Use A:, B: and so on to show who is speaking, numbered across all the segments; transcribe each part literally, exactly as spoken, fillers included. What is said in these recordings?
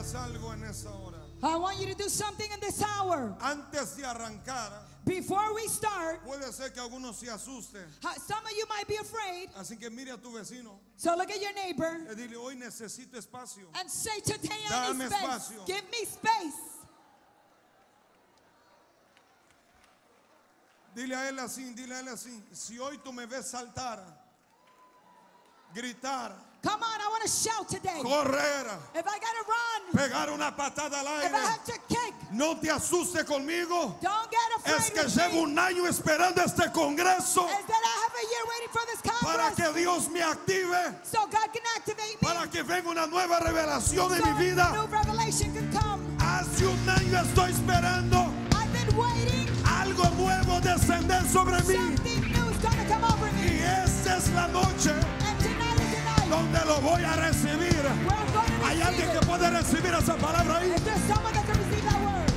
A: hagas algo en esa hora.
B: I want you to do something in this hour.
A: Antes de arrancar,
B: Before we start,
A: puede ser que algunos se asusten.
B: uh, some of you might be afraid.
A: Así que mire a tu vecino
B: So look at your neighbor
A: y dile, hoy necesito espacio.
B: and say, today I
A: Dame
B: need space.
A: espacio.
B: Give me space.
A: Dile a él así, dile a él así. Si hoy tú me ves saltar, gritar,
B: Come on, I want to shout today.
A: correr,
B: If I gotta run,
A: pegar una patada al
B: if I
A: aire,
B: have to kick,
A: no te asustes conmigo.
B: don't get afraid
A: Es que
B: with
A: llevo
B: me.
A: un año esperando este congreso
B: Is that I have a year waiting for this
A: para
B: conference,
A: que Dios me active,
B: so God can activate me,
A: para que venga una nueva revelación
B: so
A: en mi
B: a
A: vida.
B: new revelation can come.
A: Hace un año estoy esperando
B: I've been waiting.
A: algo nuevo descender sobre mí.
B: Something new is gonna come over
A: Y
B: me.
A: esta es la noche
B: And tonight is the night
A: donde lo voy a recibir.
B: where I'm going to
A: Hay
B: receive
A: alguien que
B: it.
A: puede recibir esa palabra ahí.
B: Is there someone that can receive that word?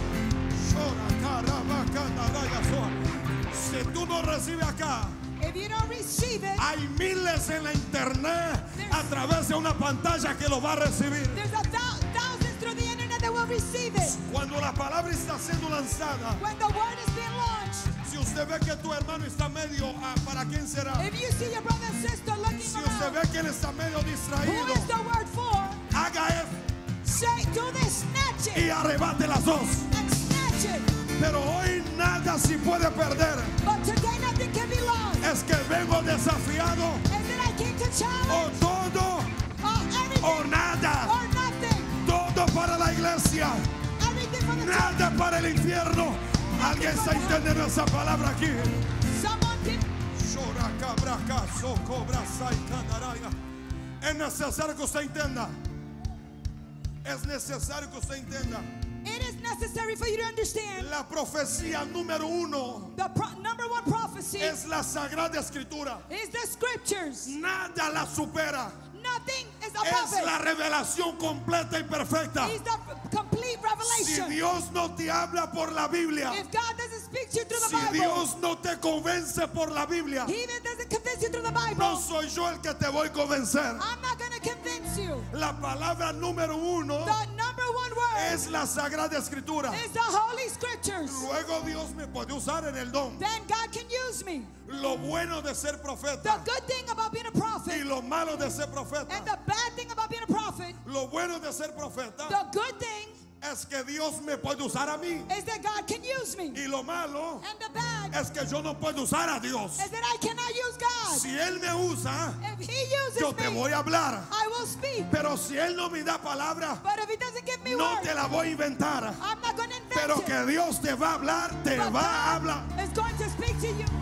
A: Si tú no recibes acá,
B: If you don't receive it,
A: hay miles en la internet a través de una pantalla que lo va a recibir.
B: there's a thou- thousands through the internet that will receive it.
A: Cuando la palabra está siendo lanzada,
B: When the word is being launched,
A: si usted ve que tu hermano está medio, ah, ¿para quién será?
B: if you see your brother and sister looking
A: Si usted
B: around,
A: ve que él está medio
B: who
A: distraído,
B: is the word for?
A: haga esto
B: Say, do this, snatch
A: y
B: it,
A: arrebate las dos.
B: and snatch it.
A: Pero hoy nada se puede perder.
B: But today nothing can be lost.
A: Es que vengo desafiado,
B: And then I came to
A: o
B: challenge,
A: todo
B: or everything,
A: o nada.
B: or nothing.
A: Todo para la iglesia,
B: Everything for the church.
A: nada para el infierno. Alguien está entendiendo esa palabra aquí.
B: Someone can.
A: Llora, cabra, caso, cobra, sai, candaraya. Es necesario que usted entienda. Es necesario que usted entienda.
B: It is necessary for you to understand
A: La profecía número uno
B: the pro- number one prophecy
A: es la Sagrada Escritura.
B: is the scriptures.
A: Nada la supera.
B: Nothing is above
A: Es la
B: it.
A: revelación completa y perfecta.
B: It's the complete
A: Si
B: revelation.
A: Dios no te habla por la Biblia,
B: If God doesn't speak to you through the
A: si
B: Bible,
A: Dios no te convence por la Biblia,
B: He even doesn't convince you through the
A: no
B: Bible,
A: soy yo el que te voy a convencer.
B: I'm not going to convince you.
A: La palabra número uno
B: The number one word
A: es la Sagrada Escritura.
B: is the Holy Scriptures.
A: Luego Dios me puede usar en el don.
B: Then God can use me.
A: Lo bueno de ser
B: The
A: profeta
B: good thing about being a
A: y
B: prophet
A: lo malo de ser profeta.
B: and the bad thing about being a prophet,
A: Lo bueno de ser profeta
B: the good thing
A: es que Dios me puede usar a mí.
B: is that God can use me.
A: Y lo malo
B: And the bad
A: es que yo no puedo usar a Dios.
B: is that I cannot use God.
A: Si Él me usa,
B: If He uses
A: yo te
B: me,
A: voy a hablar.
B: I will speak.
A: Pero si Él no me da palabra,
B: But if He doesn't give me
A: no
B: word,
A: te la voy a inventar.
B: I'm not going to invent
A: Pero
B: it.
A: que Dios te va a hablar, te
B: But
A: va a
B: God
A: hablar.
B: is going to speak to you.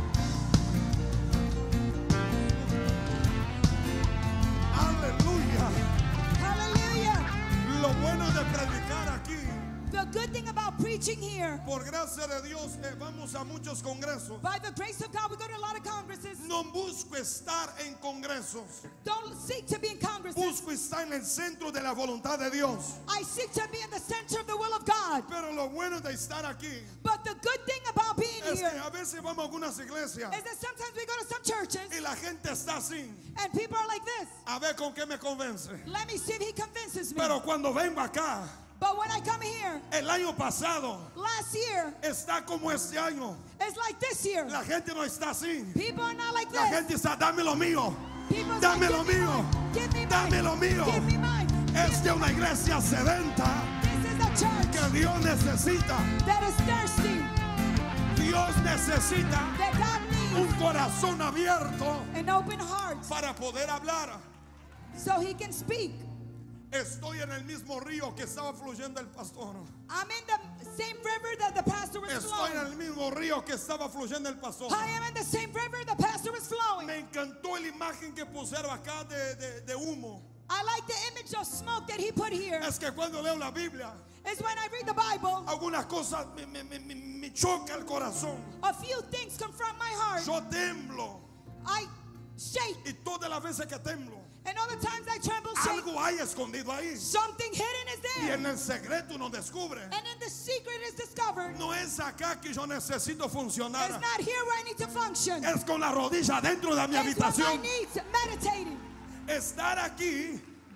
A: Aleluya.
B: Hallelujah.
A: Lo bueno de predicar aquí,
B: The good thing about preaching here,
A: por gracia de Dios, eh, vamos a muchos congresos.
B: by the grace of God, we go to a lot of congresses.
A: No busco estar en congresos.
B: Don't seek to be in congresses.
A: Busco estar en el centro de la voluntad de Dios.
B: I seek to be in the center of the will of God.
A: Pero lo bueno de estar aquí
B: But the good thing about being
A: es
B: here
A: que a veces vamos a algunas iglesias
B: is that sometimes we go to some churches
A: y la gente está así.
B: and people are like this.
A: A ver con qué me convence.
B: Let me see if he convinces me.
A: Pero cuando vengo acá,
B: But when I come here,
A: el año pasado
B: last year,
A: está como este año.
B: it's like this year.
A: La gente no está así.
B: People are not like
A: La
B: this.
A: gente está, dame lo mío.
B: People say,
A: Dame lo
B: give me
A: mío.
B: mine, give me
A: Dame
B: mine,
A: lo mío.
B: give me mine.
A: Es de una iglesia sedenta
B: This is a church
A: que Dios necesita.
B: that is thirsty,
A: Dios necesita
B: that God
A: un
B: needs
A: corazón abierto
B: an open heart
A: para poder hablar.
B: so he can speak.
A: Estoy en el mismo río que estaba fluyendo el pastor.
B: I'm in the same river that the pastor was
A: Estoy en
B: flowing.
A: el mismo río que estaba fluyendo el pastor.
B: I am in the same river the pastor was flowing.
A: Me encantó la imagen que pusieron acá de, de, de humo.
B: I like the image of smoke that he put here.
A: Es que cuando leo la Biblia,
B: Is when I read the Bible,
A: algunas cosas me, me, me, me- me choca el corazón.
B: a few things confront my heart.
A: Yo temblo.
B: I shake,
A: Y todas las veces que temblo,
B: and all the times I tremble, shake.
A: algo hay escondido ahí.
B: Something hidden is
A: Y
B: there,
A: en el secreto uno descubre.
B: and in the secret is discovered.
A: No es acá que yo necesito
B: It's
A: funcionar.
B: not here where I need to function.
A: Es con la rodilla dentro de mi
B: It's on my
A: habitación.
B: knees, meditating.
A: Estar aquí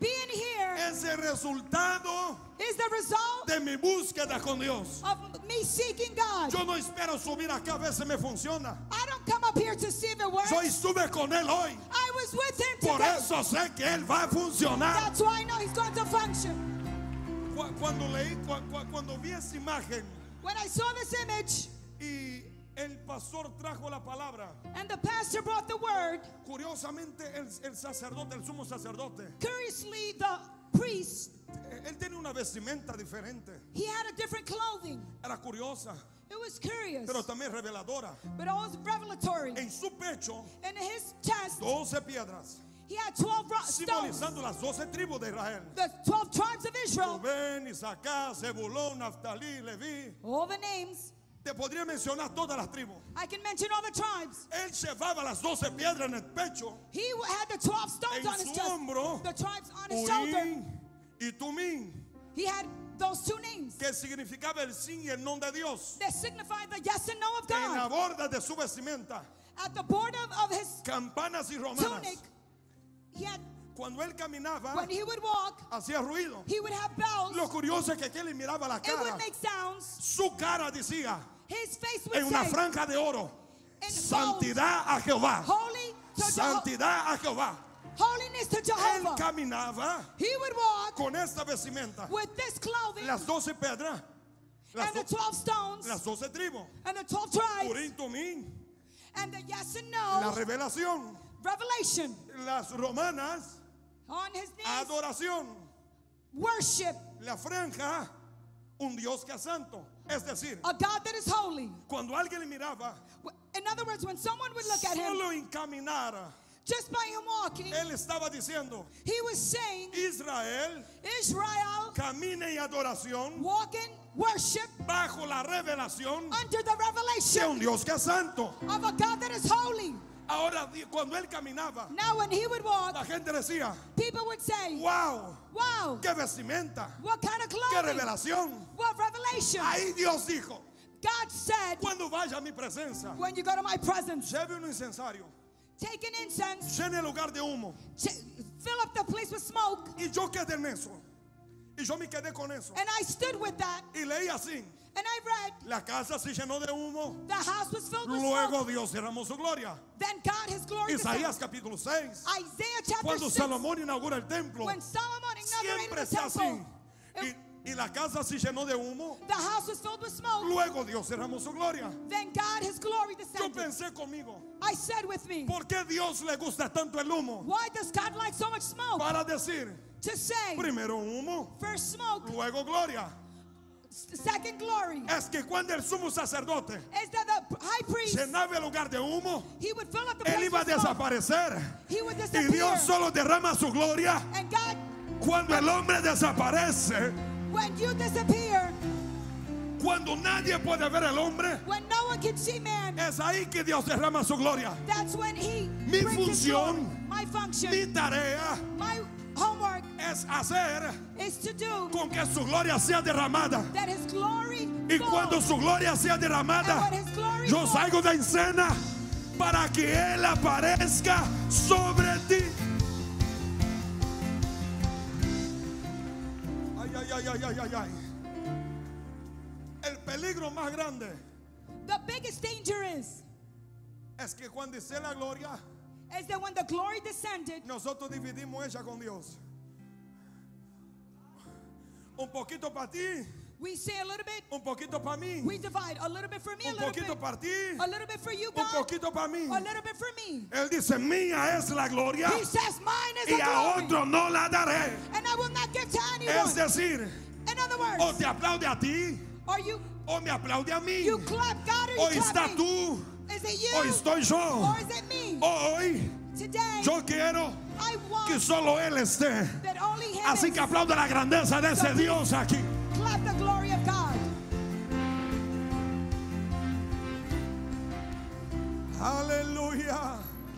B: Being here
A: es el resultado
B: is the result
A: de mi búsqueda con Dios.
B: of me seeking God.
A: Yo no espero subir acá a ver si me funciona.
B: I don't come up here to see if it works.
A: Yo estuve con Él hoy.
B: I was with him
A: Por
B: today.
A: eso sé que Él va a funcionar.
B: That's why I know he's going to function.
A: Cu- Cuando leí, cu- cu- cuando vi esa imagen
B: When I saw this image
A: y el pastor trajo la palabra,
B: and the pastor brought the word,
A: curiosamente el, el sacerdote, el sumo sacerdote,
B: curiously the priest,
A: eh, él tenía una vestimenta diferente.
B: he had a different clothing.
A: Era curiosa,
B: It was curious,
A: pero también reveladora.
B: but it was revelatory.
A: En su pecho,
B: In his chest,
A: doce piedras,
B: he had twelve ro- stones,
A: simbolizando las doce tribus de Israel.
B: the twelve tribes of Israel,
A: Rubén, Isaacar, Zebulón, Naftalí, Leví.
B: all the names.
A: Te podría mencionar todas las tribus.
B: I can mention all the tribes.
A: Él llevaba las doce piedras en el pecho,
B: He had the twelve stones
A: en
B: on his
A: su
B: chest,
A: hombro,
B: the tribes on his shoulder.
A: Urín y Tumín,
B: He had those two names
A: que significaba el sí y el no de Dios.
B: that signified the yes and no of
A: En la
B: God.
A: borda de su vestimenta,
B: At the border of his
A: campanas y romanas.
B: tunic, he had,
A: Cuando él caminaba,
B: when he would walk,
A: hacía ruido.
B: he would have bells.
A: Lo curioso es que aquel le miraba la
B: It
A: cara.
B: would make sounds.
A: Su cara decía,
B: His face would
A: en una
B: say,
A: franja de oro,
B: in
A: santidad a Jehová.
B: holy to Jeho-
A: Santidad a Jehová.
B: holiness to
A: Él
B: Jehovah.
A: caminaba
B: He would walk
A: con esta vestimenta.
B: with this clothing
A: Las doce piedras, las,
B: and the
A: do-
B: twelve stones
A: las doce tribus,
B: and the twelve tribes
A: Urín, Tumín,
B: and the yes and
A: la
B: no
A: revelación,
B: revelation
A: las romanas,
B: on his knees,
A: adoración,
B: worship
A: la franja, un Dios que es santo. Es decir,
B: a God that is holy.
A: cuando alguien le miraba,
B: In other words, when someone would look at him,
A: solo en caminar,
B: just by him walking,
A: él estaba diciendo,
B: he was saying,
A: Israel
B: Israel,
A: camina en adoración
B: walking, worship
A: bajo la revelación
B: under the
A: de un
B: revelation
A: Dios que es santo.
B: of a God that is holy.
A: Ahora, di- cuando él caminaba,
B: Now, when he would walk,
A: la gente decía,
B: people would say,
A: wow,
B: wow,
A: qué vestimenta,
B: what kind of
A: qué
B: clothing?
A: revelación.
B: What revelation?
A: Ahí Dios dijo,
B: God said,
A: cuando vaya a mi presencia,
B: when you go to my presence,
A: lleve un incensario,
B: take an incense,
A: llene el lugar de humo.
B: ch- fill up the place with smoke.
A: Y yo quedé en eso. Y yo me quedé con eso.
B: And I stood with that,
A: Y leí así,
B: and I read,
A: la casa se llenó de humo,
B: the house was filled with
A: luego
B: smoke.
A: Dios derramó su gloria.
B: Then God, his glory
A: Isaías
B: descended.
A: capítulo seis,
B: Isaiah chapter
A: cuando
B: six,
A: Salomón inaugura el templo,
B: when Solomon inaugurated
A: siempre
B: the
A: está así.
B: temple,
A: Y,
B: it-
A: y la casa se llenó de humo,
B: the house was filled with smoke.
A: luego Dios derramó su gloria.
B: Then God, his glory
A: Yo
B: descended.
A: pensé conmigo,
B: I said with me,
A: ¿por qué Dios le gusta tanto el humo?
B: why does God like so much smoke?
A: Para decir,
B: To say,
A: primero humo,
B: first smoke,
A: luego gloria.
B: second glory.
A: Es que cuando el sumo sacerdote
B: Is that the high priest,
A: llenaba el lugar de humo,
B: he would fill up the
A: él
B: place
A: iba a
B: with smoke.
A: desaparecer.
B: He would
A: Y
B: disappear.
A: Dios solo derrama su gloria
B: And God,
A: cuando el hombre desaparece,
B: when you disappear,
A: cuando nadie puede ver al hombre,
B: when no one can see man,
A: es ahí que Dios derrama su gloria.
B: that's when he
A: Mi
B: brings his glory.
A: función,
B: My function,
A: Mi tarea
B: my homework
A: es hacer
B: is to do
A: con que su gloria sea derramada.
B: that his glory
A: Y
B: falls.
A: cuando su gloria sea
B: And
A: derramada,
B: when his glory
A: yo
B: falls,
A: salgo de escena para que Él aparezca sobre ti. Ay, ay, ay, ay, ay, ay, ay. El peligro más grande
B: the biggest danger is,
A: es que cuando dice la gloria,
B: is that when the glory descended,
A: nosotros dividimos ella con Dios. Un poquito para ti,
B: we say a little bit,
A: un poquito para mí,
B: we divide a little bit for me, a
A: un
B: little
A: poquito
B: bit,
A: para ti,
B: a little bit for you,
A: un
B: God,
A: poquito para mí.
B: a little bit for me.
A: Él dice, mía es la gloria
B: He says, mine is
A: y
B: the
A: a
B: glory,
A: otro no la daré.
B: and I will not give to anyone.
A: Es decir,
B: In other
A: o
B: words,
A: te aplaude a ti
B: are you,
A: o me aplaude a mí.
B: you clap God or
A: O
B: you
A: está
B: clap me?
A: tú
B: Is it
A: o
B: you
A: estoy yo.
B: or is it me?
A: Hoy
B: Today,
A: yo quiero
B: I want
A: que solo Él esté.
B: that only Him
A: Así
B: is.
A: que aplaude la grandeza de ese Dios aquí.
B: Clap the glory of God.
A: Aleluya.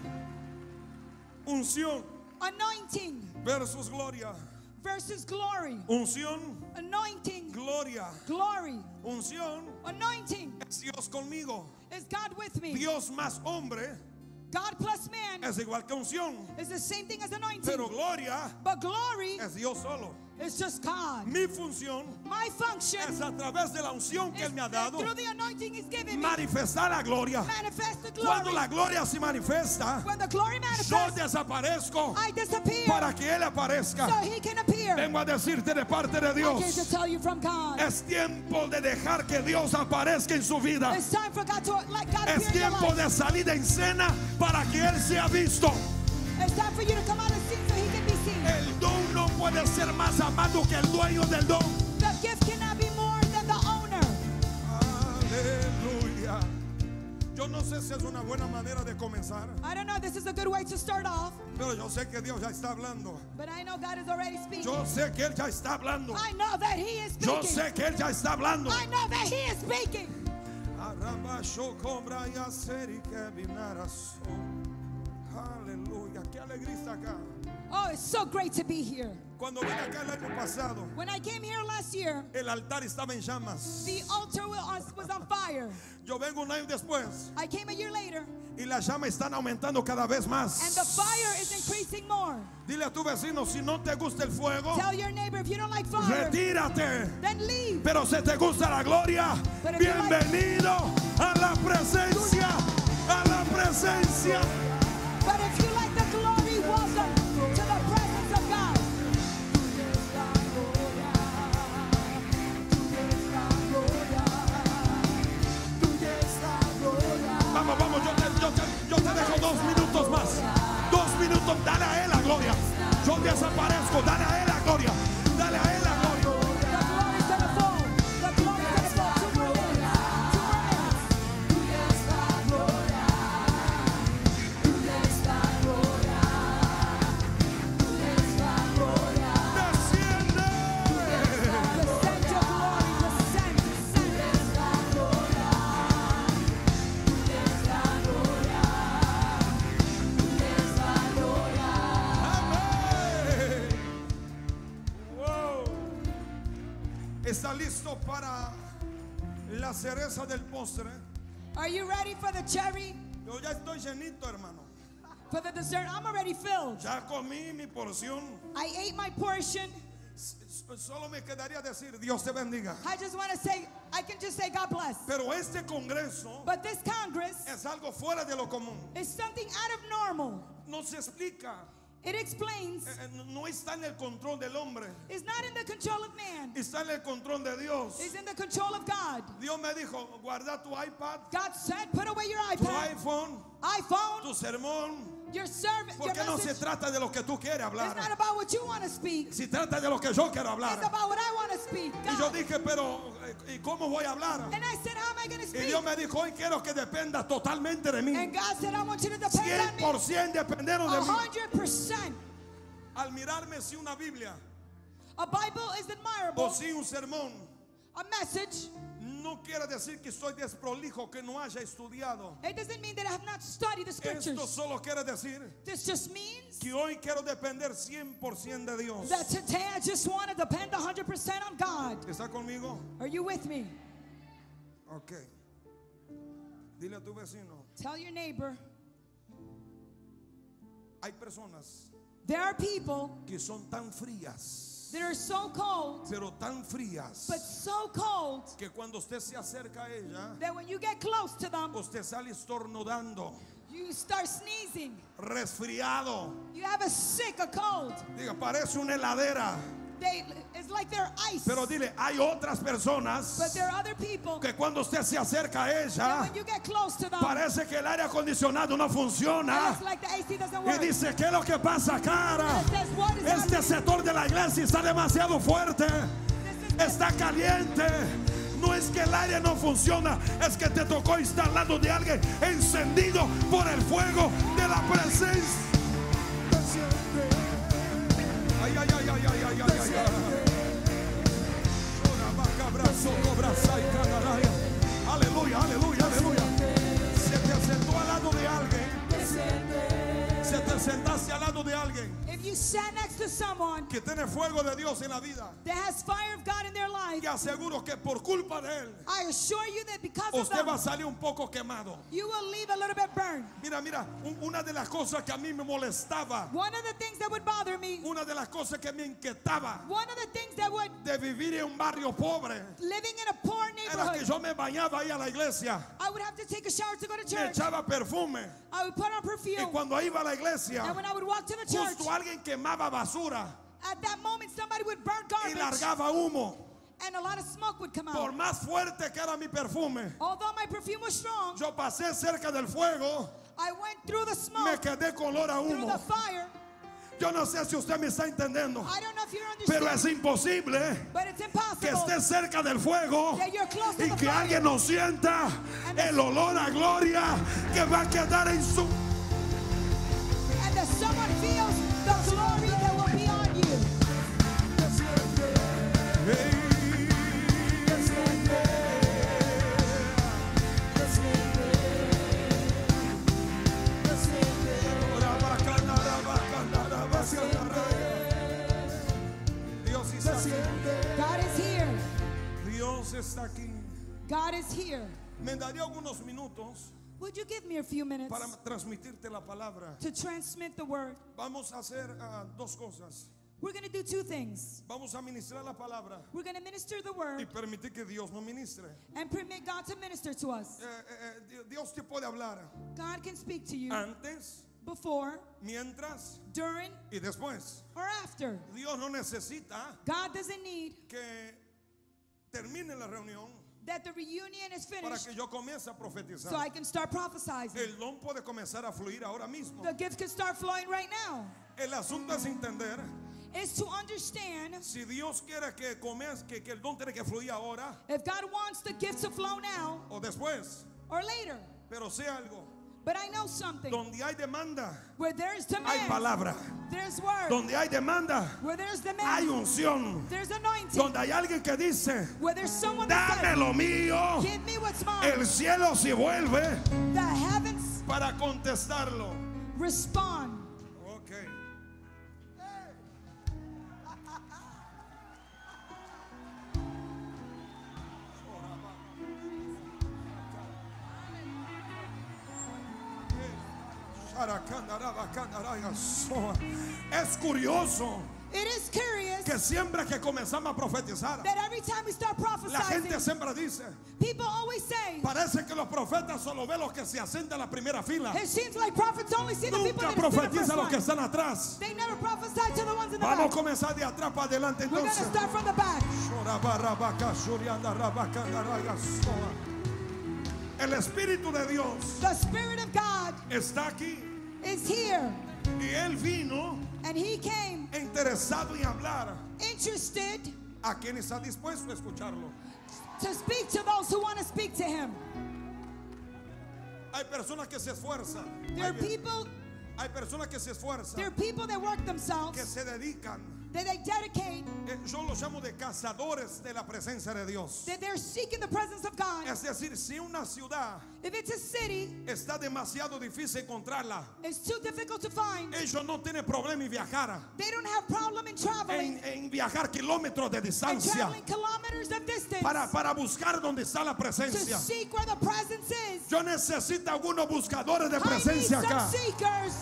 A: Unción
B: Anointing
A: versus gloria.
B: versus glory.
A: Unción,
B: Anointing,
A: gloria.
B: glory.
A: Unción
B: Anointing
A: es Dios conmigo.
B: is God with me.
A: Dios más hombre
B: God plus man
A: es igual que unción.
B: is the same thing as anointing.
A: Pero gloria
B: But glory
A: es Dios solo.
B: is just God.
A: Mi función
B: My function
A: es a través de la unción que
B: is
A: Él me ha
B: that
A: dado
B: through the anointing He's given me,
A: manifestar la gloria.
B: manifest the glory.
A: Cuando la gloria se manifiesta,
B: When the glory
A: yo
B: manifests,
A: desaparezco
B: I disappear
A: para que Él
B: so
A: aparezca.
B: He can appear.
A: Vengo a decirte de parte de
B: I came to
A: Dios,
B: tell you from God.
A: es tiempo de dejar que Dios aparezca en su vida.
B: It's time for God to let God
A: Es
B: appear in your
A: tiempo
B: life.
A: de salir en escena para que Él sea visto.
B: It's time for you to come out and sing so He can be seen.
A: El don no puede ser más amado que el dueño del don.
B: The gift cannot be more than the owner.
A: Aleluya. Yo no sé si es una buena manera de comenzar,
B: I don't know, this is a good way to start off,
A: pero yo sé que Dios ya está hablando.
B: but I know God is already speaking.
A: Yo sé que Él ya está hablando.
B: I know that He is
A: Yo
B: speaking.
A: sé que Él ya está hablando.
B: I know that He is speaking.
A: Aleluya. Qué alegría está acá.
B: Oh, it's so great to be here.
A: Cuando vine acá el año pasado,
B: When I came here last year,
A: el altar estaba en llamas.
B: the altar was was on fire.
A: Yo vengo un año después
B: I came a year later,
A: y las llamas están aumentando cada vez más.
B: and the fire is increasing more.
A: Dile a tu vecino, si no te gusta el fuego,
B: Tell your neighbor, if you don't like fire,
A: retírate.
B: then leave.
A: Pero si te gusta la gloria,
B: But if you like-
A: bienvenido a la presencia, a la presencia.
B: But if you like the glory, welcome to the presence of God.
A: Vamos, vamos, yo te, yo te- yo te dejo dos minutos más. Dos minutos, dale a Él la gloria. Yo desaparezco, dale a Él la gloria. Dale a Él la gloria.
B: The glory's gonna fall. The glory's gonna fall. Two more minutes. Two more minutes.
A: Desciende.
B: Descend your glory. Descend. Descend.
A: Amén. Wow. ¿Está listo para la cereza del postre?
B: Are you ready for the cherry?
A: Yo ya estoy llenito, hermano.
B: For the dessert? I'm already filled.
A: Ya comí mi porción.
B: I ate my portion.
A: S- Solo me quedaría decir, Dios te bendiga.
B: I just want to say, I can just say God bless.
A: Pero este congreso
B: But this Congress
A: es algo fuera de lo común.
B: is something out of normal.
A: No se explica.
B: It explains
A: Eh, eh, No está en el control del hombre.
B: it's not in the control of man.
A: Está en el control de Dios.
B: It's in the control of God.
A: Dios me dijo, guarda tu iPad,
B: God said, put away your
A: tu
B: iPad,
A: iPhone,
B: iPhone,
A: tu sermón.
B: your service, your
A: Porque no se
B: message.
A: trata de lo que tú quieres
B: It's not
A: hablar.
B: about what you want to speak.
A: Si trata de lo que yo quiero
B: It's
A: hablar.
B: about what I want to speak.
A: Y yo
B: God.
A: dije, pero eh, ¿y cómo voy a hablar?
B: And I said, how am I going to
A: Y
B: speak?
A: Dios me dijo, hoy quiero que dependa totalmente de mí.
B: And God said, I want you to depend
A: cien
B: on me.
A: por ciento dependieron de
B: A
A: mí.
B: hundred percent.
A: Al mirarme si una Biblia
B: A Bible is
A: o
B: admirable.
A: si un sermón,
B: A message.
A: no quiere decir que soy desprolijo, que no haya estudiado.
B: It doesn't mean that I have not studied the
A: Esto
B: scriptures.
A: solo quiere decir
B: This just means
A: que hoy quiero depender cien por ciento de Dios.
B: that today I just want to depend one hundred percent on God.
A: ¿Está conmigo?
B: Are you with me?
A: Ok. Dile a tu vecino,
B: Tell your neighbor,
A: hay personas
B: there are people
A: que son tan frías,
B: that are so cold,
A: pero tan frías,
B: but so cold
A: que cuando usted se acerca a ella,
B: that when you get close to them,
A: usted sale estornudando,
B: you start sneezing.
A: resfriado.
B: You have a sick, a cold.
A: Diga, parece una heladera.
B: They, it's like they're ice.
A: Pero dile, hay otras personas
B: But there are other people
A: que cuando usted se acerca a
B: that
A: ella,
B: when you get close to them,
A: parece que el aire acondicionado no funciona.
B: it's like the A C doesn't
A: Y
B: work.
A: dice, ¿qué es lo que pasa, cara?
B: It says, what is
A: Este
B: happening?
A: sector de la iglesia está demasiado fuerte,
B: This is the-
A: está caliente. No es que el aire no funciona, es que te tocó estar al lado de alguien encendido por el fuego de la presencia. Ay, ay, ay, ay, ay, ay, ay, ay, ay. Aleluya, aleluya, aleluya. Se te sentó al lado de alguien. Se te sentaste al lado de alguien
B: If you sat next to someone
A: que tiene fuego de Dios en la vida,
B: that has fire of God in their life,
A: te aseguro que por culpa de él,
B: I assure you that because of
A: usted va a
B: them,
A: salir un poco quemado.
B: you will leave a little bit burned.
A: Mira, mira, un- una de las cosas que a mí me molestaba,
B: One of the things that would bother me,
A: una de las cosas que me inquietaba
B: one of the things that would,
A: de vivir en un barrio pobre,
B: living in a poor
A: era que
B: neighborhood,
A: yo me bañaba ahí a la iglesia,
B: I would have to take a shower to go to
A: me
B: church.
A: echaba perfume,
B: I would put on
A: y
B: perfume.
A: cuando iba a la iglesia,
B: And when I would walk to the church,
A: justo alguien quemaba basura
B: at that moment somebody would burn
A: y
B: garbage
A: largaba humo.
B: and a lot of smoke would come
A: Por
B: out.
A: más fuerte que era mi perfume,
B: Although my perfume was strong,
A: yo pasé cerca del fuego,
B: I went through the
A: me
B: smoke,
A: quedé con olor a
B: through the
A: humo.
B: fire.
A: Yo no sé si usted me está entendiendo,
B: I don't know if you're
A: pero
B: understanding,
A: es imposible
B: but it's
A: que
B: impossible
A: esté cerca del fuego
B: that you're close to
A: y
B: the
A: que
B: fire
A: alguien no sienta el olor a gloria que va a quedar en su...
B: and that someone feels the glory that will be on you.
A: Dios está aquí.
B: God is here.
A: Dios está aquí.
B: God is here.
A: Me daría algunos minutos
B: Would you give me a few minutes
A: para transmitirte la palabra.
B: to transmit the word?
A: Vamos a hacer ah, dos cosas.
B: We're going to do two things.
A: Vamos a ministrar la palabra
B: We're going to minister the
A: y
B: word
A: permitir que Dios nos ministre.
B: and permit God to minister to us.
A: Eh, eh, eh, Dios te puede hablar
B: God can speak to you
A: antes,
B: before,
A: mientras
B: during,
A: y después.
B: or after.
A: Dios no necesita
B: God doesn't need
A: que termine la reunión
B: that the reunion is
A: para
B: finished
A: que yo comience a profetizar.
B: so I can start prophesying.
A: El don puede comenzar a fluir ahora mismo.
B: The gift can start flowing right now.
A: El asunto es entender
B: Is to understand
A: si Dios quiere que comience, que, que el don tiene que fluir ahora
B: if God wants the gift to flow now
A: o después.
B: or later.
A: Pero sé algo,
B: But I know something.
A: donde hay demanda,
B: Where there's
A: hay
B: demand,
A: palabra.
B: there's word.
A: Donde hay demanda,
B: Where there's
A: hay
B: demand,
A: unción.
B: there's anointing.
A: Donde hay alguien que dice,
B: Where there's someone that
A: dame
B: says,
A: lo mío,
B: give me what's mine.
A: el cielo se vuelve
B: The heavens
A: para contestarlo.
B: respond.
A: Ok. Es curioso
B: It is curious
A: que siempre que comenzamos a profetizar,
B: that every time we start
A: la gente
B: prophesying,
A: siempre dice,
B: people always say,
A: parece que los profetas solo ven los que se asientan a la primera fila.
B: it seems like prophets only see the people
A: Nunca
B: that are in the
A: profetiza
B: first
A: a los que
B: line.
A: están atrás.
B: They never prophesy to the ones in the
A: Vamos a
B: back.
A: comenzar de atrás para adelante
B: We're going to
A: entonces.
B: start from the back.
A: El Espíritu de Dios
B: The Spirit of God
A: está aquí
B: is here,
A: y Él vino
B: and He came
A: interesado en hablar
B: interested
A: a quien está dispuesto a escucharlo.
B: to speak to those who want to speak to Him.
A: Hay personas que se esfuerzan.
B: There are
A: Hay,
B: people,
A: hay personas que se esfuerzan,
B: there are people that work
A: que
B: themselves,
A: se dedican.
B: that they dedicate,
A: Eh, Yo los llamo de cazadores de la presencia de Dios.
B: that they're seeking the presence of God.
A: Es decir, si una ciudad
B: If it's a city,
A: está demasiado difícil encontrarla,
B: it's too difficult to find.
A: ellos no tienen problema en viajar,
B: They don't have problem in traveling
A: en, en viajar kilómetros de
B: and
A: distancia
B: traveling kilometers of distance
A: para, para buscar donde está la
B: to
A: presencia.
B: seek where the presence is.
A: Yo necesito algunos buscadores de
B: I need
A: presencia
B: some
A: acá.
B: seekers.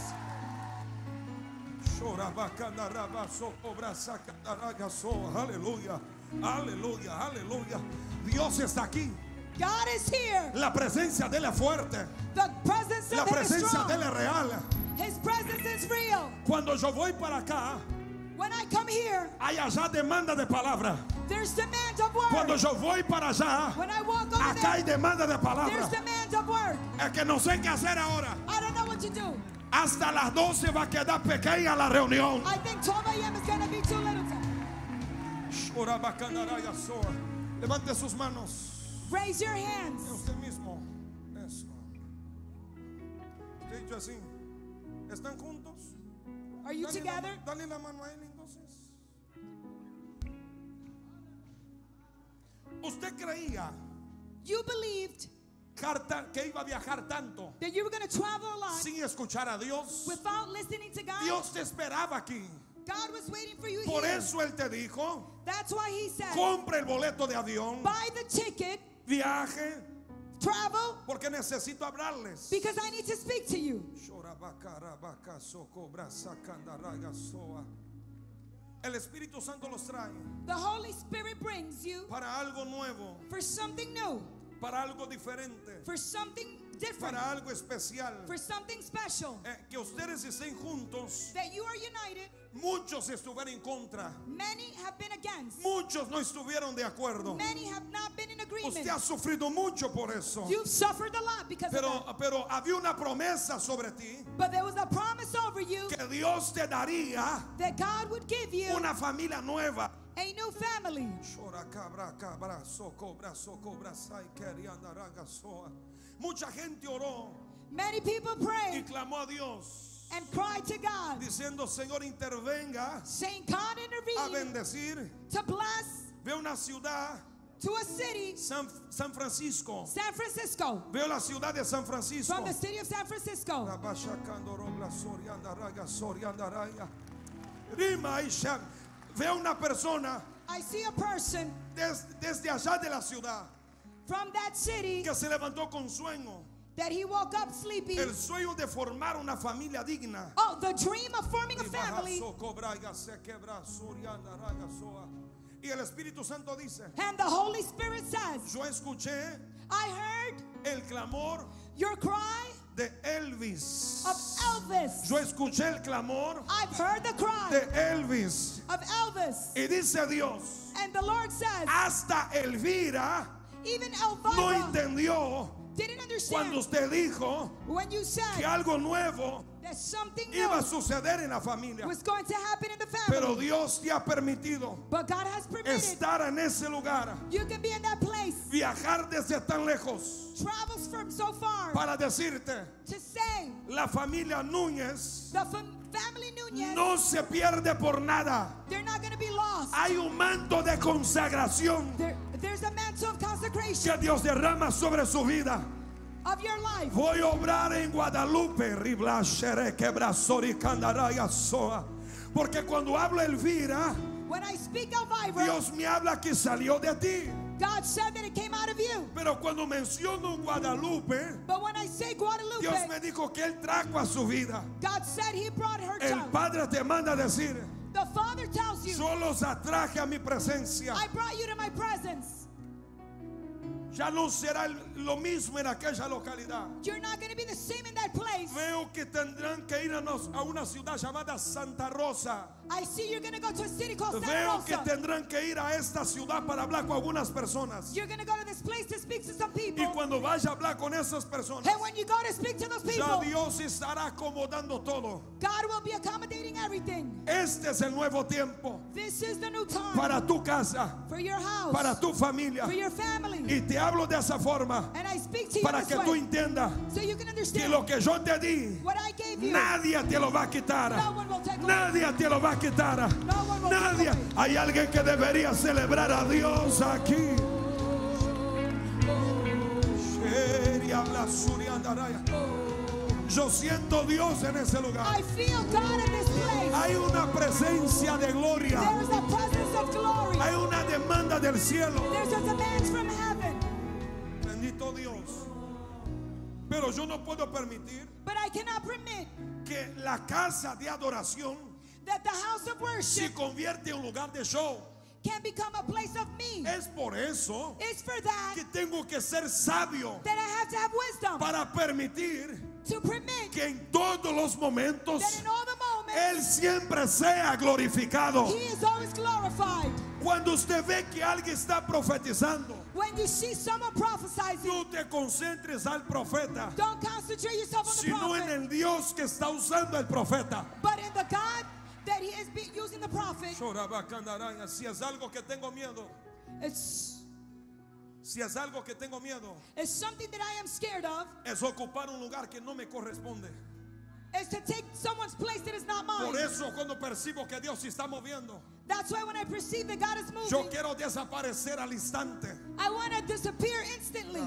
A: Aleluya, aleluya, aleluya. Dios está aquí.
B: God is here.
A: La presencia de Él es fuerte.
B: The presence
A: La
B: of Him is
A: presencia de Él
B: strong.
A: es real.
B: His presence is real.
A: Cuando yo voy para acá,
B: When I come here,
A: hay allá demanda de palabra.
B: there's demand of word.
A: Cuando yo voy para allá,
B: When I walk over
A: acá hay
B: there,
A: demanda de
B: there's
A: palabra.
B: demand of word.
A: Es que no sé qué hacer ahora.
B: I don't know what to do.
A: Hasta las doce va a quedar pequeña la reunión.
B: I think twelve a m is going to be too little time.
A: Levante sus manos.
B: Raise your hands.
A: Usted mismo. Eso. Usted dicho así. ¿Están juntos?
B: Are you
A: Dale la,
B: together?
A: dale la mano a él entonces. Usted creía
B: You believed
A: viajar tan- que iba a viajar tanto
B: that you were going to travel a lot
A: sin escuchar a Dios.
B: without listening to God.
A: Dios te esperaba aquí.
B: God was waiting for you
A: Por
B: here.
A: eso Él te dijo:
B: That's why He said,
A: compre el boleto de avión,
B: buy the ticket,
A: viaje,
B: travel,
A: porque necesito hablarles.
B: because I need to speak to you.
A: El Espíritu Santo los trae
B: The Holy Spirit brings you
A: para algo nuevo,
B: for something new,
A: para algo diferente,
B: for something different,
A: para algo especial.
B: for something special.
A: Eh, que ustedes estén juntos.
B: That you are united.
A: Muchos estuvieron en contra,
B: Many have been against.
A: muchos no estuvieron de acuerdo.
B: Many have not been in agreement.
A: Usted ha sufrido mucho por eso.
B: You've suffered a lot because of
A: Pero,
B: that.
A: pero había una promesa sobre ti,
B: But there was a promise over you
A: que Dios te daría
B: that God would give you
A: una familia nueva.
B: a new family.
A: Mucha gente oró
B: Many people
A: y
B: prayed
A: clamó a Dios
B: and cried to God,
A: diciendo: Señor, intervenga
B: saying, God
A: a
B: intervene
A: bendecir.
B: to bless
A: Veo una ciudad,
B: to a city,
A: San, San Francisco.
B: San Francisco,
A: Veo la ciudad de San Francisco.
B: from the city of San Francisco.
A: Veo una persona
B: I see a person
A: des- desde allá de la ciudad
B: from that city
A: que se levantó con sueño.
B: that he woke up sleepy.
A: El sueño de formar una familia digna.
B: Oh, the dream of forming a family.
A: Y el Espíritu Santo dice:
B: And the Holy Spirit says,
A: yo escuché
B: I heard
A: el clamor
B: your cry
A: de Elvis.
B: of Elvis.
A: Yo escuché el clamor
B: I've heard the cry
A: de Elvis.
B: of Elvis.
A: Y dice Dios:
B: And the Lord says,
A: hasta Elvira
B: even
A: no
B: Elvira
A: entendió
B: didn't
A: cuando
B: understand
A: usted dijo
B: when you
A: que
B: said
A: algo nuevo
B: that something
A: iba a
B: new
A: suceder en la familia.
B: was going to happen in the
A: Pero
B: family.
A: Dios te ha permitido
B: But God has permitted
A: estar en ese lugar,
B: you can be in that place,
A: viajar desde tan lejos
B: travels from so far
A: para decirte:
B: to say
A: la familia Núñez
B: the fam- family Nunez,
A: no se pierde por nada.
B: they're not going to be lost.
A: Hay un manto de consagración
B: There, there's a mantle of consecration
A: que Dios derrama sobre su vida.
B: of your life.
A: Voy a obrar en Guadalupe, Riblashere, Quebrasori, Candaraya, Soa. Porque cuando hablo Elvira,
B: When I speak Elvira,
A: Dios me habla que salió de ti.
B: God said that it came out of you.
A: Pero cuando menciono Guadalupe,
B: But when I say Guadalupe,
A: Dios me dijo que Él trajo a su vida.
B: God said He brought her
A: El
B: child.
A: Padre te manda a decir:
B: The Father tells you,
A: yo los atraje a mi presencia.
B: I brought you to my presence.
A: Ya no será el- lo mismo en aquella localidad.
B: You're not going to be the same in that place.
A: Veo que tendrán que irnos a una ciudad llamada Santa Rosa.
B: I see you're going to go to a city called Santa
A: Veo que
B: Rosa.
A: tendrán que ir a esta ciudad para hablar con algunas personas.
B: You're going to go to this place to speak to some people.
A: Y cuando vaya a hablar con esas personas,
B: And when you go to speak to those
A: ya
B: people,
A: Dios estará acomodando todo.
B: God will be accommodating everything.
A: Este es el nuevo tiempo
B: This is the new time
A: para tu casa,
B: for your house,
A: para tu familia.
B: for your family.
A: Y te hablo de esa forma
B: And I speak to you
A: para
B: this
A: que
B: way,
A: tú entiendas
B: so you can
A: que
B: understand
A: lo que yo te di,
B: what I gave you.
A: nadie te lo va a quitar.
B: No one will take away.
A: Nadie te lo va a quitar.
B: No one will
A: Nadie.
B: take away.
A: Hay alguien que debería celebrar a Dios aquí. Yo siento Dios en ese lugar.
B: I feel God in this place.
A: Hay una presencia de gloria.
B: There is a presence of glory.
A: Hay una demanda del cielo.
B: There's a demand from heaven.
A: Bendito Dios. Pero yo no puedo permitir
B: But I cannot permit
A: que la casa de adoración
B: that the house of
A: se
B: worship
A: convierte en un lugar de show.
B: can become a place of me.
A: Es por eso
B: It's for that
A: que tengo que ser sabio
B: that I have to have wisdom
A: para permitir
B: to permit
A: que en todos los momentos
B: that in all the
A: Él
B: moments
A: siempre sea glorificado.
B: He is always glorified.
A: Cuando usted ve que alguien está profetizando,
B: When you see someone prophesizing,
A: no te concentres al profeta,
B: don't concentrate yourself on the
A: sino en
B: prophet,
A: el Dios que está usando el profeta.
B: but in the God that He is be- using the prophet.
A: Si es algo que tengo miedo,
B: It's,
A: si es algo que tengo miedo,
B: it's something that I am scared of,
A: es ocupar un lugar que no me corresponde.
B: is to take someone's place that is not mine.
A: Por eso cuando percibo que Dios se está moviendo,
B: That's why when I perceive that God is moving,
A: yo quiero desaparecer al instante.
B: I want to disappear instantly.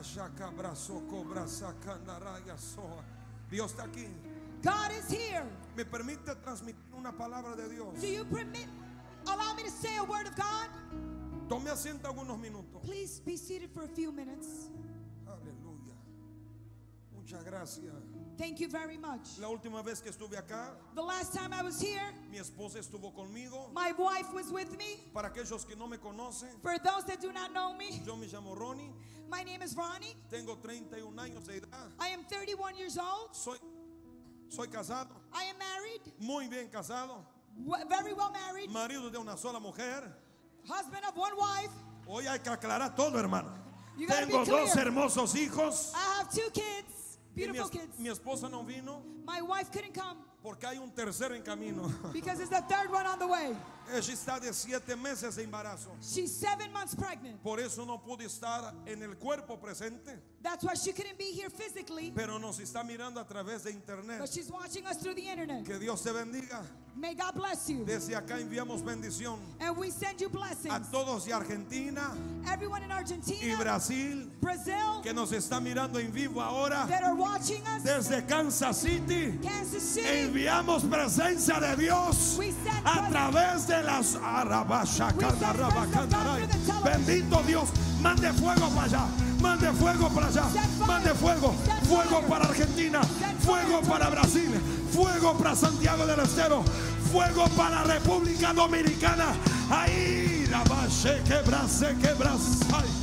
A: Dios está aquí.
B: God is here.
A: ¿Me permite transmitir una palabra de Dios?
B: Do you permit, allow me to say a word of God?
A: Tome asiento algunos minutos.
B: Please be seated for a few minutes.
A: Aleluya. Muchas gracias.
B: Thank you very much.
A: La última vez que estuve acá,
B: The last time I was here,
A: mi esposa estuvo conmigo.
B: my wife was with me.
A: Para aquellos que no me conocen,
B: For those that do not know me,
A: yo me llamo Ronnie.
B: my name is Ronnie.
A: Tengo treinta y un años de edad.
B: I am thirty-one years old.
A: Soy, soy casado,
B: I am married,
A: muy bien casado.
B: w- very well married,
A: Marido de una sola mujer.
B: husband of one wife.
A: Hoy hay que aclarar todo, hermano.
B: You gotta
A: Tengo
B: be
A: dos
B: clear.
A: hermosos hijos.
B: I have two kids,
A: Y mi,
B: beautiful
A: es-
B: kids.
A: mi esposa no vino
B: My wife couldn't come
A: porque hay un tercero en camino.
B: because there's the third one on the way.
A: Ella está de siete meses de embarazo.
B: She's seven months pregnant.
A: Por eso no pude estar en el cuerpo presente.
B: That's why she couldn't be here physically,
A: Pero nos está mirando a través de
B: but
A: internet.
B: she's watching us through the internet.
A: Que Dios te bendiga.
B: May God bless you.
A: Desde acá enviamos bendición
B: And we send you
A: a
B: blessings.
A: todos de Argentina
B: Everyone in
A: y
B: Argentina,
A: Brasil
B: Brazil,
A: que nos está mirando en vivo ahora.
B: that are watching us,
A: Desde Kansas City
B: Kansas City,
A: enviamos presencia de Dios
B: we send
A: a
B: presence.
A: través de las Arabashakanarabakandaray. Bendito Dios, mande fuego para allá, mande fuego para allá, mande fuego, fuego para Argentina, fuego para Brasil, fuego para Santiago del Estero, fuego para República Dominicana. Ahí, la base quebrase, quebrase.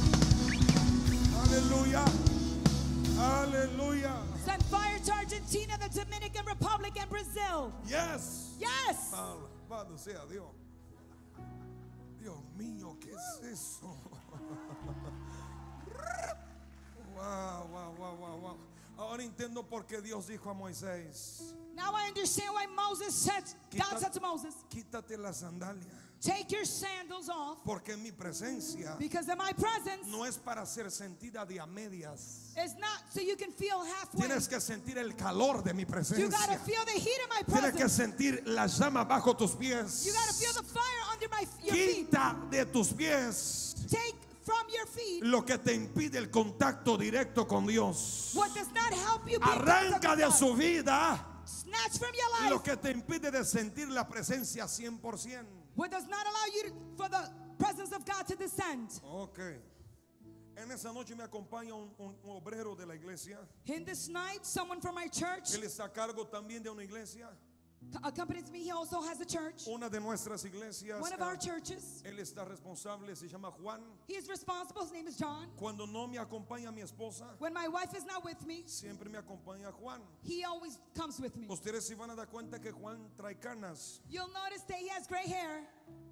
A: Aleluya, aleluya.
B: Send fire to Argentina, the Dominican Republic, and Brazil.
A: Yes.
B: Yes.
A: Alabado sea Dios. Dios mío, ¿qué es eso? Wow, wow, wow, wow, wow. Ahora entiendo por qué Dios dijo a Moisés:
B: Now I understand why Moses said, God said to Moses,
A: quítate la sandalia,
B: take your sandals off,
A: porque mi presencia
B: because in my presence
A: no es para ser sentida de a medias.
B: is not so you can feel halfway.
A: Tienes que sentir el calor de mi
B: You
A: presencia.
B: gotta feel the heat of my
A: Tienes que
B: presence.
A: sentir la llama bajo tus pies.
B: You gotta feel the fire under my your feet.
A: Quita de tus pies
B: Take from your feet
A: lo que te impide el contacto directo con Dios.
B: what does not help you be in
A: Arranca
B: contact
A: de
B: with God.
A: su vida
B: Snatch from your
A: lo
B: life
A: que te impide de sentir la presencia cien por ciento.
B: what does not allow you to, for the presence of God to descend.
A: Ok. En esa noche me acompaña un, un- un obrero de la iglesia.
B: In this night, someone from my church
A: Él está a cargo también de una iglesia,
B: accompanies me. He also has a church,
A: una de nuestras iglesias.
B: one of
A: eh,
B: our churches.
A: Él está responsable, se llama Juan.
B: He is responsible. His name is John.
A: Cuando no me acompaña mi esposa,
B: When my wife is not with me,
A: siempre me acompaña Juan.
B: he always comes with me.
A: Ustedes se van a dar cuenta que Juan trae canas.
B: You'll notice that he has gray hair.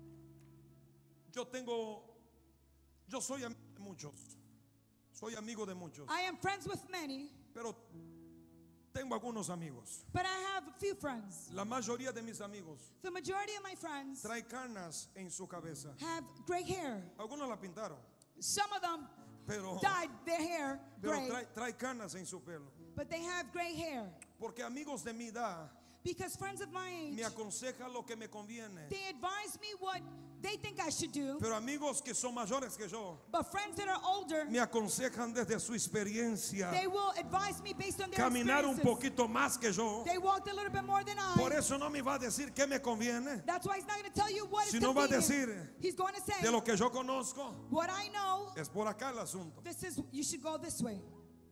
A: Yo tengo, yo soy amigo de muchos. Soy amigo de muchos.
B: I am friends with many,
A: Pero tengo algunos amigos.
B: but I have a few friends.
A: La mayoría de mis amigos
B: The majority of my friends
A: trae canas en su cabeza.
B: have gray hair.
A: Algunos la pintaron,
B: Some of them
A: pero,
B: dyed their hair
A: pero
B: gray,
A: trae, trae canas en su pelo.
B: but they have gray hair.
A: Porque amigos de mi edad
B: Because friends of my age,
A: me aconsejan lo que me conviene.
B: they advise me what they think I should do.
A: Pero amigos que son mayores que yo
B: But friends that are older,
A: me aconsejan desde su experiencia.
B: they will advise me based on their
A: Caminar un
B: experiences.
A: poquito más que yo.
B: They walked a little bit more than I.
A: Por eso no me va a decir qué me conviene.
B: That's why he's not going to tell you what is
A: Sino va a
B: convenient.
A: decir,
B: He's going to say,
A: De lo que yo conozco,
B: what I know,
A: es por acá el asunto.
B: this is, you should go this way.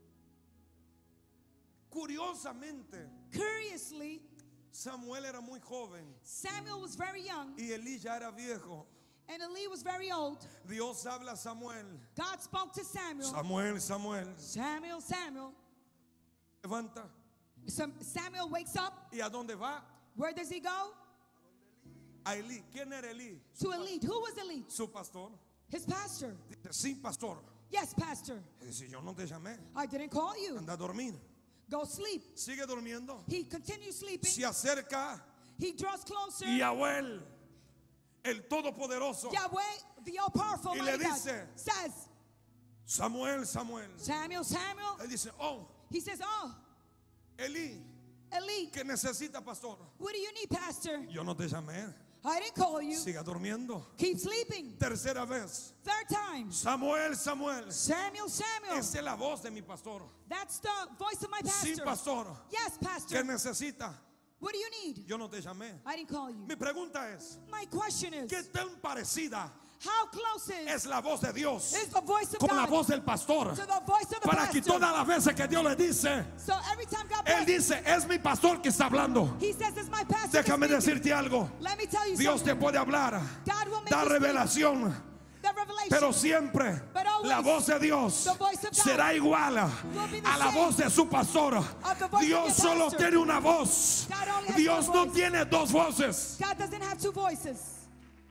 A: Curiosamente,
B: Curiously,
A: Samuel era muy joven
B: Samuel was very young
A: y Elí ya era viejo.
B: and Eli was very old.
A: Dios habla a Samuel.
B: God spoke to Samuel.
A: Samuel, Samuel,
B: Samuel, Samuel.
A: levanta.
B: So Samuel wakes up.
A: ¿Y a dónde va?
B: Where does he go?
A: A Elí. ¿Quién era Elí?
B: To Eli. Who was Eli?
A: Su pastor.
B: His pastor.
A: Dice, sí, pastor.
B: Yes, pastor.
A: Y dice, yo no te llamé.
B: I didn't call you.
A: Anda a dormir.
B: Go sleep.
A: Sigue durmiendo.
B: He continues sleeping.
A: Se acerca
B: He draws closer.
A: Yahweh, el Todopoderoso.
B: Yahweh, the all-powerful
A: Y le
B: mighty God,
A: dice,
B: says,
A: Samuel, Samuel.
B: Samuel, Samuel.
A: Él dice, oh,
B: He says, oh,
A: Elí,
B: Eli,
A: ¿qué necesita, pastor?
B: what do you need, pastor?
A: Yo no te llamé.
B: I didn't call you.
A: Siga durmiendo.
B: Keep sleeping.
A: Tercera vez.
B: Third time.
A: Samuel, Samuel.
B: Samuel, Samuel.
A: Esa es la voz de mi pastor.
B: That's the voice of my
A: Sí,
B: pastor.
A: pastor.
B: Yes,
A: ¿Qué
B: pastor.
A: necesita?
B: What do you need?
A: Yo no te llamé.
B: I didn't call you.
A: Mi pregunta es,
B: My question is,
A: ¿qué tan parecida
B: how close is,
A: es la voz de Dios
B: is the voice of
A: con la
B: God
A: voz del pastor?
B: to the voice of the
A: Para que
B: pastor?
A: todas las veces que Dios le dice,
B: So every time God
A: Él
B: blesses,
A: dice, es mi pastor que está hablando.
B: He says it's my pastor.
A: Déjame
B: that's speaking.
A: decirte algo.
B: Let me tell you
A: Dios te
B: something.
A: puede hablar,
B: God will make
A: dar
B: you speak.
A: revelación,
B: The revelation.
A: pero siempre
B: But always,
A: la voz de Dios
B: the voice of God
A: será igual
B: will be the
A: a la
B: same
A: voz de su pastor.
B: of the voice
A: Dios
B: of your
A: solo
B: pastor.
A: tiene una voz.
B: God only has
A: Dios
B: one
A: no
B: voice.
A: tiene dos voces.
B: God doesn't have two voices.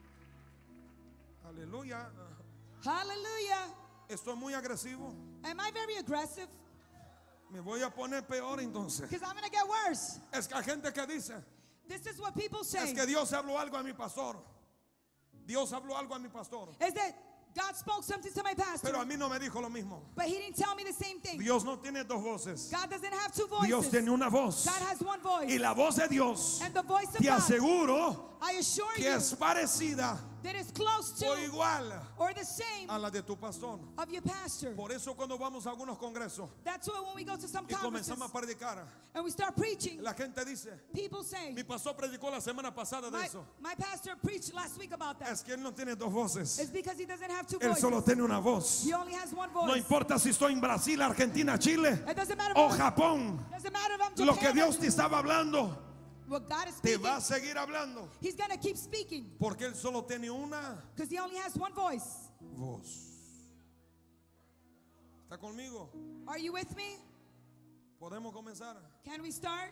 A: Aleluya.
B: Hallelujah.
A: Estoy muy agresivo.
B: Am I very aggressive?
A: Me voy a poner peor entonces.
B: Because I'm going to get worse.
A: Es que hay gente que dice,
B: This is what people
A: es
B: say.
A: que Dios habló algo a mi pastor. Dios habló algo a mi pastor.
B: Is that God spoke something to my pastor,
A: Pero a mí no me dijo lo mismo.
B: but he didn't tell me the same thing.
A: Dios no tiene dos voces.
B: God doesn't have two voices.
A: Dios tiene una voz.
B: God has one voice.
A: Y la voz de Dios,
B: And the voice of
A: te
B: God,
A: aseguro
B: I assure
A: que
B: you,
A: es parecida
B: that is close to
A: o igual
B: or the same
A: a la de tu pastor.
B: of your pastor.
A: Por eso cuando vamos a algunos congresos
B: That's why when we go to some
A: y
B: conferences
A: comenzamos a predicar,
B: and we start preaching,
A: la gente dice,
B: people say,
A: mi pastor predicó la semana pasada de
B: my,
A: eso.
B: my pastor preached last week about that.
A: Es que él no tiene dos voces.
B: It's because he doesn't have two
A: Él
B: voices.
A: solo tiene una voz.
B: He only has one voice.
A: No importa si estoy en Brasil, Argentina, Chile
B: It doesn't matter
A: o
B: if
A: Japón.
B: doesn't matter if I'm Japan.
A: Lo que Dios te estaba hablando,
B: What God is
A: te
B: speaking,
A: va a seguir hablando.
B: He's going to keep speaking
A: Porque Él solo tiene una
B: because he only has one voice.
A: voz. ¿Está conmigo?
B: Are you with me?
A: ¿Podemos comenzar?
B: Can we start?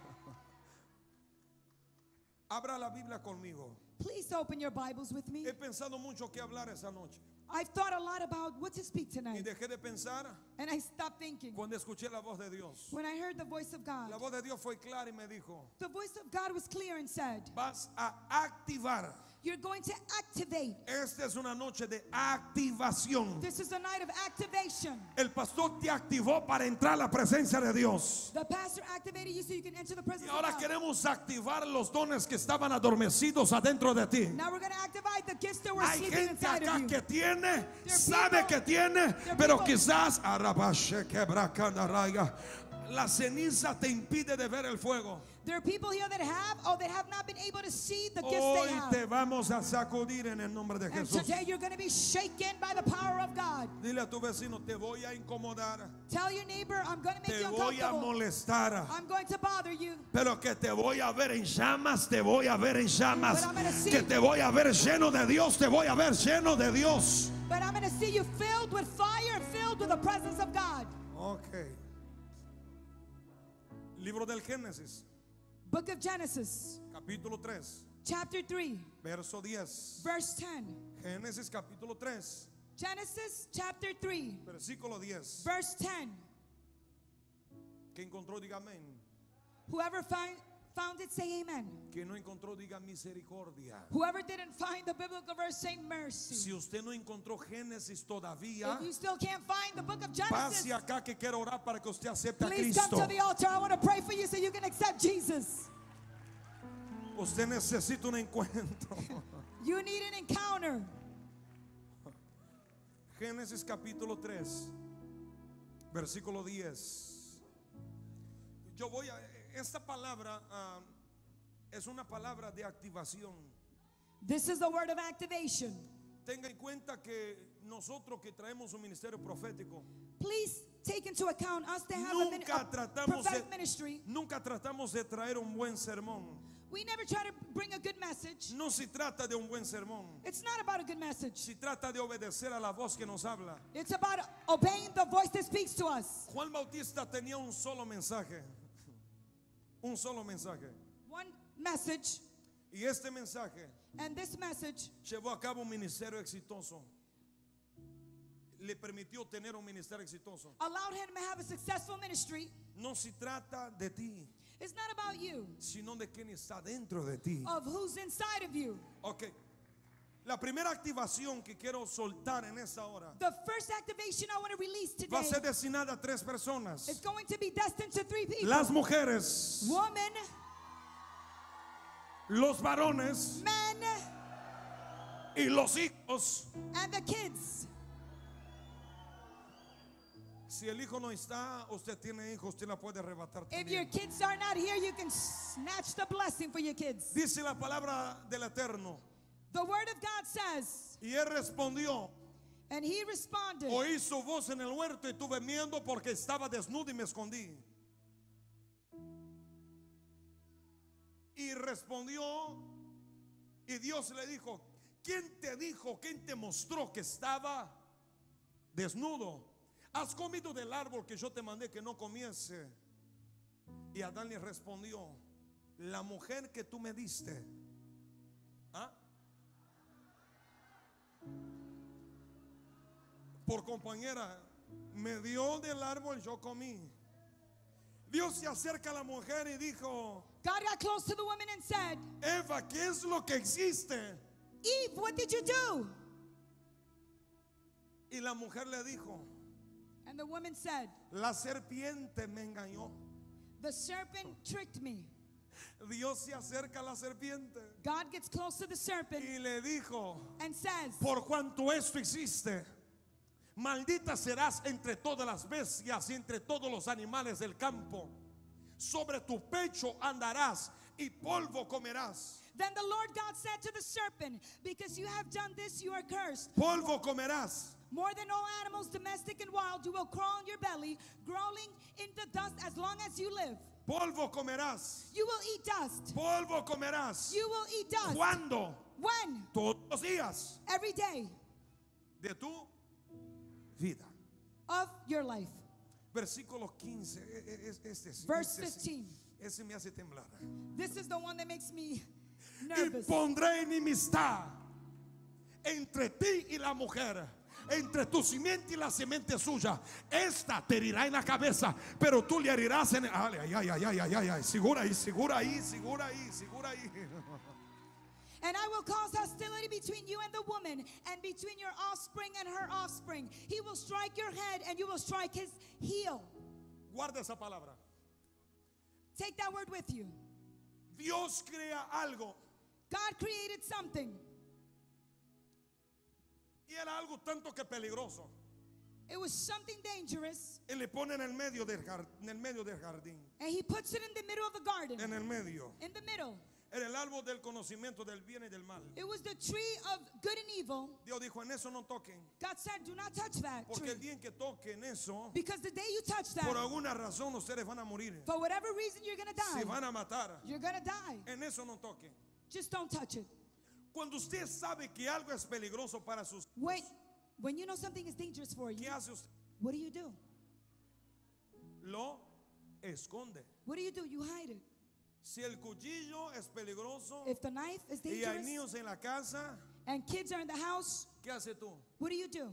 A: Abra la Biblia conmigo.
B: Please open your Bibles with me.
A: He pensado mucho que hablar esa noche.
B: I've thought a lot about what to speak
A: Y
B: tonight,
A: dejé de pensar
B: and I stopped thinking
A: cuando escuché la voz de Dios.
B: when I heard the voice of God.
A: La voz de Dios fue clara y me dijo,
B: The voice of God was clear and said,
A: vas a activar.
B: you're going to activate.
A: Esta es una noche de activación.
B: This is a night of activation.
A: El pastor te activó para entrar a la presencia de Dios.
B: The pastor activated you so you can enter the
A: Y
B: presence
A: ahora
B: of God.
A: queremos activar los dones que estaban adormecidos adentro de ti.
B: Now we're going to activate the gifts that were
A: Hay
B: sleeping
A: gente
B: inside
A: acá
B: of you.
A: que tiene,
B: There are
A: sabe
B: people-
A: que tiene,
B: there are
A: pero
B: people-
A: quizás arabashe quebracanaraya. La ceniza te impide de ver el fuego.
B: There are people here that have, or that have not been able to see the gifts
A: Hoy
B: they have.
A: te vamos a sacudir en el nombre de
B: And
A: Jesús.
B: today you're going to be shaken by the power of God.
A: Dile a tu vecino, te voy a incomodar,
B: Tell your neighbor, I'm going to make
A: te
B: you
A: voy a
B: uncomfortable.
A: molestar,
B: I'm going to bother you.
A: pero que te voy a ver en llamas, te voy a ver en llamas,
B: But I'm gonna see-
A: que te voy a ver lleno de Dios, te voy a ver lleno de Dios.
B: But I'm going to see you filled with fire, filled with the presence of God.
A: Ok. Libro del Génesis,
B: Book of Genesis,
A: capítulo tres,
B: chapter three,
A: verso diez.
B: verse ten.
A: Génesis capítulo tres,
B: Genesis chapter three,
A: versículo diez.
B: verse ten.
A: Que encontró, diga amén.
B: Whoever find, found it, say amen.
A: Que no encontró, diga misericordia.
B: Whoever didn't find the biblical verse, say mercy.
A: Si usted no encontró Génesis todavía,
B: If you still can't find the book of
A: pase
B: Genesis,
A: acá que quiero orar para que usted acepte a
B: please come
A: Cristo.
B: to the altar. I want to pray for you so you can accept Jesus.
A: Usted necesita un encuentro.
B: You need an encounter.
A: Génesis capítulo tres, versículo diez. Yo voy a, esta palabra ah, es una palabra de activación.
B: This is the word of activation.
A: Tenga en cuenta que nosotros que traemos un ministerio profético,
B: Please take into account us to have a, min-
A: nunca
B: a
A: tratamos de,
B: prophetic ministry.
A: nunca tratamos de traer un buen sermón.
B: We never try to bring a good message.
A: No se trata de un buen sermón.
B: It's not about a good message.
A: Se trata de obedecer a la voz que nos habla.
B: It's about obeying the voice that speaks to us.
A: Juan Bautista tenía un solo mensaje. Un solo mensaje.
B: One message,
A: Y este mensaje
B: and this message
A: llevó a cabo un ministerio exitoso. Le permitió tener un ministerio exitoso.
B: allowed him to have a successful ministry.
A: No se trata de ti,
B: It's not about you,
A: sino de quien está dentro de ti.
B: of who's inside of you.
A: Ok. La primera activación que quiero soltar en esta hora
B: The first activation I want to release
A: va a
B: today
A: ser destinada a tres personas.
B: is going to be destined to three people.
A: Las mujeres,
B: Woman,
A: los varones
B: men,
A: Y los hijos.
B: and the kids.
A: Si el hijo no está, usted tiene hijos, usted la puede arrebatar
B: If your
A: también.
B: kids are not here, you can snatch the blessing for your kids.
A: Dice la palabra del Eterno.
B: The word of God says,
A: Y él respondió:
B: and he responded,
A: oí su voz en el huerto y tuve miedo porque estaba desnudo y me escondí. Y respondió, y Dios le dijo: ¿quién te dijo, quién te mostró que estaba desnudo? ¿Has comido del árbol que yo te mandé que no comiese? Y Adán le respondió: la mujer que tú me diste, ¿ah? por compañera, me dio del árbol, yo comí. Dios se acerca a la mujer y dijo:
B: God got close to the woman and said,
A: Eva, ¿qué es lo que existe?
B: Eve, what did you do?
A: Y la mujer le dijo:
B: And the woman said,
A: la serpiente me engañó.
B: the serpent tricked me.
A: Dios se acerca a la serpiente
B: God gets close to the serpent
A: y le dijo:
B: and says,
A: por cuanto esto hiciste, maldita serás entre todas las bestias y entre todos los animales del campo. Sobre tu pecho andarás y polvo comerás.
B: then the Lord God said to the serpent, because you have done this, you are cursed.
A: Polvo comerás.
B: More than all animals, domestic and wild, you will crawl on your belly, growling in the dust as long as you live.
A: Polvo comerás.
B: You will eat dust.
A: Polvo comerás.
B: You will eat dust.
A: ¿Cuándo?
B: When?
A: Todos los días
B: Every day
A: de tu vida.
B: of your life.
A: Versículo quince. e- e- es- Este, sí,
B: Verse
A: este sí.
B: fifteen.
A: Ese me hace temblar.
B: This is the one that makes me
A: Y
B: nervous.
A: pondré enemistad entre ti y la mujer, entre tu simiente y la simiente suya. Esta te herirá en la cabeza, pero tú le herirás en el... Ay, ay, ay, ay, ay, ay, ay. Segura ahí, segura ahí, segura ahí, segura ahí.
B: And I will cause hostility between you and the woman, and between your offspring and her offspring. He will strike your head, and you will strike his heel.
A: Guarda esa palabra.
B: Take that word with you.
A: Dios crea algo
B: God created something.
A: y era algo tanto que peligroso.
B: It was something dangerous,
A: Y le pone en el medio del jar- en el medio del jardín,
B: and he puts it in the middle of the garden.
A: en el medio.
B: In the middle.
A: Era el árbol del conocimiento del bien y del mal.
B: It was the tree of good and evil.
A: Dios dijo: en eso no toquen,
B: God said, do not touch that
A: porque el
B: tree.
A: día en que toquen eso,
B: Because the day you touch
A: por
B: that,
A: alguna razón ustedes van a morir,
B: for whatever reason, you're going to
A: se
B: die.
A: van a matar.
B: You're going to die.
A: En eso no toquen.
B: Just don't touch it.
A: Cuando usted sabe que algo es peligroso para sus,
B: Wait, when you know something is dangerous for
A: ¿qué
B: you,
A: hace usted?
B: what do you do?
A: Lo esconde.
B: What do you do? You hide it.
A: Si el cuchillo es peligroso
B: If the knife is
A: y hay
B: dangerous
A: niños en la casa,
B: and kids are in the house,
A: ¿qué hace tú?
B: what do you do?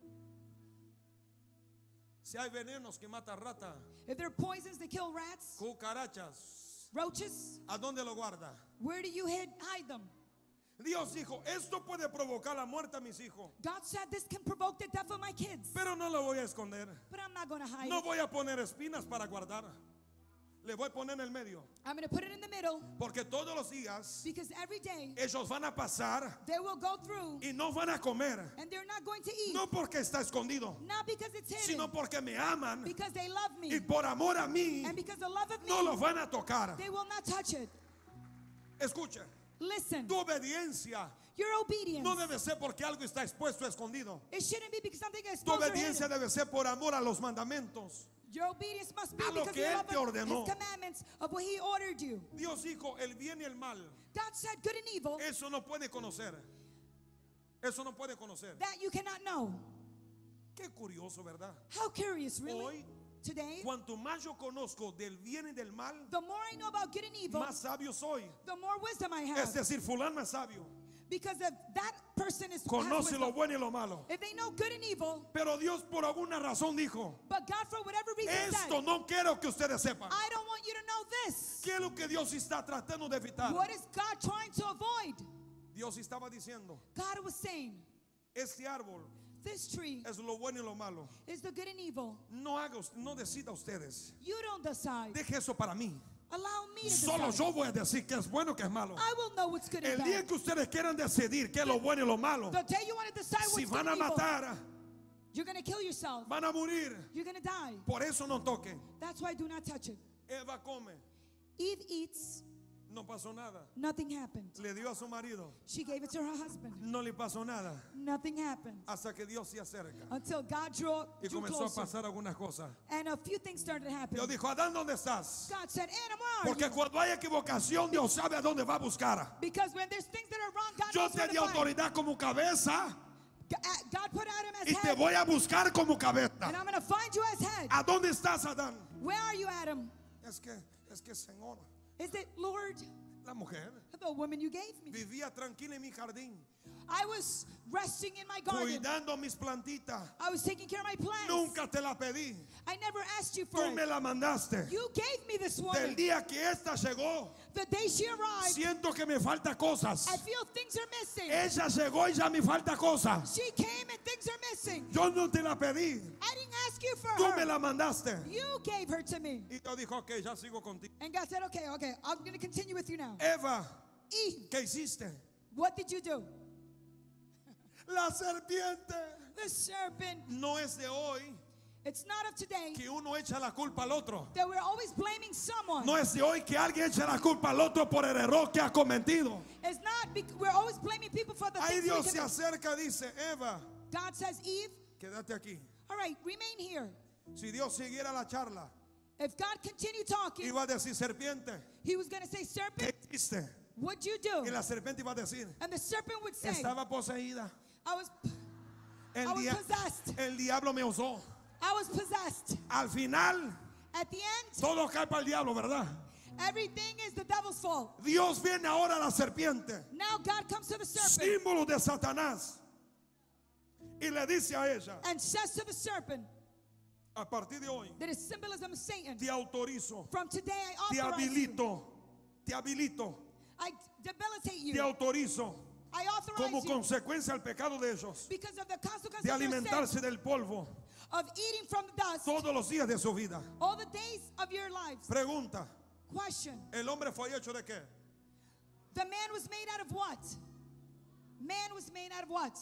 A: Si hay venenos que matan rata,
B: If there are poisons that kill rats,
A: cucarachas,
B: roaches,
A: ¿a dónde lo guarda?
B: where do you hid, hide them?
A: Dios dijo: esto puede provocar la muerte a mis hijos,
B: God said this can provoke the death of my kids,
A: pero no lo voy a esconder.
B: but I'm not going to hide
A: No
B: it.
A: voy a poner espinas para guardar. Le voy a poner en el medio,
B: I'm going to put it in the middle,
A: porque todos los días
B: because every day
A: ellos van a pasar
B: they will go through
A: y no van a comer.
B: and they're not going to eat.
A: No porque está escondido,
B: Not because it's hidden,
A: sino porque me aman
B: because they love me.
A: y por amor a mí
B: And because the love of
A: no lo
B: me,
A: van a tocar.
B: they will not touch it.
A: Escucha,
B: Listen,
A: tu obediencia
B: your obedience,
A: no debe ser porque algo está expuesto, escondido.
B: it shouldn't be because something is
A: Tu
B: exposed or
A: obediencia
B: hidden.
A: debe ser por amor a los mandamientos.
B: Your obedience must be
A: A lo
B: because
A: que
B: you
A: Él
B: love
A: te
B: him,
A: ordenó.
B: his commandments of what he ordered you.
A: Dios dijo: el bien y el mal,
B: God said good and evil,
A: eso no puede conocer. Eso no puede conocer.
B: that you cannot know.
A: Qué curioso, ¿verdad?
B: How curious, really?
A: Hoy,
B: Today,
A: cuanto más yo conozco del bien y del mal,
B: the more I know about good and evil,
A: más sabio soy.
B: the more wisdom I
A: Es
B: have.
A: decir, fulano es sabio,
B: Because if that person is has
A: conoce lo
B: wisdom,
A: bueno y lo malo.
B: if they know good and evil,
A: Pero Dios por alguna razón dijo:
B: but God for whatever reason
A: esto
B: said,
A: no quiero que ustedes sepan.
B: I don't want you to know this.
A: ¿Qué es lo que Dios está tratando de evitar?
B: What is God trying to avoid?
A: Dios estaba diciendo:
B: God was saying,
A: este árbol
B: this tree
A: es lo bueno y lo malo.
B: is the good and evil.
A: No haga, us- no decida ustedes.
B: You don't decide.
A: Deje eso para mí.
B: Allow me to
A: Solo
B: decide.
A: yo voy a decir que es bueno, que es malo.
B: I will know what's good and
A: El día
B: bad.
A: que ustedes quieran decidir qué es lo bueno y lo malo,
B: The day you want to decide
A: si
B: what's
A: van
B: good
A: a
B: and evil,
A: matar,
B: you're going to kill yourself.
A: van a morir.
B: You're going to die.
A: Por eso no toquen.
B: That's why do not touch it.
A: Eva come,
B: Eve eats,
A: no pasó nada.
B: nothing happened.
A: Le dio a su marido,
B: She gave it to her husband.
A: no le pasó nada.
B: Nothing happened.
A: Hasta que Dios se acerca
B: Until God drew,
A: y
B: drew
A: comenzó a
B: closer.
A: pasar algunas cosas.
B: And a few things started to happen.
A: Dios dijo, Adán, ¿dónde estás?
B: God said, Adam, where are
A: Porque
B: you?
A: cuando hay equivocación, Dios sabe a dónde va a buscar.
B: Because when there's things that are wrong, God
A: Yo
B: knows
A: te
B: where
A: di
B: to find.
A: autoridad como cabeza
B: G- uh, God put Adam as
A: y te
B: head,
A: voy a buscar como
B: and
A: cabeza.
B: I'm going to find you as head.
A: ¿A dónde estás, Adán?
B: Where are you, Adam?
A: Es que, es que, Señor,
B: Is it, Lord,
A: la mujer
B: the woman you gave me?
A: vivía tranquila en mi jardín,
B: I was resting in my garden.
A: cuidando mis plantitas.
B: I was taking care of my plants.
A: Nunca te la pedí.
B: I never asked you for
A: Tú me
B: it.
A: la mandaste.
B: You gave me this
A: Del
B: woman.
A: día que esta llegó,
B: The day she arrived,
A: siento que me falta cosas.
B: I feel things are missing.
A: Ella llegó y ya me falta cosas.
B: She came and things are missing.
A: Yo no te la pedí.
B: I didn't ask you for
A: Tú me
B: her.
A: la mandaste.
B: You gave her to me.
A: Y Dios dijo, ok, ya sigo contigo.
B: And God said, okay, okay, I'm going to continue with you now.
A: Eva,
B: Eve,
A: ¿qué hiciste?
B: what did you do?
A: La serpiente.
B: The serpent.
A: No es de hoy
B: It's not of today
A: que uno echa la culpa al otro.
B: that we're always blaming someone.
A: No es de hoy que alguien echa la culpa al otro por el error que ha cometido.
B: It's not, bec- we're always blaming people for the
A: Ahí
B: things we
A: Dios se
B: commit.
A: acerca y dice, Eva,
B: God says, Eve,
A: quédate aquí.
B: all right, remain here.
A: Si Dios siguiera la charla,
B: If God continued talking,
A: iba a decir, serpiente,
B: he was going to say,
A: ¿qué
B: serpent,
A: hiciste?
B: what'd you do?
A: Y la serpiente iba a decir,
B: And the serpent would say,
A: estaba poseída.
B: I was, I
A: El,
B: was
A: dia-
B: possessed.
A: el diablo me usó.
B: I was possessed.
A: Al final,
B: At the end,
A: todo cae para el diablo, ¿verdad?
B: everything is the devil's fault.
A: Dios viene ahora a la serpiente,
B: Now God comes to the serpent
A: símbolo de Satanás, y le dice a ella,
B: and says to the serpent
A: a partir de hoy,
B: that is symbolism of Satan.
A: te autorizo,
B: From today I
A: te
B: authorize you.
A: habilito, te habilito,
B: I debilitate you.
A: te autorizo,
B: I
A: como
B: authorize you
A: consecuencia al pecado de ellos,
B: because of the consequences
A: de
B: of your sin,
A: alimentarse del polvo
B: of eating from the dust
A: todos los días de su vida.
B: all the days of your lives.
A: Pregunta,
B: Question.
A: ¿el hombre fue hecho de qué?
B: The man was made out of what? Man was made out of what?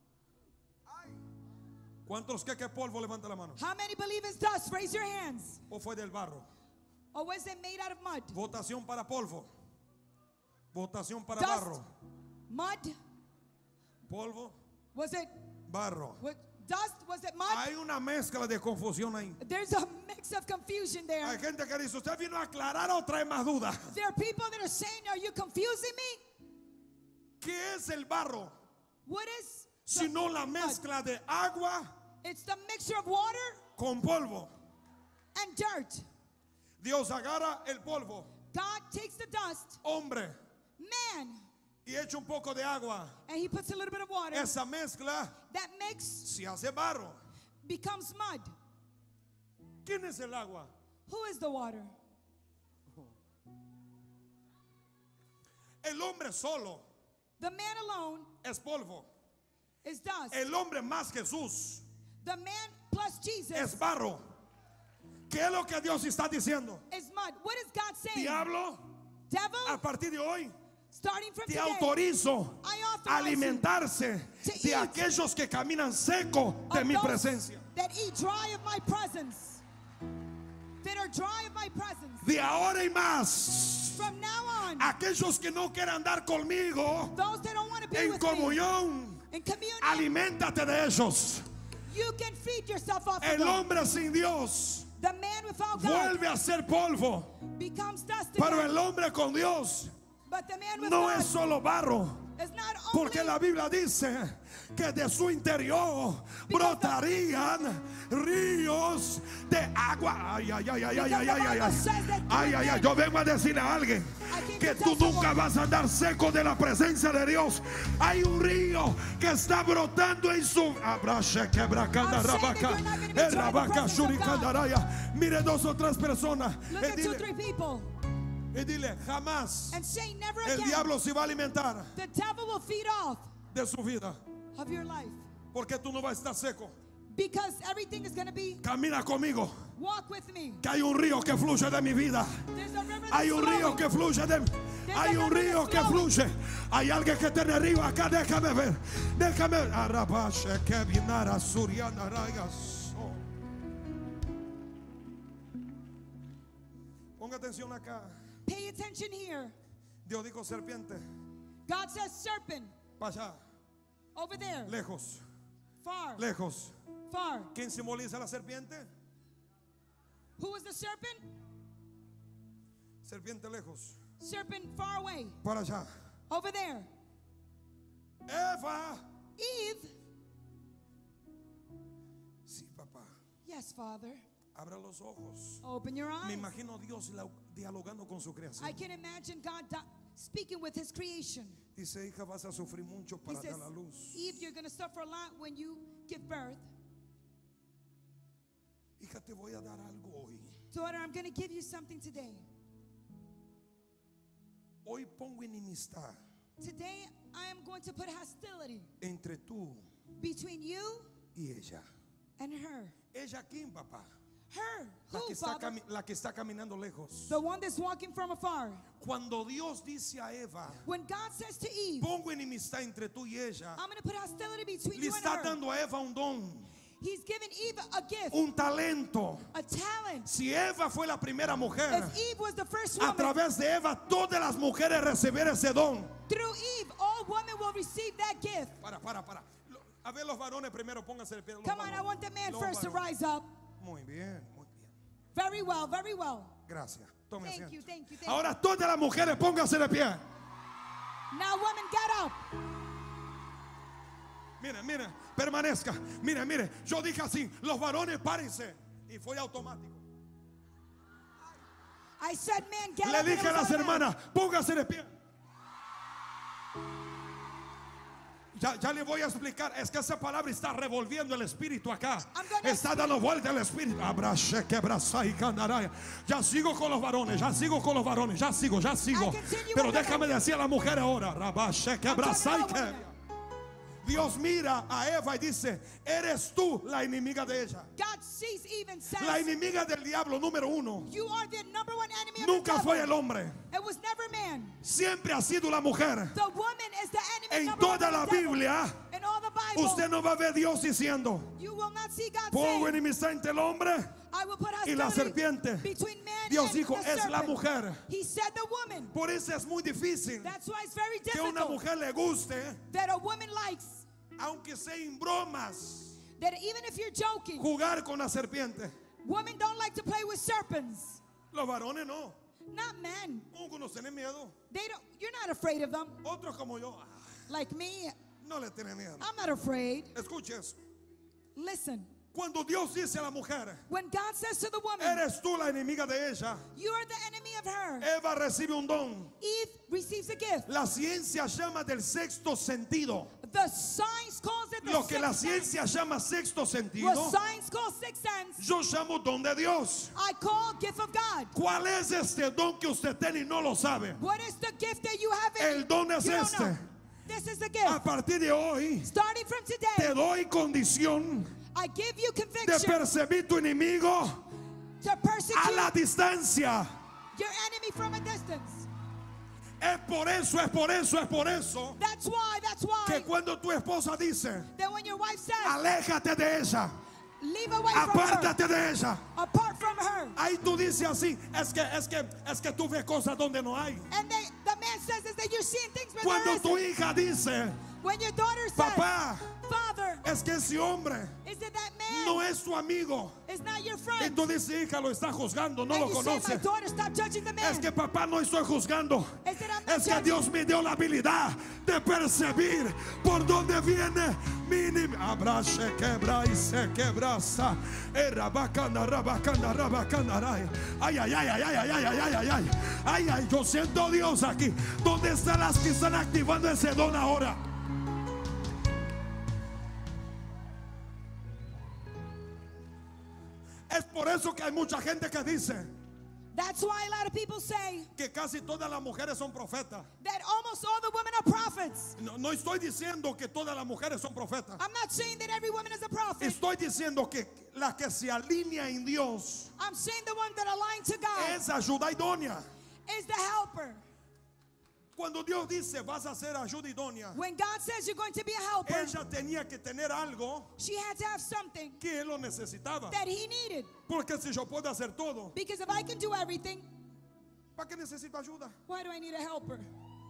A: ¿Cuántos que qué polvo? Levanta la mano.
B: How many believe it's dust? Raise your hands.
A: ¿O fue del barro?
B: Or was it made out of mud?
A: Votación para polvo. Votación para
B: Dust.
A: barro.
B: Mud?
A: Polvo,
B: Was it
A: barro.
B: what, dust? Was it mud?
A: Hay una mezcla de confusión ahí.
B: There's a mix of confusion there.
A: Hay gente que dice, ¿usted vino a aclarar o trae más dudas?
B: There are people that are saying, are you confusing me?
A: ¿Qué es el barro?
B: What is the
A: Sino la
B: mud?
A: mezcla de agua
B: It's the mixture of water
A: con polvo.
B: and dirt.
A: Dios agarra el polvo,
B: God takes the dust,
A: hombre,
B: man,
A: y echa un poco de agua.
B: and he puts a little bit of water.
A: Esa mezcla
B: That mix
A: se hace barro.
B: becomes mud.
A: ¿Quién es el agua?
B: Who is the water?
A: El hombre solo
B: The man alone
A: es polvo.
B: is dust.
A: El hombre más Jesús
B: The man plus Jesus
A: es barro. ¿Qué es lo que Dios está diciendo?
B: is mud. What is God saying?
A: Diablo,
B: Devil,
A: a partir de hoy
B: starting from
A: te
B: today,
A: autorizo
B: I
A: a
B: authorize you
A: alimentarse
B: to
A: de
B: eat
A: aquellos que caminan seco de
B: of
A: mi
B: those
A: presencia.
B: that eat dry of my presence, that are dry of my presence.
A: De ahora y más,
B: From now on,
A: aquellos que no quieran andar conmigo
B: those that don't want to be
A: en
B: with me
A: comunión,
B: in communion,
A: aliméntate de ellos.
B: you can feed yourself off of
A: El
B: them.
A: hombre sin Dios
B: The man without God
A: vuelve a ser polvo,
B: becomes dust
A: pero
B: again.
A: el hombre con Dios
B: But the man with
A: no
B: God
A: es solo barro.
B: is not only
A: Porque la Biblia dice que de su interior brotarían ríos de agua. Ay, ay, ay, ay, ay, ay, ay, ay, ay. Ay, ay, ay. Yo vengo a decirle a alguien que tú nunca vas a andar seco de la presencia de Dios. Hay un río que está brotando en su abrache que bracanda rabaca, el rabaca shurikandaraya. Mire dos o tres personas
B: look
A: y
B: at two,
A: dile,
B: three people
A: y dile jamás
B: and say never
A: el
B: again
A: diablo se va a alimentar
B: the devil will feed off
A: de su vida.
B: of your life
A: Porque tú no vas a estar seco.
B: because everything is going to be
A: Camina conmigo.
B: Walk with me.
A: Que hay un río que fluye de mi vida.
B: There's a river
A: Hay
B: that's
A: un río
B: flowing.
A: que fluye de Hay un río que fluye. Hay alguien que tiene río acá. Déjame ver. Déjame ver. Arabashe que vinara suriana rayas. Ponga atención acá.
B: Pay attention here.
A: Dios dijo serpiente.
B: God says serpent.
A: Para allá.
B: Over there.
A: Lejos.
B: Far.
A: Lejos.
B: Far.
A: ¿Quién simboliza la serpiente?
B: Who is the serpent?
A: Serpiente lejos.
B: Serpent far away.
A: Para allá.
B: Over there.
A: Eva.
B: Eve.
A: Sí, papá.
B: Yes, Father.
A: Abra los ojos.
B: Open your
A: Me
B: eyes.
A: imagino Dios la- dialogando con su creación.
B: I can imagine God di- speaking with his creation.
A: Dice, hija, vas a sufrir mucho
B: He
A: para
B: says,
A: dar la luz.
B: Eve, you're going to suffer a lot when you give birth.
A: Hija, te voy a dar algo hoy.
B: Daughter, I'm going to give you something today.
A: Hoy pongo enemistad
B: Today, I am going to put hostility
A: entre tú
B: between you
A: y ella.
B: and her.
A: ¿Ella quién, papá?
B: Her.
A: La
B: Who,
A: que, está
B: Father?
A: cami- la que está caminando lejos.
B: The one that's walking from afar.
A: Cuando Dios dice a Eva,
B: When God says to Eve,
A: pongo enemistad entre tú y ella,
B: I'm going to put hostility between
A: le
B: you and
A: está
B: her.
A: dando a Eva un don,
B: He's given Eve a gift,
A: un talento.
B: a talent.
A: Si Eva fue la primera mujer,
B: If Eve was the first
A: a
B: woman,
A: través de Eva todas las mujeres recibieron ese don.
B: through Eve, all women will receive that gift.
A: Para, para, para. Lo- A ver los varones primero, pónganse de pie. los
B: Come on, I
A: varones.
B: want the man
A: Los
B: first to
A: varones.
B: rise up.
A: Muy bien, muy bien.
B: Very well, very well.
A: Gracias. Tome
B: Thank
A: asiento.
B: you, thank you, thank
A: Ahora todas las mujeres pónganse de pie.
B: you. Now, women, get up.
A: Miren, miren, permanezca. Miren, miren. Yo dije así, los varones párense. Y fue automático.
B: I said, man, get
A: Le
B: up. and it
A: dije a
B: was
A: las
B: automatic.
A: hermanas, pónganse de pie. Ya, ya le voy a explicar. Es que esa palabra está revolviendo el espíritu acá.
B: I'm gonna
A: Está dando vuelta el espíritu. Abrace, quebraza y candaraya. Ya sigo con los varones. Ya sigo con los varones. Ya sigo, ya sigo.
B: I continue
A: Pero
B: with the
A: déjame decir a la mujer ahora. Rabache, quebraza y
B: about women.
A: que- Dios mira a Eva y dice, eres tú la enemiga de ella.
B: God sees Eve and says,
A: La enemiga del diablo número uno.
B: you are the number one enemy of
A: Nunca
B: the
A: fue
B: devil.
A: el hombre.
B: It was never man.
A: Siempre ha sido la mujer.
B: The woman is the enemy
A: En
B: number one
A: toda
B: of
A: la
B: the devil.
A: Biblia,
B: In all the Bible,
A: usted no va a ver Dios diciendo,
B: you will not see God
A: pongo
B: saying,
A: enemistad entre el hombre
B: I will put
A: y la
B: hostility
A: serpiente.
B: between man
A: Dios
B: and
A: dijo,
B: the
A: es la
B: serpent.
A: mujer.
B: He said the woman.
A: Por eso es muy difícil
B: That's why it's very
A: que una
B: difficult
A: mujer le guste,
B: that a woman likes,
A: aunque sea en bromas,
B: that even if you're joking,
A: jugar con la serpiente.
B: women don't like to play with serpents.
A: Los varones no.
B: Not men.
A: Algunos tienen miedo.
B: They don't. You're not afraid of them.
A: Otros como yo, ah,
B: Like me,
A: no le tienen miedo.
B: I'm not afraid.
A: Escuche eso.
B: Listen,
A: Cuando Dios dice a la mujer,
B: when God says to the woman,
A: eres tú la enemiga de ella,
B: you are the enemy of her,
A: Eva recibe un don.
B: Eve receives a gift.
A: La ciencia llama del sexto sentido.
B: The science calls it the
A: Lo que la
B: sixth sense.
A: ciencia llama sexto
B: What
A: sentido,
B: science calls sixth sense,
A: yo llamo don de Dios.
B: I call gift of God.
A: ¿Cuál es este don que usted tiene y no lo sabe?
B: What is the gift that you have in
A: El don es
B: you don't
A: este.
B: know? This is the
A: A
B: gift.
A: partir de hoy,
B: Starting from
A: te
B: today,
A: doy condición
B: I give you
A: de
B: conviction
A: percibir tu enemigo
B: to
A: a
B: persecute
A: la distancia.
B: your enemy from a distance.
A: Es por eso, es por eso, es por eso
B: That's why, that's
A: que
B: why,
A: cuando tu esposa dice,
B: that when your wife says,
A: aléjate de ella,
B: leave away from her,
A: apártate de ella.
B: apart from her,
A: Ahí tú dices así, es que, es que, es que tú ves cosas donde no hay.
B: and they, the man says is that you're seeing things where
A: Cuando
B: there
A: tu
B: isn't.
A: hija dice,
B: When your daughter says,
A: papá,
B: Father,
A: es que ese hombre
B: is it that man
A: no es tu amigo.
B: is not your
A: Y
B: friend?
A: tú dices, hija, lo está juzgando, no
B: and
A: lo
B: you say, my
A: conoce.
B: daughter, stop judging the man.
A: Es que papá no estoy juzgando.
B: Is it I'm not
A: Es que
B: judging?
A: Dios me dio la habilidad de percibir por dónde viene mi enemigo. Abrace, quebra y se quebraza. Eh, rabacana, rabacana, rabacana, ray. Ay, ay, ay, ay, ay, ay, ay, ay, ay, ay, ay. Ay, ay, yo siento Dios aquí. ¿Dónde están las que están activando ese don ahora? Es por eso que hay mucha gente que dice
B: That's why a lot of people say
A: que casi todas las mujeres son profetas.
B: that almost almost all the women are prophets.
A: No, no estoy diciendo que todas las mujeres son profetas.
B: I'm not saying that every woman is a prophet.
A: Estoy diciendo que la que se alinea en Dios
B: I'm saying the one that align to God
A: es ayuda idónea.
B: is the helper.
A: Cuando Dios dice vas a ser ayuda idónea,
B: When God says you're going to be a helper,
A: ella tenía que tener algo
B: she had to have something
A: que él lo necesitaba.
B: that he needed.
A: Porque si yo puedo hacer todo,
B: Because if I can do everything,
A: ¿para qué necesito ayuda?
B: why do I need a helper?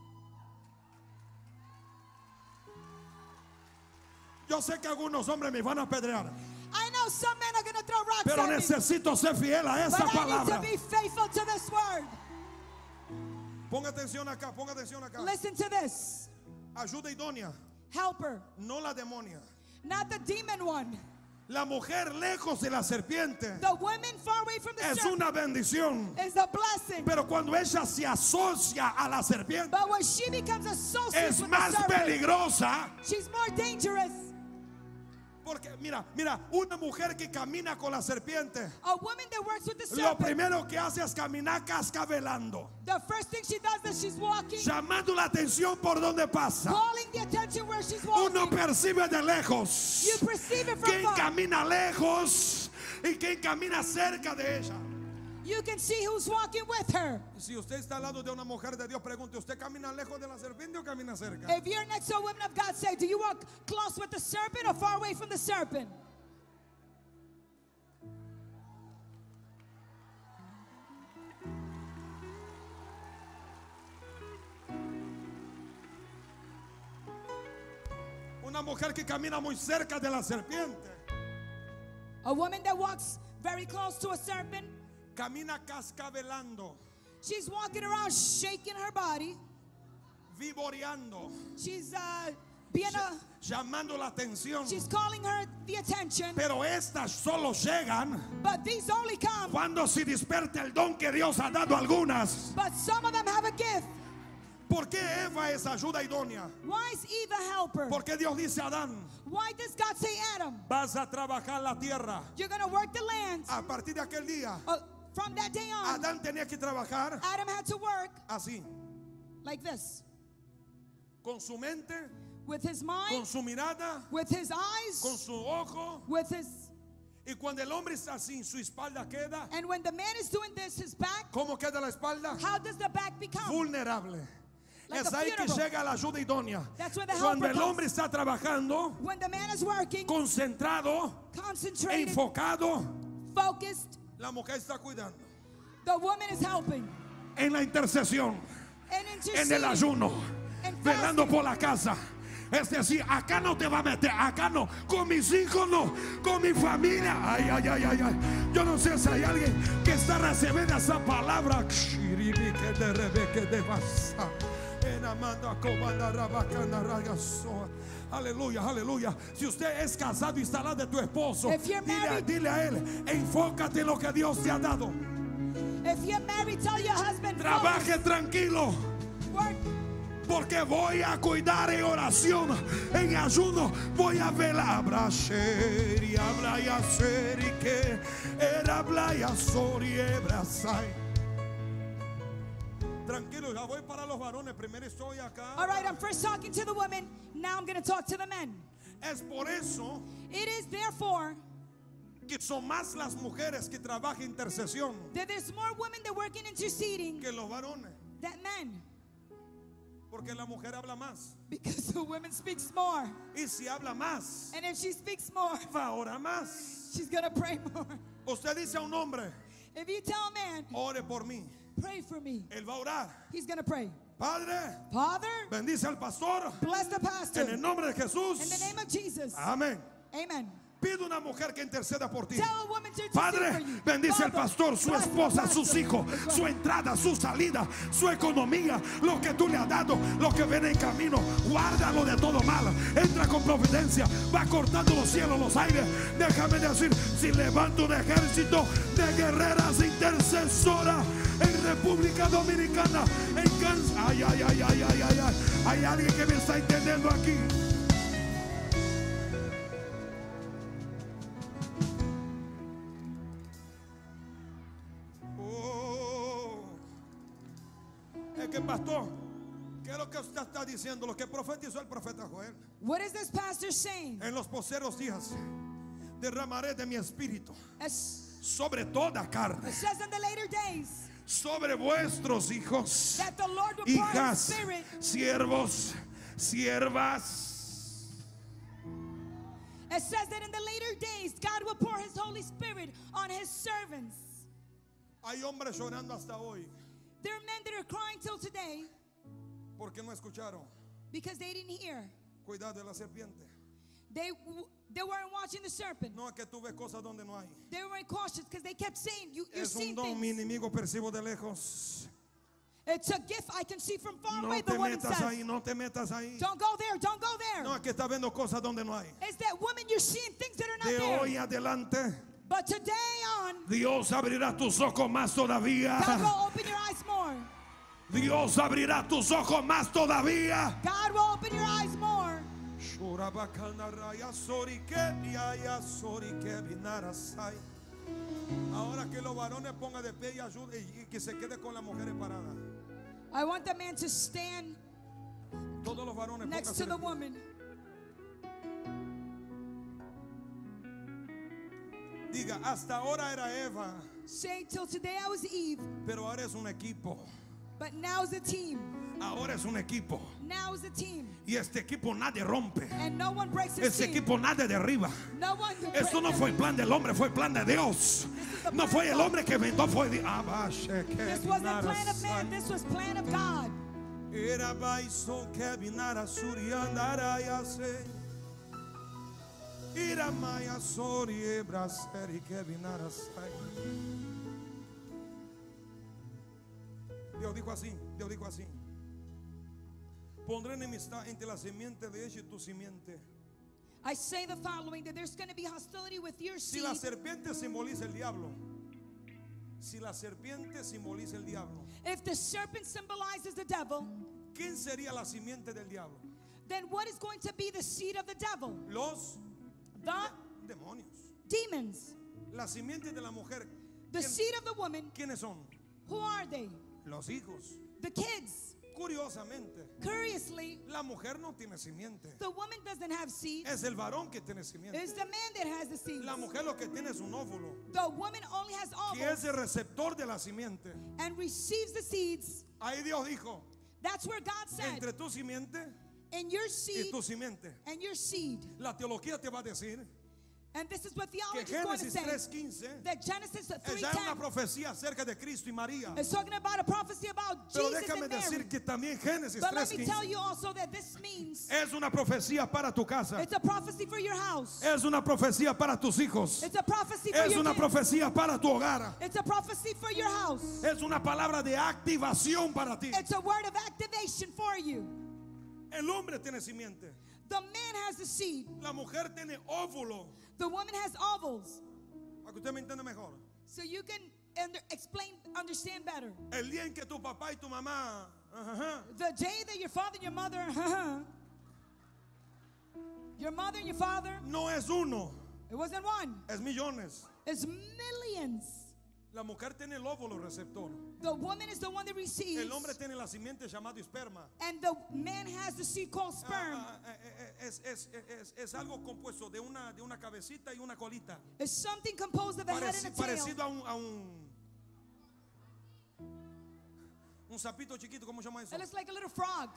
A: Yo sé que algunos hombres me van a apedrear,
B: I know some men are going to throw rocks
A: pero
B: at me,
A: necesito ser fiel a esa
B: but I need
A: palabra.
B: to be faithful to this word.
A: Ponga atención acá, ponga atención acá.
B: Listen to this.
A: Ayuda idónea,
B: Helper,
A: no la demonia.
B: not the demon one.
A: La mujer lejos de la serpiente
B: The women far away from the
A: es
B: serpent
A: una bendición.
B: is a blessing.
A: Pero cuando ella se asocia a la serpiente,
B: But when she becomes associated
A: es
B: with
A: más
B: the serpent,
A: peligrosa.
B: she's more dangerous.
A: Porque mira, mira, una mujer que camina con la serpiente,
B: A woman that works with the
A: lo
B: serpent,
A: primero que hace es caminar cascabelando,
B: the first thing she does is she's walking,
A: llamando la atención por donde pasa.
B: calling the attention where she's walking.
A: Uno percibe de lejos
B: You perceive it from
A: quién
B: far.
A: camina lejos y quién camina cerca de ella.
B: You can see who's walking with her.
A: Si usted está al lado de una mujer de Dios, pregunte, ¿usted camina lejos de la serpiente o camina cerca?
B: If you're next to a woman of God, say, do you walk close with the serpent or far away from the serpent?
A: Una mujer que camina muy cerca de la serpiente,
B: A woman that walks very close to a serpent,
A: camina cascabelando,
B: she's walking around shaking her body.
A: vivoreando,
B: She's uh, being a,
A: llamando la atención.
B: she's calling her the attention.
A: Pero estas solo llegan
B: But these only come.
A: cuando se despierta el don que Dios ha dado a algunas.
B: But some of them have a gift.
A: ¿Por qué Eva es ayuda idónea?
B: Why is Eve a helper?
A: ¿Por qué Dios dice a Adán,
B: Why does God say, Adam,
A: vas a trabajar la tierra?
B: you're going to work the land?
A: A partir de aquel día,
B: Uh, from that day on,
A: Adán tenía que trabajar
B: Adam had to work
A: así,
B: like this,
A: con su mente,
B: with his
A: con
B: mind,
A: su mirada,
B: with his eyes,
A: con su ojo.
B: with his,
A: Y cuando el hombre está así, su espalda queda.
B: and when the man is doing this, his back,
A: ¿Cómo queda la espalda?
B: how does the back become?
A: Vulnerable.
B: Like
A: Es
B: a
A: ahí que
B: funeral.
A: llega la ayuda idónea.
B: That's where the
A: Cuando
B: helper
A: el hombre
B: comes.
A: está trabajando,
B: When the man is working,
A: concentrado,
B: concentrated,
A: enfocado,
B: focused,
A: la mujer está cuidando.
B: the woman is helping
A: En la intercesión,
B: and
A: en el
B: interceding
A: ayuno,
B: and
A: velando
B: fasting.
A: por la casa. Es decir, acá no te va a meter, acá no, con mis hijos no, con mi familia. Ay, ay, ay, ay, ay. Yo no sé si hay alguien que está recibiendo esa palabra. Aleluya, aleluya. Si usted es casado y está al lado de tu esposo,
B: If you're
A: dile,
B: married-
A: dile a él, enfócate en lo que Dios te ha dado.
B: If you're married, tell your husband,
A: Trabaje tranquilo.
B: focus, work.
A: Porque voy a cuidar en oración, en ayuno, voy a velar. Abracer y habla y hacer y que era habla y hacer y abrazar. Tranquilo, ya voy para los varones. Primero estoy acá.
B: All right, I'm first talking to the women. Now I'm going to talk to the men.
A: Es por eso
B: It is therefore
A: que son más las mujeres que trabajan intercesión
B: that there's more women that work in interceding
A: que los varones.
B: than men.
A: Porque la mujer habla más.
B: Because the woman speaks more.
A: Y si habla más,
B: And if she speaks more,
A: va a orar más.
B: she's going to pray more.
A: Usted dice a un hombre,
B: If you tell a man,
A: ore por mí.
B: pray for me,
A: Él va a orar.
B: he's going to pray.
A: Padre,
B: Father,
A: bendice al pastor
B: bless the pastor.
A: en el nombre de Jesús.
B: In the name of Jesus.
A: Amén.
B: Amen.
A: Pide una mujer que interceda por ti.
B: Tell a woman to intercede
A: Padre,
B: for you.
A: bendice al
B: Father,
A: pastor, su
B: bless the
A: esposa,
B: pastor.
A: sus hijos, su entrada, su salida, su economía, lo que tú le has dado, lo que viene en camino. Guárdalo de todo mal. Entra con providencia. Va cortando los cielos, los aires. Déjame decir, si levanto un ejército de guerreras intercesoras en República Dominicana, en Kansas. Ay, ay, ay, ay, ay, ay, ay. Hay alguien que me está entendiendo aquí. Es que pastor, ¿Qué es lo que usted está diciendo? Lo que profetizó el profeta Joel.
B: What is this pastor saying?
A: En los posteros días derramaré de mi espíritu
B: As
A: sobre toda carne,
B: it says in the later days
A: sobre vuestros hijos,
B: that the Lord will pour His
A: hijas,
B: Spirit.
A: siervos, siervas.
B: It says that in the later days God will pour His Holy Spirit on His servants.
A: Hay hombres llorando hasta hoy
B: There are men that are crying till today
A: porque no escucharon.
B: because they didn't hear.
A: Cuidado de la serpiente.
B: They they weren't watching the serpent.
A: No es que tú ves cosas donde no hay.
B: They weren't cautious because they kept saying, you, you're
A: Es un
B: seeing
A: don, mi
B: things.
A: enemigo percibo de lejos.
B: It's a gift I can see from far
A: No
B: away,
A: te
B: the woman
A: metas
B: says.
A: ahí, no te metas ahí.
B: Don't go there, don't go there.
A: No es que está viendo cosas donde no hay.
B: It's that woman you're seeing things that are not
A: De
B: there.
A: hoy adelante,
B: But today on,
A: Dios abrirá tus ojos más
B: God
A: todavía.
B: will open your eyes more.
A: Dios abrirá tus ojos más todavía.
B: God will open your eyes more.
A: Ahora que los varones pongan de pie y ayuden y que se quede con las mujeres paradas.
B: I want the man to stand
A: Todos los varones
B: next
A: pónganse
B: to
A: de
B: the
A: pie.
B: woman.
A: Diga, hasta ahora era Eva,
B: Say, till today I was Eve,
A: pero ahora es un equipo.
B: but now it's a team.
A: Ahora es un equipo.
B: Now it's a team.
A: Y este equipo nadie rompe.
B: And no one breaks his
A: Este
B: team.
A: equipo nadie derriba.
B: No one can
A: Esto
B: break
A: no fue el plan del hombre, fue el plan de Dios. No fue el hombre que inventó, fue Dios.
B: This wasn't plan of man, this was plan of God.
A: Era baiso que vinara suriandara ya se. Ira maya sori braseri que vinara sai. Dios dijo así, Dios dijo así. Pondré enemistad entre la simiente de ella y tu simiente.
B: I say the following, that there's going to be hostility with your
A: Si
B: seed.
A: la serpiente simboliza el diablo, si la serpiente simboliza el diablo,
B: If the serpent symbolizes the devil,
A: ¿quién sería la simiente del diablo?
B: then what is going to be the seed of the devil?
A: Los
B: The
A: de- demonios.
B: demons.
A: La simiente de la mujer,
B: The
A: ¿quién-
B: seed of the woman,
A: ¿quiénes son?
B: who are they?
A: Los hijos.
B: The kids.
A: Curiosamente,
B: Curiously,
A: la mujer no tiene simiente.
B: the woman doesn't have seed.
A: Es el varón que tiene simiente.
B: It's the man that has the seed.
A: La mujer lo que tiene es un óvulo,
B: The woman only has
A: que es
B: ovaries
A: el receptor de la simiente.
B: and receives the seeds.
A: Ahí Dios dijo,
B: That's where God said,
A: entre tu simiente
B: in your
A: y
B: seed
A: tu simiente.
B: and your seed.
A: La teología te va a decir
B: And this is what
A: que
B: theology is going to
A: Génesis
B: say.
A: tres quince
B: That Genesis
A: es ya una
B: three ten
A: profecía acerca de Cristo y María.
B: is talking about a prophecy about
A: Pero
B: Jesus
A: déjame
B: and Mary.
A: decir que también Génesis
B: But let
A: tres
B: me tell
A: quince
B: you also that this means
A: es una profecía para tu casa.
B: it's a prophecy for your house.
A: Es una profecía para tus hijos.
B: It's a prophecy for
A: Es
B: your
A: una
B: kids.
A: profecía para tu hogar.
B: It's a prophecy for your house.
A: Es una palabra de activación para ti.
B: It's a word of activation for you.
A: El hombre tiene simiente.
B: The man has the seed.
A: La mujer tiene óvulo.
B: The woman has ovals.
A: Para que usted me entienda mejor.
B: So you can under, explain, understand better.
A: El día en que tu papá y tu mamá, ajá,
B: The day that your father and your mother, your mother and your father,
A: no es uno,
B: it wasn't one,
A: es millones.
B: it's millions.
A: La mujer tiene el óvulo receptor.
B: The woman is the one that receives,
A: El hombre tiene la simiente llamado esperma.
B: and the man has the seed called sperm.
A: Ah, ah, eh, eh, es, es, es, es algo compuesto de una, de una cabecita y una colita.
B: It's something composed of a head
A: Pareci-
B: and a tail.
A: parecido a un, a un un sapito chiquito, ¿cómo se llama eso?
B: It looks like a little frog.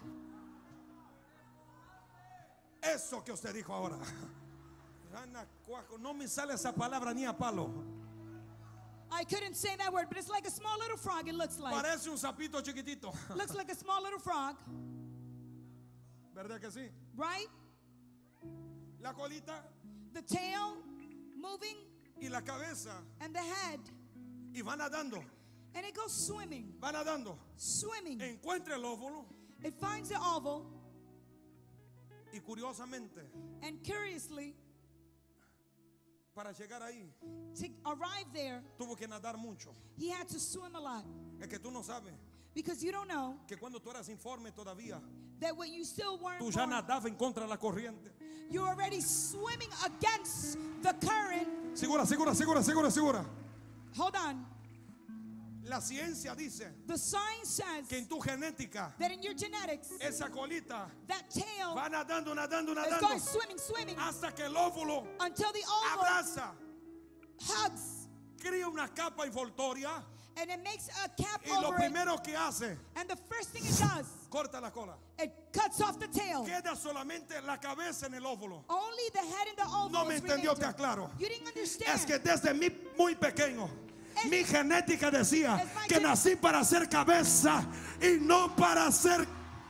A: Eso que usted dijo ahora. Rana cuajo, no me sale esa palabra ni a palo.
B: I couldn't say that word, but it's like a small little frog. It looks like.
A: Parece un sapito chiquitito.
B: Looks like a small little frog,
A: ¿Verdad que sí?
B: right?
A: La colita
B: The tail moving
A: y la cabeza.
B: and the head,
A: Y va nadando,
B: and it goes swimming,
A: va nadando.
B: swimming.
A: Encuentra el óvulo
B: It finds the oval,
A: y curiosamente,
B: and curiously,
A: para llegar ahí,
B: to arrive there,
A: tuvo que nadar mucho.
B: he had to swim a lot.
A: Es que tú no sabes
B: Because you don't know
A: que cuando tú eras informe todavía,
B: that when you still weren't
A: tú ya
B: born,
A: nadabas en contra de la corriente.
B: you're already swimming against the current.
A: Segura, segura, segura, segura, segura.
B: Hold on.
A: La ciencia dice
B: The science says
A: que en tu genética
B: that in your genetics,
A: esa colita
B: that tail
A: va nadando, nadando,
B: is
A: nadando
B: going swimming, swimming
A: hasta que el óvulo
B: until the oval
A: abraza,
B: hugs
A: cría una capa envoltoria
B: and it makes a cap
A: y lo
B: over it.
A: primero que hace,
B: And the first thing it does,
A: corta la cola.
B: it cuts off the tail.
A: Queda solamente la cabeza en el óvulo.
B: Only the head and the oval
A: No me
B: is
A: entendió, te
B: remained.
A: aclaro.
B: You didn't understand.
A: Es que desde mi, muy pequeño
B: Es-
A: mi genética decía
B: es my
A: que
B: gen-
A: nací para ser cabeza y no para ser.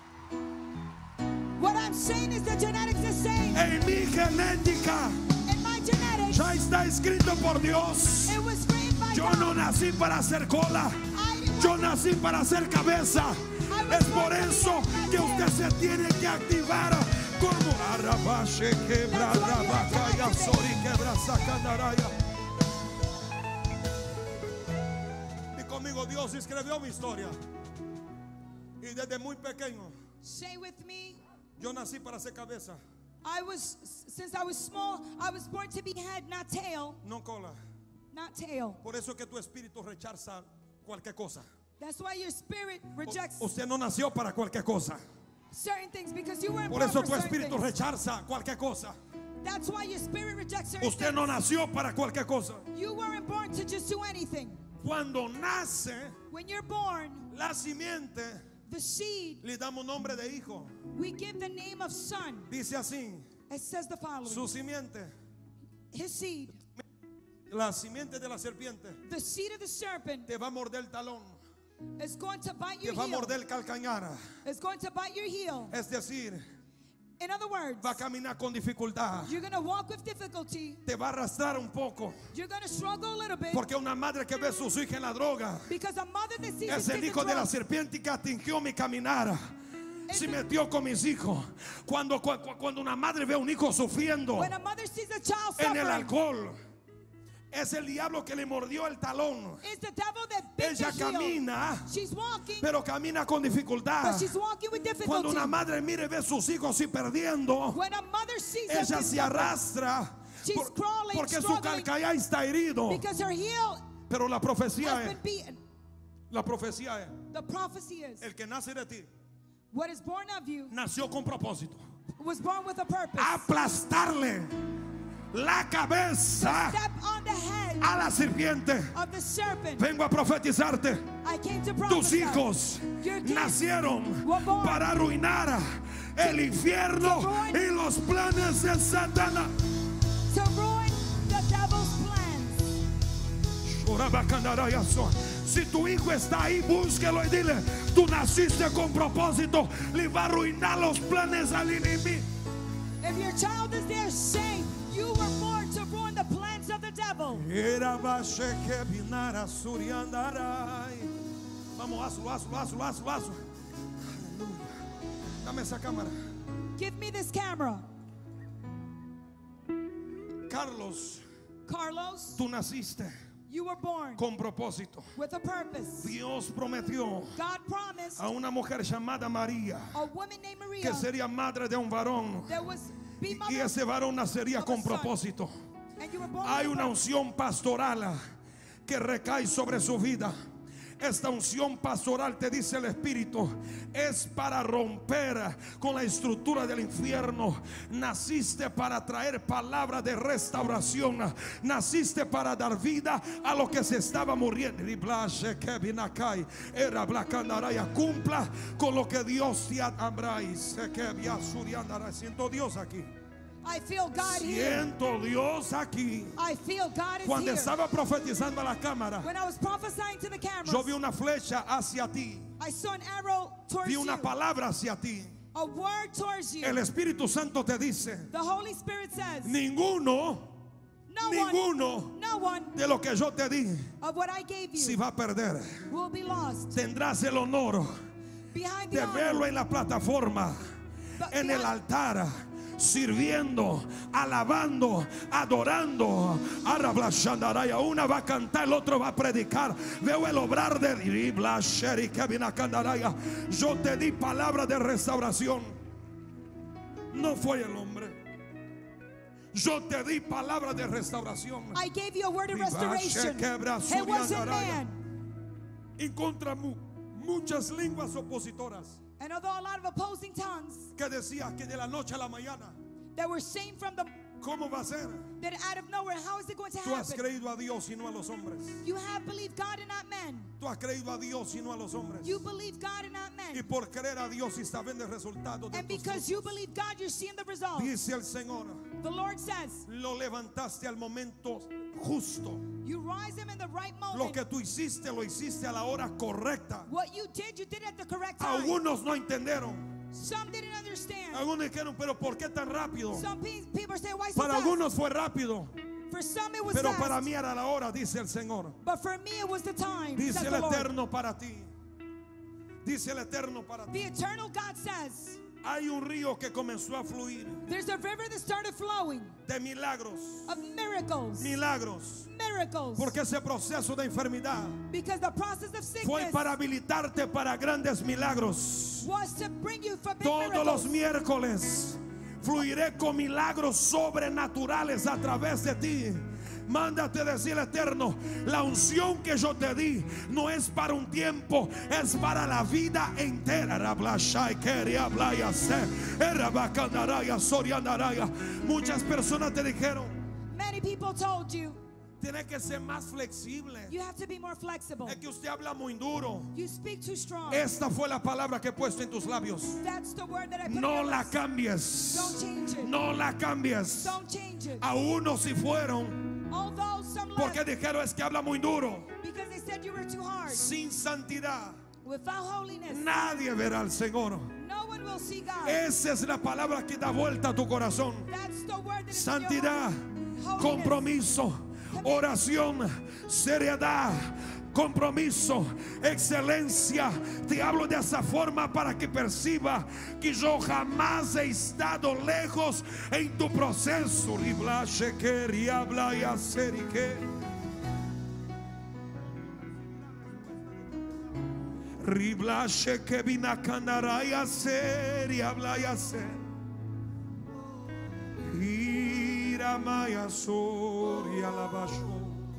B: What I'm saying is the genetics is saying
A: En mi genética
B: in my genetics,
A: ya está escrito por Dios.
B: it was framed by
A: Yo
B: God.
A: no nací para ser cola,
B: I didn't
A: yo
B: want to-
A: nací para ser cabeza. Es por eso que usted se tiene que activar como Arrabache, quebra, rabacaya, sori, quebra, sacandaraya. Y conmigo Dios escribió mi historia. Y desde muy pequeño
B: Say with me,
A: yo nací para ser cabeza,
B: I was, since I was small, I was born to be head, not tail,
A: no cola.
B: not tail.
A: Por eso que tu espíritu rechaza cualquier cosa.
B: That's why your spirit rejects
A: Usted no nació para cualquier cosa.
B: certain things because you weren't
A: Por
B: born
A: eso
B: for
A: tu
B: certain
A: espíritu
B: things.
A: rechaza cualquier cosa.
B: That's why your spirit rejects certain
A: Usted no
B: things.
A: nació para cualquier cosa.
B: You weren't born to just do anything.
A: Cuando nace
B: When you're born,
A: la simiente,
B: the seed,
A: le damos nombre de hijo.
B: we give the name of son.
A: Dice así,
B: It says the following.
A: su simiente,
B: His seed,
A: la simiente de la serpiente,
B: the seed of the serpent,
A: te va a morder el talón,
B: is going to bite
A: te
B: your
A: va a
B: heel.
A: morder el calcañar.
B: It's going to bite your heel.
A: Es decir,
B: In other words,
A: va a caminar con dificultad,
B: you're going to walk with difficulty.
A: te va a arrastrar un poco.
B: You're going to struggle a little bit.
A: Porque una madre que ve a sus hijos en la droga
B: Because a mother that sees
A: es
B: his
A: el
B: kids
A: hijo
B: in
A: de la
B: drugs,
A: serpiente que atingió mi caminar. Se metió con mis hijos. Cuando, cu- cu- cuando una madre ve a un hijo sufriendo
B: when a mother sees a child
A: en el
B: suffering,
A: alcohol, es el diablo que le mordió el talón.
B: it's the devil that bit
A: Ella
B: the heel.
A: camina,
B: She's walking,
A: pero camina con dificultad.
B: but she's walking with
A: Cuando
B: difficulty.
A: una madre mira y ve a sus hijos y perdiendo,
B: When a mother sees her
A: ella
B: kids
A: se
B: suffering,
A: arrastra
B: She's
A: por-
B: crawling,
A: porque su
B: struggling,
A: calcañar está herido.
B: because her heel
A: Pero la profecía
B: has
A: es,
B: been beaten.
A: la profecía es,
B: The prophecy is,
A: el que nace de ti
B: what is born of you
A: nació con propósito.
B: was born with a purpose.
A: Aplastarle la cabeza
B: Step on the head
A: a la serpiente.
B: of the serpent.
A: Vengo a profetizarte.
B: I came to
A: Tus
B: prophesy.
A: hijos
B: Your kids
A: nacieron
B: were born
A: para arruinar el infierno y los planes de Satanás.
B: to ruin the devil's plans.
A: Si tu hijo está ahí, búsquelo y dile: tú naciste con propósito, le va a arruinar los planes al enemigo.
B: If your child is there, say you were born to ruin the plans of the devil.
A: Vamos, hazlo, hazlo, hazlo, hazlo, hazlo. Aleluya. Dame esa cámara.
B: Give me this camera.
A: Carlos,
B: Carlos,
A: tú naciste
B: you were born
A: con propósito.
B: with a purpose.
A: Dios prometió
B: God promised
A: a una mujer llamada María
B: a woman named Maria
A: que sería madre de un varón,
B: that was be
A: y
B: mother,
A: ese varón nacería con propósito.
B: and you were born
A: Hay
B: with a
A: una
B: purpose.
A: unción pastoral que recae sobre su vida. Esta unción pastoral, te dice el Espíritu, es para romper con la estructura del infierno. Naciste para traer palabra de restauración. Naciste para dar vida a lo que se estaba muriendo. Cumpla con lo que Dios te ha. Siento Dios aquí.
B: I feel God here.
A: Siento Dios aquí.
B: I feel God is
A: Cuando
B: here.
A: estaba profetizando a la cámara,
B: When I was prophesying to the cameras,
A: yo vi una flecha hacia ti.
B: I saw an arrow towards
A: Vi una
B: you,
A: palabra hacia ti.
B: a word towards you.
A: El Espíritu Santo te dice:
B: The Holy Spirit says,
A: ninguno,
B: no
A: ninguno
B: one, no one
A: de lo que yo te di
B: of what I gave you
A: si va a perder.
B: will be lost.
A: Tendrás el honor
B: Behind the
A: de
B: honor,
A: verlo en la plataforma,
B: but
A: en el
B: behind-
A: altar, sirviendo, alabando, adorando. Arablashandaraya. Una va a cantar, el otro va a predicar. Veo el obrar de Riblasherikaminakandaraya. Yo te di palabra de restauración. No fue el hombre. Yo te di palabra de restauración.
B: I gave you a word of restoration. It wasn't man.
A: y contra mu muchas lenguas opositoras.
B: And although a lot of opposing tongues
A: Que decía que de la noche a la mañana,
B: that were saying from the
A: ¿cómo va a ser?
B: that out of nowhere, how is it going to
A: Tú has
B: happen?
A: creído a Dios y no a los hombres.
B: You have believed God and not men.
A: Tú has creído a Dios y no a los hombres.
B: You believe God and not
A: Y
B: men.
A: por creer a Dios y está viendo el resultado de
B: And
A: tus
B: because you
A: frutos.
B: believe God, you're seeing the results.
A: Dice el Señor,
B: The Lord says,
A: lo levantaste al momento justo.
B: you rise him in the right
A: Lo
B: moment.
A: que tú hiciste, lo hiciste a la hora correcta.
B: What you did, you did at the correct time.
A: Algunos no entendieron.
B: Some didn't understand.
A: Algunos dijeron, pero ¿por qué tan rápido?
B: Some pe- people are saying, why so
A: Para
B: fast?
A: algunos fue rápido,
B: For some it was
A: pero
B: fast.
A: para mí era la hora, dice el Señor.
B: But for me it was the time.
A: Dice
B: says
A: el
B: the Lord.
A: Eterno para ti. Dice el Eterno para ti.
B: The eternal God says,
A: Hay un río que comenzó a fluir
B: there's a river that started flowing
A: de milagros.
B: of miracles.
A: Milagros.
B: Miracles.
A: Porque ese proceso de enfermedad
B: Because the process of
A: fue
B: sickness
A: para habilitarte para grandes milagros.
B: was to bring you for big
A: Todos los
B: miracles.
A: miércoles fluiré con milagros sobrenaturales a través de ti. Mándate decir el Eterno, la unción que yo te di no es para un tiempo, es para la vida entera. Muchas personas te dijeron,
B: Many people told you,
A: tienes que ser más flexible.
B: you have to be more flexible.
A: Es que usted habla muy duro.
B: You speak too strong.
A: Esta fue la palabra que he puesto en tus labios.
B: That's the word that I put in
A: No
B: your
A: la
B: lips.
A: cambies.
B: Don't change it.
A: No la cambies.
B: Don't change it.
A: A unos si fueron
B: Although some
A: porque
B: left
A: dijeron es que habla muy duro.
B: because they said you were too hard.
A: Sin santidad
B: Without holiness,
A: nadie verá al Señor.
B: no one will see God.
A: Esa es la palabra que da vuelta a tu corazón.
B: That's the word that is in your
A: Santidad,
B: heart. Holiness.
A: compromiso, oración, seriedad, compromiso, excelencia. Te hablo de esa forma para que perciba que yo jamás he estado lejos en tu proceso. Riblache quería hablar y hacer y qué. Riblache que vino a cantar y hacer y hablar y hacer. Ira maya sori alabasho.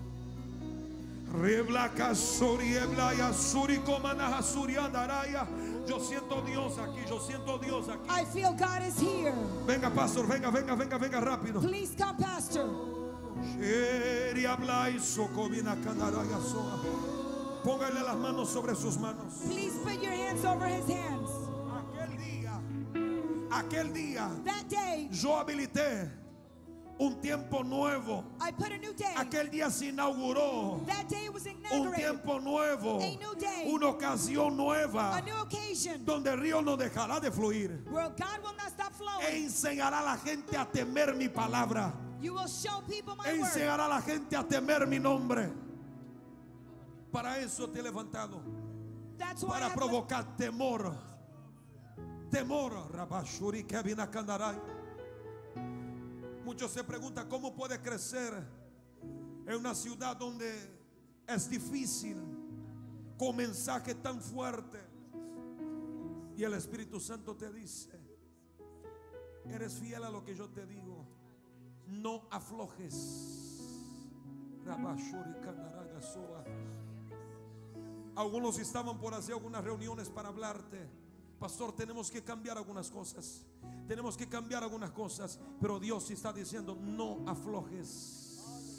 A: Reblaca sori eblaya suri comana suri andaraya. Yo siento Dios aquí, yo siento Dios aquí.
B: I feel God is here.
A: Venga, pastor, venga, venga, venga, venga rápido.
B: Please come, Pastor.
A: Sheri ablay socovina candaraya soa. Póngale las manos sobre sus manos.
B: Please put your hands over his hands.
A: Aquel día, aquel día,
B: That day,
A: yo habilité un tiempo nuevo.
B: I put a new day.
A: Aquel día se inauguró
B: That day was
A: un
B: inaugurated.
A: tiempo nuevo,
B: A new day.
A: una ocasión nueva,
B: A new occasion
A: donde el río no dejará de fluir
B: where God will not stop
A: e
B: flowing.
A: enseñará a la gente a temer mi palabra,
B: You will show people my
A: e
B: word.
A: enseñará a la gente a temer mi nombre. Para eso te he levantado,
B: That's why
A: para
B: I
A: provocar temor. Temor. Rabashuri Kevina Kandaray. Muchos se preguntan cómo puede crecer en una ciudad donde es difícil con mensaje tan fuerte. Y el Espíritu Santo te dice, eres fiel a lo que yo te digo, no aflojes. Rabashuri Kandaray Gasoa. Algunos estaban por hacer algunas reuniones para hablarte. Pastor, tenemos que cambiar algunas cosas. Tenemos que cambiar algunas cosas. Pero Dios está diciendo, no aflojes.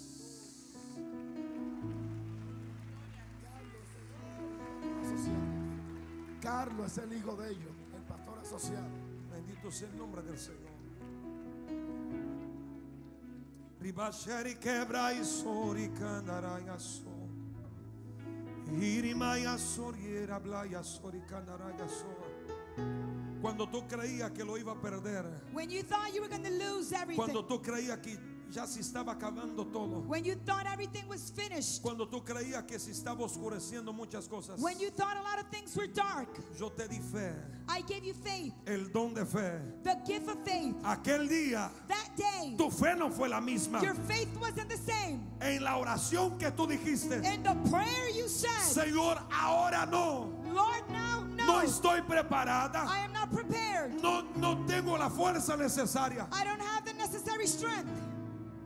C: Carlos es el hijo de ellos, el pastor asociado.
A: Bendito sea el nombre del Señor. Ribasheri quebra y sori candaraya so. Irimaya soriera blaya sori candaraya so. Cuando tú creías que lo iba a perder,
B: when you thought you were going to lose everything,
A: cuando tú creías que ya se estaba acabando todo,
B: when you thought everything was finished,
A: cuando tú creías que se estaba oscureciendo muchas cosas,
B: when you thought a lot of things were dark,
A: yo te di fe,
B: I gave you faith,
A: el don de fe.
B: the gift of faith.
A: Aquel día
B: That day,
A: tu fe no fue la misma.
B: your faith wasn't the same.
A: En la oración que tú dijiste,
B: In the prayer you said,
A: Señor, ahora no,
B: Lord, now, no,
A: no estoy preparada,
B: I am not prepared.
A: no, no tengo la fuerza necesaria.
B: I don't have the necessary strength.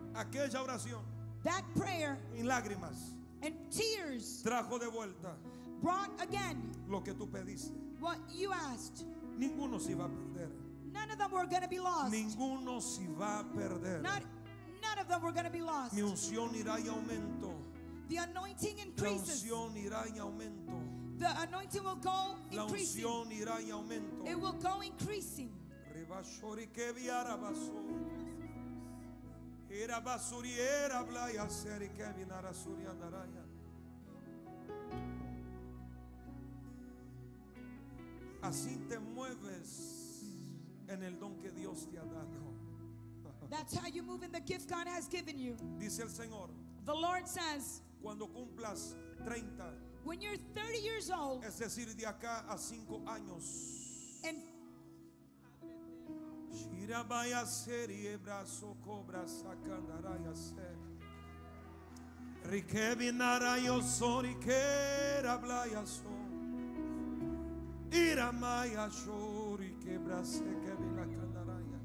A: Aquella oración
B: That prayer
A: en lágrimas
B: and tears
A: trajo de vuelta
B: brought again
A: lo que tú pediste.
B: what you asked.
A: Ninguno se va a perder.
B: None of them were going to be lost.
A: Ninguno se va a perder.
B: Not, none of them were going to be lost.
A: Mi unción irá en aumento.
B: The anointing
A: La
B: increases.
A: unción irá en aumento.
B: The anointing will go
A: La
B: increasing.
A: unción irá en aumento.
B: It will go increasing.
A: Rebashori que viara baso. Era basuri era blaya seri que vinara suri andaraya. Así te mueves en el don que Dios te ha dado.
B: That's how you move in the gift God has given you.
A: Dice el Señor,
B: The Lord says,
A: cuando cumplas treinta,
B: when you're thirty years old
A: es decir, de acá a cinco años,
B: and
A: Shirabaya seri brazo cobra sacandaraya ser. Rike vinarayo sori que rablaya so. Iramaya shori que brase que vinacandaraya.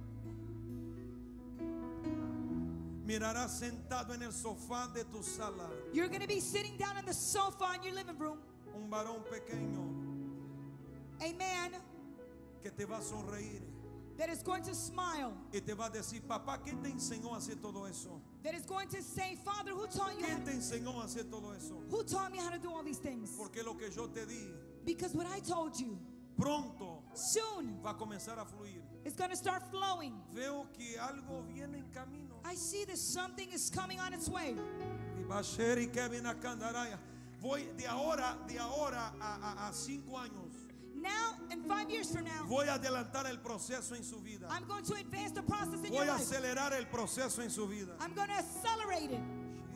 A: Mirarás sentado en el sofá de tu sala
B: you're going to be sitting down on the sofa in your living room,
A: un varón pequeño
B: a man
A: que te va a sonreír
B: that is going to smile,
A: y te va a decir, papá, ¿quién te enseñó a hacer todo eso?
B: that is going to say, Father, who taught you how
A: ¿Quién
B: to,
A: te enseñó a hacer todo eso?
B: who taught me how to do all these things?
A: Porque lo que yo te di
B: Because what I told you
A: pronto
B: soon
A: va a comenzar a fluir.
B: is going to start flowing.
A: Veo que algo viene en camino.
B: I see that something is coming on its way.
A: Y va a ser y que viene a Candaraya. Voy de ahora, de ahora a, a, a cinco años.
B: Now and five years from now,
A: Voy a adelantar el proceso en su vida.
B: I'm going to advance the process in
A: Voy
B: your
A: a
B: life.
A: acelerar el proceso en su vida.
B: I'm going to accelerate it.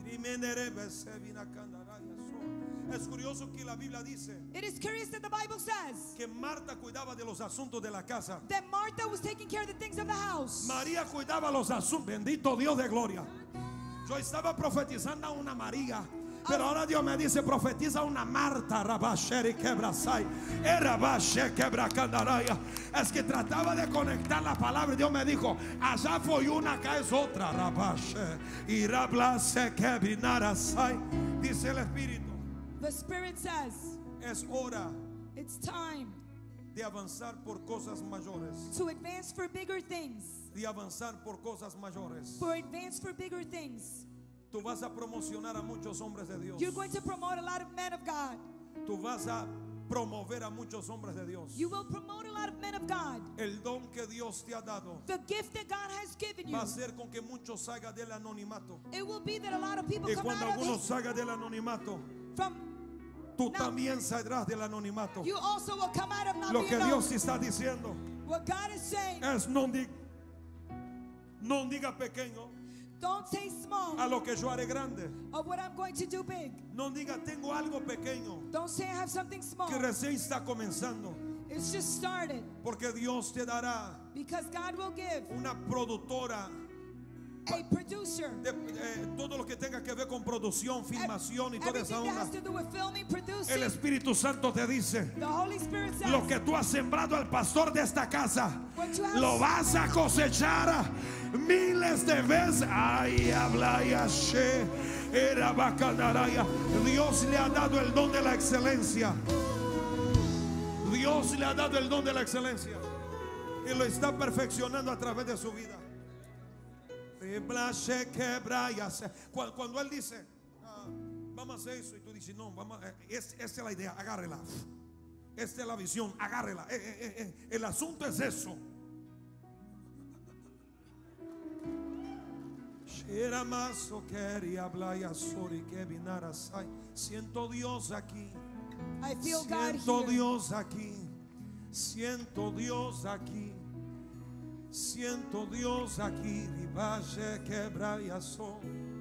A: Es curioso que la Biblia dice
B: It is curious that the Bible says
A: que Marta cuidaba de los asuntos de la casa.
B: that Martha was taking care of the things of the house.
A: María cuidaba los asuntos. Bendito Dios de gloria. Yo estaba profetizando a una María, pero ahora Dios me dice, profetiza a una Marta. Rabasheri quebrasai. Erabashe quebracandaraya. Es que trataba de conectar la palabra y Dios me dijo, allá fue una, acá es otra. Rabashe. Y rablase quebrinarasai. Dice el Espíritu,
B: The Spirit says
A: es hora
B: it's time
A: de avanzar por cosas mayores.
B: to advance for bigger things.
A: De avanzar por cosas mayores.
B: For advance for bigger things.
A: Tú vas a promocionar a muchos hombres de Dios.
B: You're going to promote a lot of men of God.
A: Tú vas a promover a muchos hombres de Dios.
B: You will promote a lot of men of God.
A: El don que Dios te ha dado
B: The gift that God has given you,
A: va a ser con que muchos salgan del anonimato.
B: it will be that a lot of people
A: Y
B: come
A: cuando
B: out of
A: algunos
B: it
A: salgan del anonimato,
B: from,
A: tú
B: No.
A: también saldrás del anonimato.
B: you also will come out of not
A: Lo
B: being
A: que
B: known.
A: Dios te está diciendo
B: What God is saying,
A: es no, di- no diga pequeño
B: don't say small
A: a lo que yo haré grande.
B: of what I'm going to do big.
A: No diga tengo algo pequeño
B: Don't say I have something small.
A: que recién está comenzando.
B: It's just started.
A: Porque Dios te dará
B: Because God will give
A: una productora
B: a producer
A: de eh, todo lo que tenga que ver con producción, filmación y toda esa
B: everything that has
A: onda.
B: to do with filming, producing.
A: El Espíritu Santo te dice,
B: The Holy Spirit says
A: lo que tú has sembrado al pastor de esta casa,
B: what you have
A: lo vas a cosechar miles de veces. Ay, habla y ashe, era bacanaraya. Dios le ha dado el don de la excelencia. Dios le ha dado el don de la excelencia y lo está perfeccionando a través de su vida. Cuando, cuando él dice, ah, vamos a hacer eso, y tú dices, no, vamos, eh, es, esa es la idea, agárrela. Esta es la visión, agárrela. Eh, eh, eh, el asunto es eso. Siento Dios aquí.
B: I feel God
A: Siento
B: here.
A: Dios aquí. Siento Dios aquí. Siento Dios aquí. Ribache quebra y aso.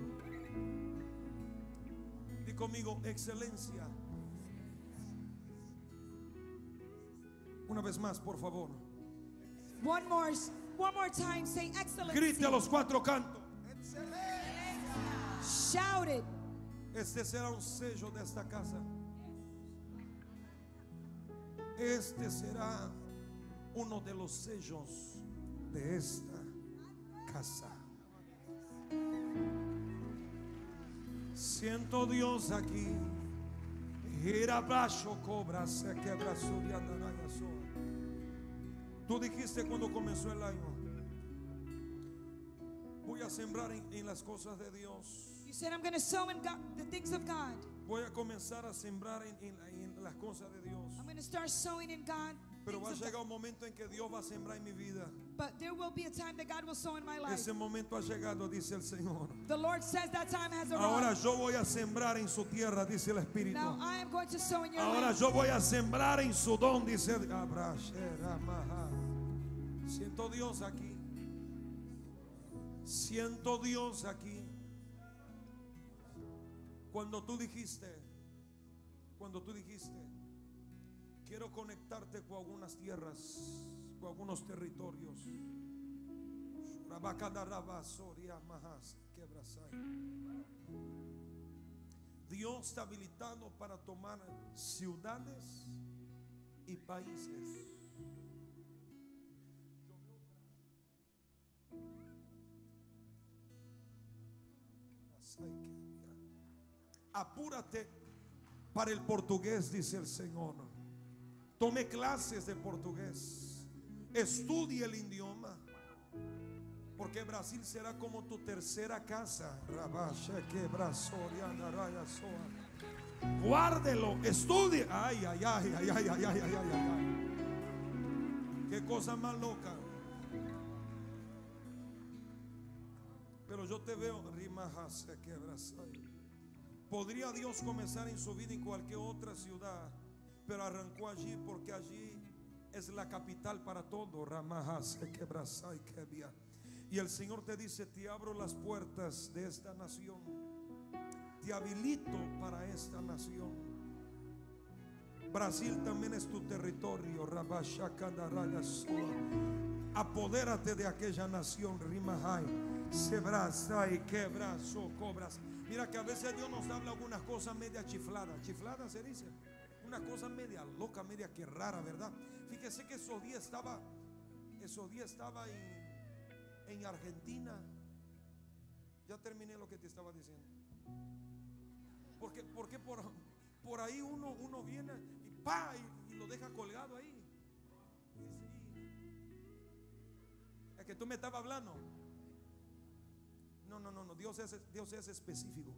A: Di conmigo, excelencia. Una vez más, por favor.
B: One more, one more time, say excellency.
A: Grite a los cuatro cantos.
B: Shout it.
A: Este será un sello de esta casa. Este será uno de los sellos de esta casa. Siento Dios aquí. Tú dijiste cuando comenzó el año, voy a sembrar en, en las cosas de Dios.
B: You said, I'm going to sow in God, the things of God.
A: Voy a comenzar a sembrar en, en, en las cosas de Dios.
B: I'm going to start sowing in God.
A: Pero va a
B: things of
A: llegar
B: God.
A: un momento en que Dios va a sembrar en mi vida.
B: But there will be a time that God will sow in my life.
A: Ese momento ha llegado, dice el Señor.
B: The Lord says that time has
A: Ahora
B: arrived.
A: yo voy a sembrar en su tierra, dice el Espíritu.
B: Now I am going to sow in your
A: Ahora
B: land.
A: yo voy a sembrar en su don, dice el Siento Dios aquí. Siento Dios aquí. Cuando tú dijiste, cuando tú dijiste, quiero conectarte con algunas tierras, con algunos territorios. Dios está habilitado para tomar ciudades y países. Apúrate para el portugués, dice el Señor. Tome clases de portugués. Estudie el idioma. Porque Brasil será como tu tercera casa. Guárdelo, estudie. Ay, ay, ay, ay, ay, ay, ay, ay, ay, ay. Qué cosa más loca. Pero yo te veo. Podría Dios comenzar en su vida en cualquier otra ciudad, pero arrancó allí porque allí es la capital para todo. Y el Señor te dice: te abro las puertas de esta nación, te habilito para esta nación. Brasil también es tu territorio. Apodérate de aquella nación. Sebras, quebras o cobras. Mira que a veces Dios nos habla algunas cosas media chifladas. Chifladas se dice. Una cosa media loca, media que rara, ¿verdad? Fíjese que esos días estaba, esos días estaba en, en Argentina. Ya terminé lo que te estaba diciendo. Porque, porque por, por ahí uno, uno viene y pa y, y lo deja colgado ahí. Y dice, y, es que tú me estabas hablando. No, no, no, no. Dios es, Dios es específico.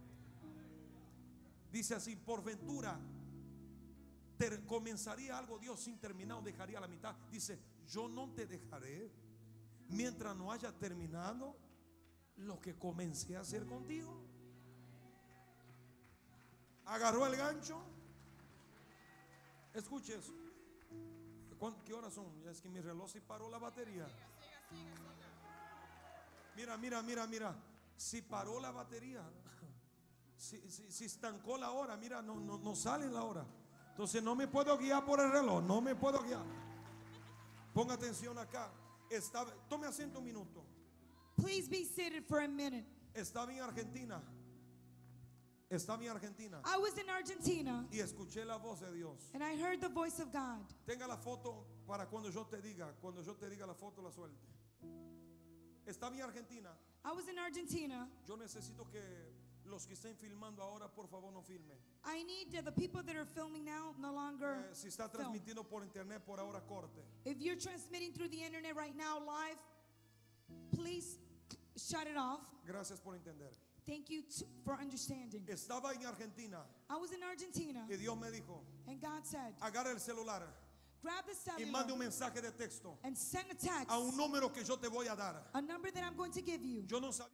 A: Dice así: por ventura ter, comenzaría algo Dios sin terminar, o dejaría la mitad. Dice: yo no te dejaré mientras no haya terminado lo que comencé a hacer contigo. Agarró el gancho. Escuche eso. ¿Qué horas son? Es que mi reloj se paró la batería. Mira, mira, mira, mira. Si paró la batería, si, si, si estancó la hora, mira, no, no, no sale la hora. Entonces no me puedo guiar por el reloj. No me puedo guiar. Ponga atención acá. Estaba, tome asiento un minuto.
B: Please be seated for a minute.
A: Estaba en Argentina. Estaba en Argentina.
B: I was in Argentina
A: Y escuché la voz de Dios.
B: and I heard the voice of God.
A: Tenga la foto para cuando yo te diga. Cuando yo te diga la foto, la suelte. Estaba en Argentina.
B: I was in Argentina.
A: Yo necesito que los que estén filmando ahora, por favor, no filmen.
B: I need uh, the people that are filming now no longer
A: Eh, si está
B: film.
A: transmitiendo por internet, por ahora corte.
B: If you're transmitting through the internet right now live, please shut it off.
A: Gracias por entender.
B: Thank you to, for understanding.
A: Estaba en Argentina
B: I was in Argentina
A: y Dios me dijo:
B: and God said,
A: agarra el celular
B: grab the
A: y
B: cellular
A: mande un mensaje de texto
B: and send a text,
A: a un número que yo te voy a dar.
B: a number that I'm going to give you.
A: Yo no sabía.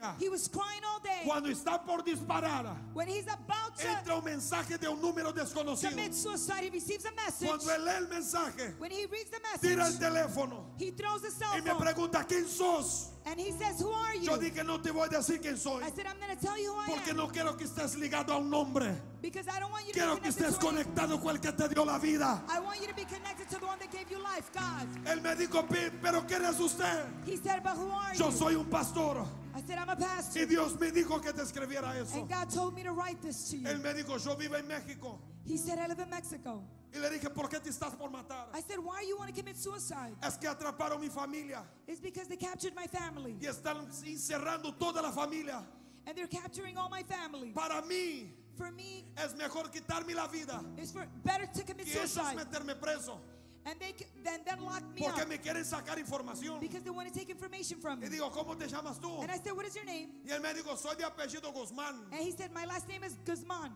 B: He was crying all day.
A: Cuando está por disparar,
B: When he's about to
A: entra un mensaje de un número desconocido.
B: commit suicide, he receives a message.
A: Cuando él lee el mensaje,
B: When he reads the
A: tira el
B: message,
A: teléfono
B: he throws the cell
A: y me
B: phone.
A: pregunta, ¿quién sos?
B: And he says, who are
A: Yo
B: you?
A: dije, no te voy a decir quién soy,
B: I said, I'm going to tell you who I
A: porque
B: am.
A: no quiero que estés ligado a un nombre.
B: Because I don't want you to
A: Quiero
B: be
A: que
B: connected
A: estés
B: to any-
A: conectado con el que te dio la vida.
B: I want you to be connected to the one that gave you life, God.
A: Él me dijo, "Pi- pero ¿quién es usted?
B: He said, but who are
A: Yo
B: you?
A: soy un pastor.
B: I said, I'm a pastor.
A: Y Dios me dijo que te escribiera eso.
B: And God told me to write this to
A: Él
B: you.
A: me dijo, yo vivo en México.
B: He said, I live in Mexico.
A: Y le dije, ¿por qué te estás por matar?
B: I said, why you want to commit suicide?
A: Es que atraparon mi familia
B: It's because they captured my family.
A: y están encerrando toda la familia.
B: And they're capturing all my family.
A: Para mí
B: For me,
A: es mejor quitarme la vida
B: it's for better to commit
A: y ellos
B: suicide.
A: meterme preso,
B: And they c- then, then lock me
A: porque
B: up
A: me quieren sacar información.
B: because they want to take information from
A: Y
B: me.
A: digo, ¿cómo te llamas tú?
B: And I said, what is your name?
A: Y él me dijo, soy de apellido Guzmán.
B: And he said, my last name is Guzman.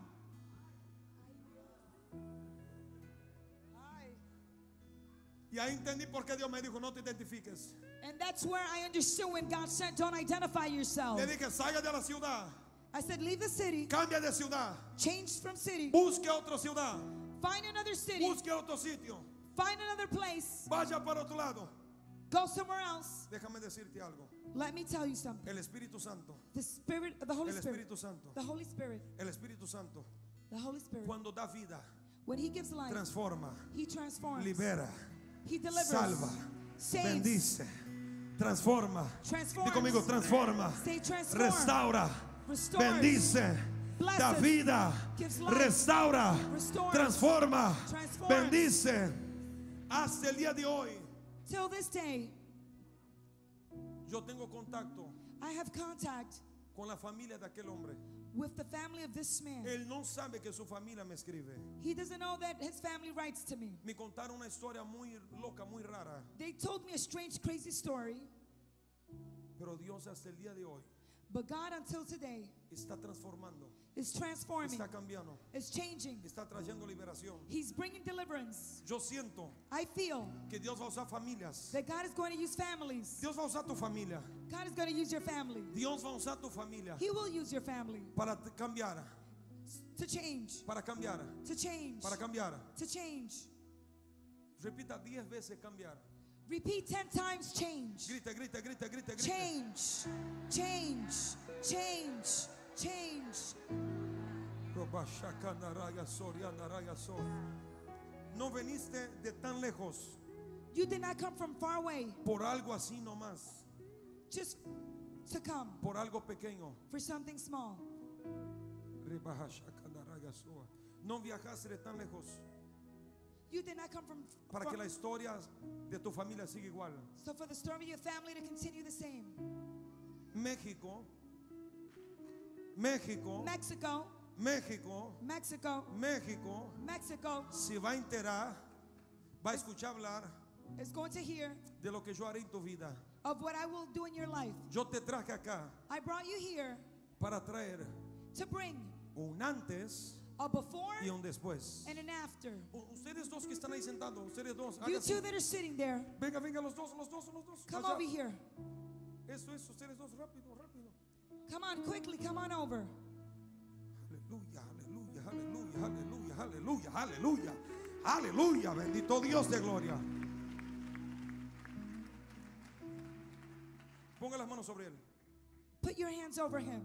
A: Y ahí entendí por qué Dios me dijo, no te identifiques.
B: And that's where I understood when God said, don't identify yourself.
A: Le dije, salga de la ciudad,
B: I said, leave the city,
A: cambia de ciudad,
B: change from city,
A: busque otra ciudad,
B: find another city,
A: busque otro sitio,
B: find another place,
A: vaya para otro lado.
B: go somewhere else.
A: Déjame decirte algo.
B: Let me tell you something.
A: El Espíritu Santo,
B: The Spirit, the Holy
A: el
B: Spirit,
A: Espíritu Santo,
B: the Holy Spirit,
A: el Espíritu Santo,
B: the Holy Spirit,
A: cuando da vida,
B: when He gives life,
A: transforma,
B: He transforms,
A: libera,
B: He delivers,
A: salva,
B: saves,
A: bendice, transforma.
B: transforms,
A: Di conmigo, transforma,
B: say transform,
A: restaura,
B: restores,
A: bendice,
B: blesses,
A: da vida,
B: gives life,
A: restaura,
B: restores,
A: transforma,
B: transforms.
A: bendice. Hasta el día de hoy,
B: till this day,
A: yo tengo contacto
B: I have contact
A: con la familia de aquel hombre.
B: with the family of this man.
A: Él no sabe que su familia me escribe.
B: He doesn't know that his family writes to me.
A: Me contaron una historia muy loca, muy rara.
B: They told me a strange, crazy story,
A: Pero Dios hasta el día de hoy
B: but God until today
A: está transformando,
B: is transforming,
A: está cambiando,
B: is changing.
A: está trayendo liberación.
B: He's bringing deliverance.
A: Yo siento
B: I feel
A: que Dios va a usar familias.
B: that God is going to use families.
A: Dios va a usar tu familia.
B: God is going to use your family.
A: Dios va a usar tu familia
B: He will use your family
A: para t- cambiar,
B: to change,
A: para cambiar,
B: to change,
A: para cambiar.
B: to change.
A: Repita diez veces cambiar.
B: Repeat ten times change.
A: Grita, grita, grita, grita, grita.
B: Change, change, change, change.
A: No veniste de tan lejos
B: You did not come from far away
A: por algo así nomás,
B: just to come
A: por algo pequeño.
B: for something small.
A: No viajaste de tan lejos
B: You did not come from
A: para
B: far,
A: que la historia de tu familia siga igual.
B: so for the story of your family to continue the same.
A: México, México,
B: Mexico,
A: México,
B: Mexico,
A: México,
B: Mexico
A: se va a enterar, va a escuchar hablar
B: is going to hear
A: de lo que yo haré en tu vida.
B: of what I will do in your life.
A: Yo te traje acá
B: I brought you here
A: para traer
B: to bring
A: un antes
B: a before
A: y un después.
B: and an after.
A: U- Ustedes dos que están ahí sentados, ustedes dos,
B: You
A: háganse-
B: two that are sitting there,
A: venga, venga los dos, los dos, los dos.
B: come
A: Allá.
B: over here.
A: Eso es, ustedes dos, rápido, rápido.
B: Come on, quickly, come on over.
A: Aleluya, aleluya, aleluya, aleluya, aleluya, aleluya, aleluya, bendito Dios de gloria. Ponga las manos sobre él.
B: Put your hands over him.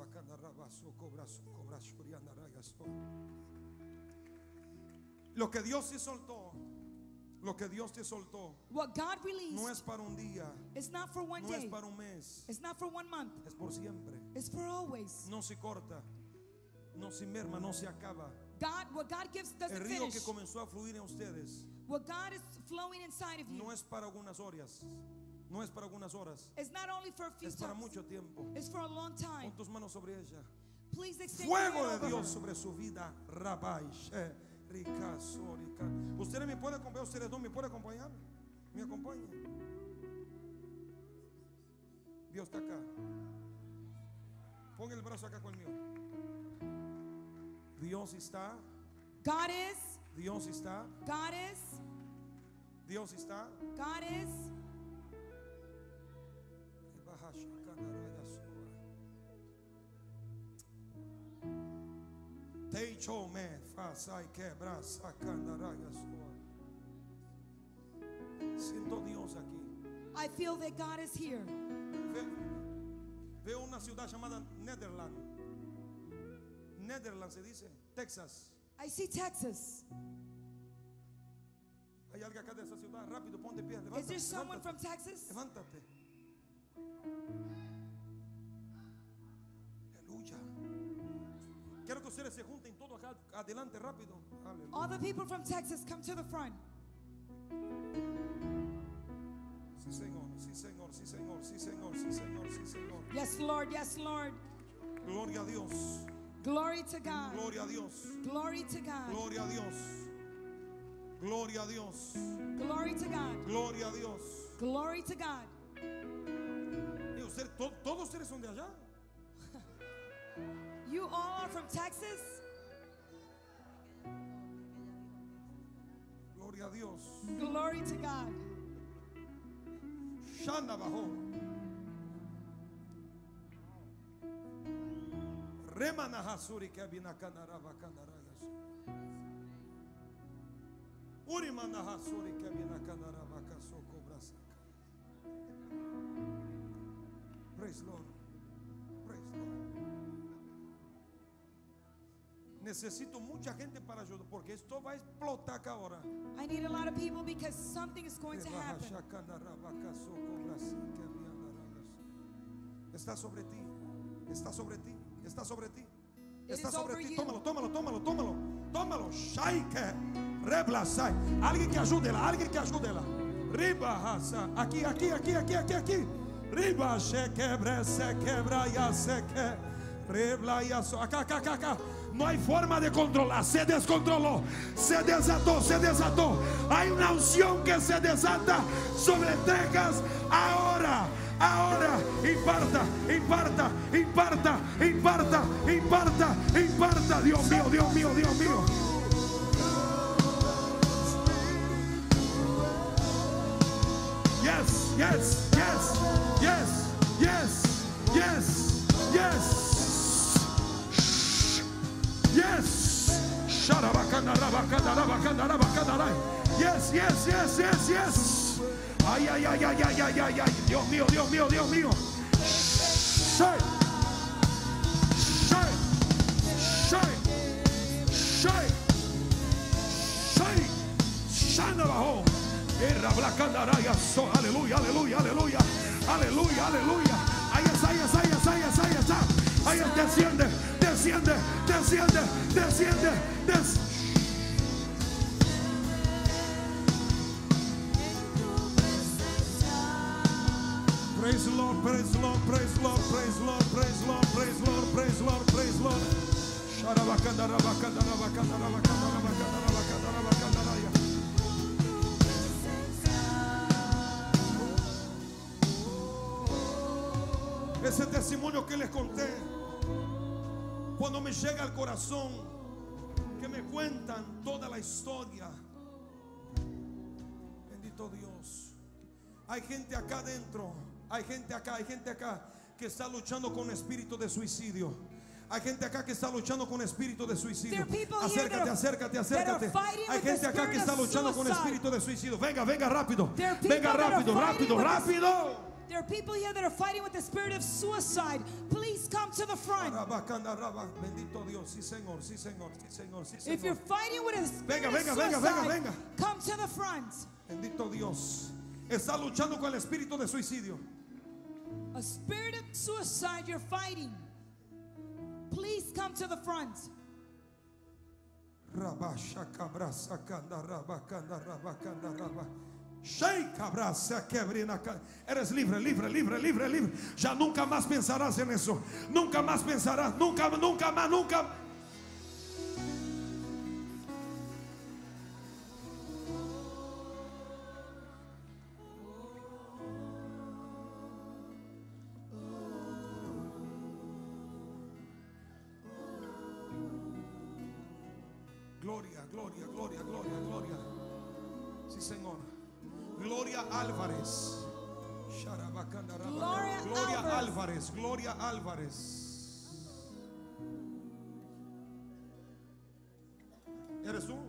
A: Lo que Dios te soltó, lo que Dios te soltó,
B: What God
A: no
B: released
A: es para un día,
B: is not for one
A: no es
B: day,
A: para un mes,
B: it's not for one month,
A: es por siempre.
B: it's for always.
A: No se corta, no se merma, no se acaba.
B: God, what God gives
A: El
B: doesn't
A: río
B: finish.
A: que comenzó a fluir en ustedes
B: What God is flowing inside of you
A: no es para algunas horas, no es para algunas horas,
B: is not only for a few
A: es para
B: times,
A: mucho tiempo.
B: it's for a long time.
A: Pon tus manos sobre ella.
B: Please extend your hand
A: Fuego de
B: over
A: Dios
B: her.
A: sobre su vida. Rabay, she, ricazo, rica. Ustedes me pueden acompañar, ustedes dos me pueden acompañar. Me acompañan. Dios está acá. Pon el brazo acá conmigo. Dios está,
B: God is,
A: Dios está,
B: God is,
A: Dios está.
B: God is.
A: Techo me fasai quebra sacandaragas. Siento Dios aquí.
B: I feel that God is here.
A: Ve- Veo una ciudad llamada Netherlands. Netherlands se dice, Texas.
B: I see Texas.
A: Hay alguien acá de esa ciudad. Rápido, ponte pie.
B: Is
A: Levántate,
B: there someone
A: levántate,
B: from Texas?
A: levántate. Aleluya. Quiero que ustedes se junten todos acá adelante rápido. Aleluya.
B: All the people from Texas, come to the front.
A: Sí, Señor, sí, Señor, sí, Señor, sí, Señor, sí, Señor, sí, Señor.
B: Yes, Lord. Yes, Lord.
A: Gloria a Dios.
B: Glory to God.
A: Gloria a Dios.
B: Glory to God.
A: Gloria a Dios. Gloria a Dios.
B: Glory to God.
A: Gloria a Dios.
B: Glory to God.
A: Y usted, to- todos ustedes son de allá.
B: You all are from Texas?
A: Gloria a Dios.
B: Glory to God.
A: Shanda bajó. Remana hasuri que viene a canaraba canaragas. Urimana hasuri que viene a canaraba casoko brasa. Praise Lord. Praise Lord. Necesito mucha gente para ayudar porque esto va a explotar acá ahora.
B: I need a lot of people because something is going to happen.
A: Está sobre ti, está sobre ti, está sobre ti,
B: It
A: está
B: is
A: sobre
B: over
A: ti.
B: you.
A: Tómalo, tómalo, tómalo, tómalo, tómalo. Shaike, reblasai. Alguien que ayúdela, alguien que ayúdela. Riba hasa. Aquí, aquí, aquí, aquí, aquí, aquí. Riba se quebra, se quebra, ya se que. Rebla ya so. Acá, acá, acá, acá. No hay forma de controlar. Se descontroló, se desató, se desató. Hay una unción que se desata sobre Texas ahora. Ahora, imparta, imparta, imparta, imparta, imparta, imparta. Dios mío, Dios mío, Dios mío. Yes, yes, yes, yes, yes, yes, yes, yes. Sharabakanda, rabakanda, rabakanda, rabakanda. Yes, yes, yes, yes, yes. Ay, ay, ay, ay, ay, ay, ay, ay. Dios mío, Dios mío, Dios mío. Shake, shake, shake, shake, shake. Shana bajo. Erra blacanda raya so. Aleluya, aleluya, aleluya, aleluya, aleluya. Ahí está, ahí está, ahí está, ahí está, ahí está. Ahí está, desciende, desciende, desciende, desciende, desciende. Praise the Lord, praise the Lord, praise the Lord, praise the Lord, praise the Lord, praise the Lord, praise the Lord, praise the Lord. Sharabakanda, rabakanda, rabakanda, rabakanda, rabakanda, rabakanda, rabakanda, raya. Ese testimonio que les conté, cuando me llega al corazón, que me cuentan toda la historia. Bendito Dios. Hay gente acá adentro. Hay gente acá, hay gente acá que está luchando con espíritu de suicidio. Hay gente acá que está luchando con espíritu de suicidio.
B: There are people here
A: Acércate,
B: that are-
A: acércate,
B: that
A: acércate.
B: are fighting
A: Hay
B: with the
A: gente acá que
B: spirit
A: está
B: of
A: luchando con
B: suicide.
A: espíritu de suicidio. Venga, venga rápido.
B: There are people
A: Venga
B: that are
A: rápido,
B: fighting
A: rápido,
B: with the-
A: rápido.
B: There are people here that are fighting with the spirit of suicide. Please come to the front.
A: Rabacanda, raba. Bendito Dios, sí Señor, sí Señor, sí Señor, sí
B: If you're
A: Señor.
B: fighting with a spirit
A: Venga,
B: of
A: venga, venga,
B: suicide,
A: venga, venga.
B: come to the front.
A: Bendito Dios. Está luchando con el espíritu de suicidio.
B: A spirit of suicide you're fighting. Please come to the front.
A: Rabasha cabrasa canda rabacanda rabacanda raba. Shake abraza quebrina. Eres libre, libre, libre, libre, libre. Ya nunca más pensarás en eso. Nunca más pensarás. Nunca, nunca más, nunca. Gloria, gloria, gloria, gloria, gloria. Sí, Señor. Gloria Álvarez.
B: Gloria
A: Gloria
B: Álvarez.
A: Álvarez. Gloria Álvarez. ¿Eres tú?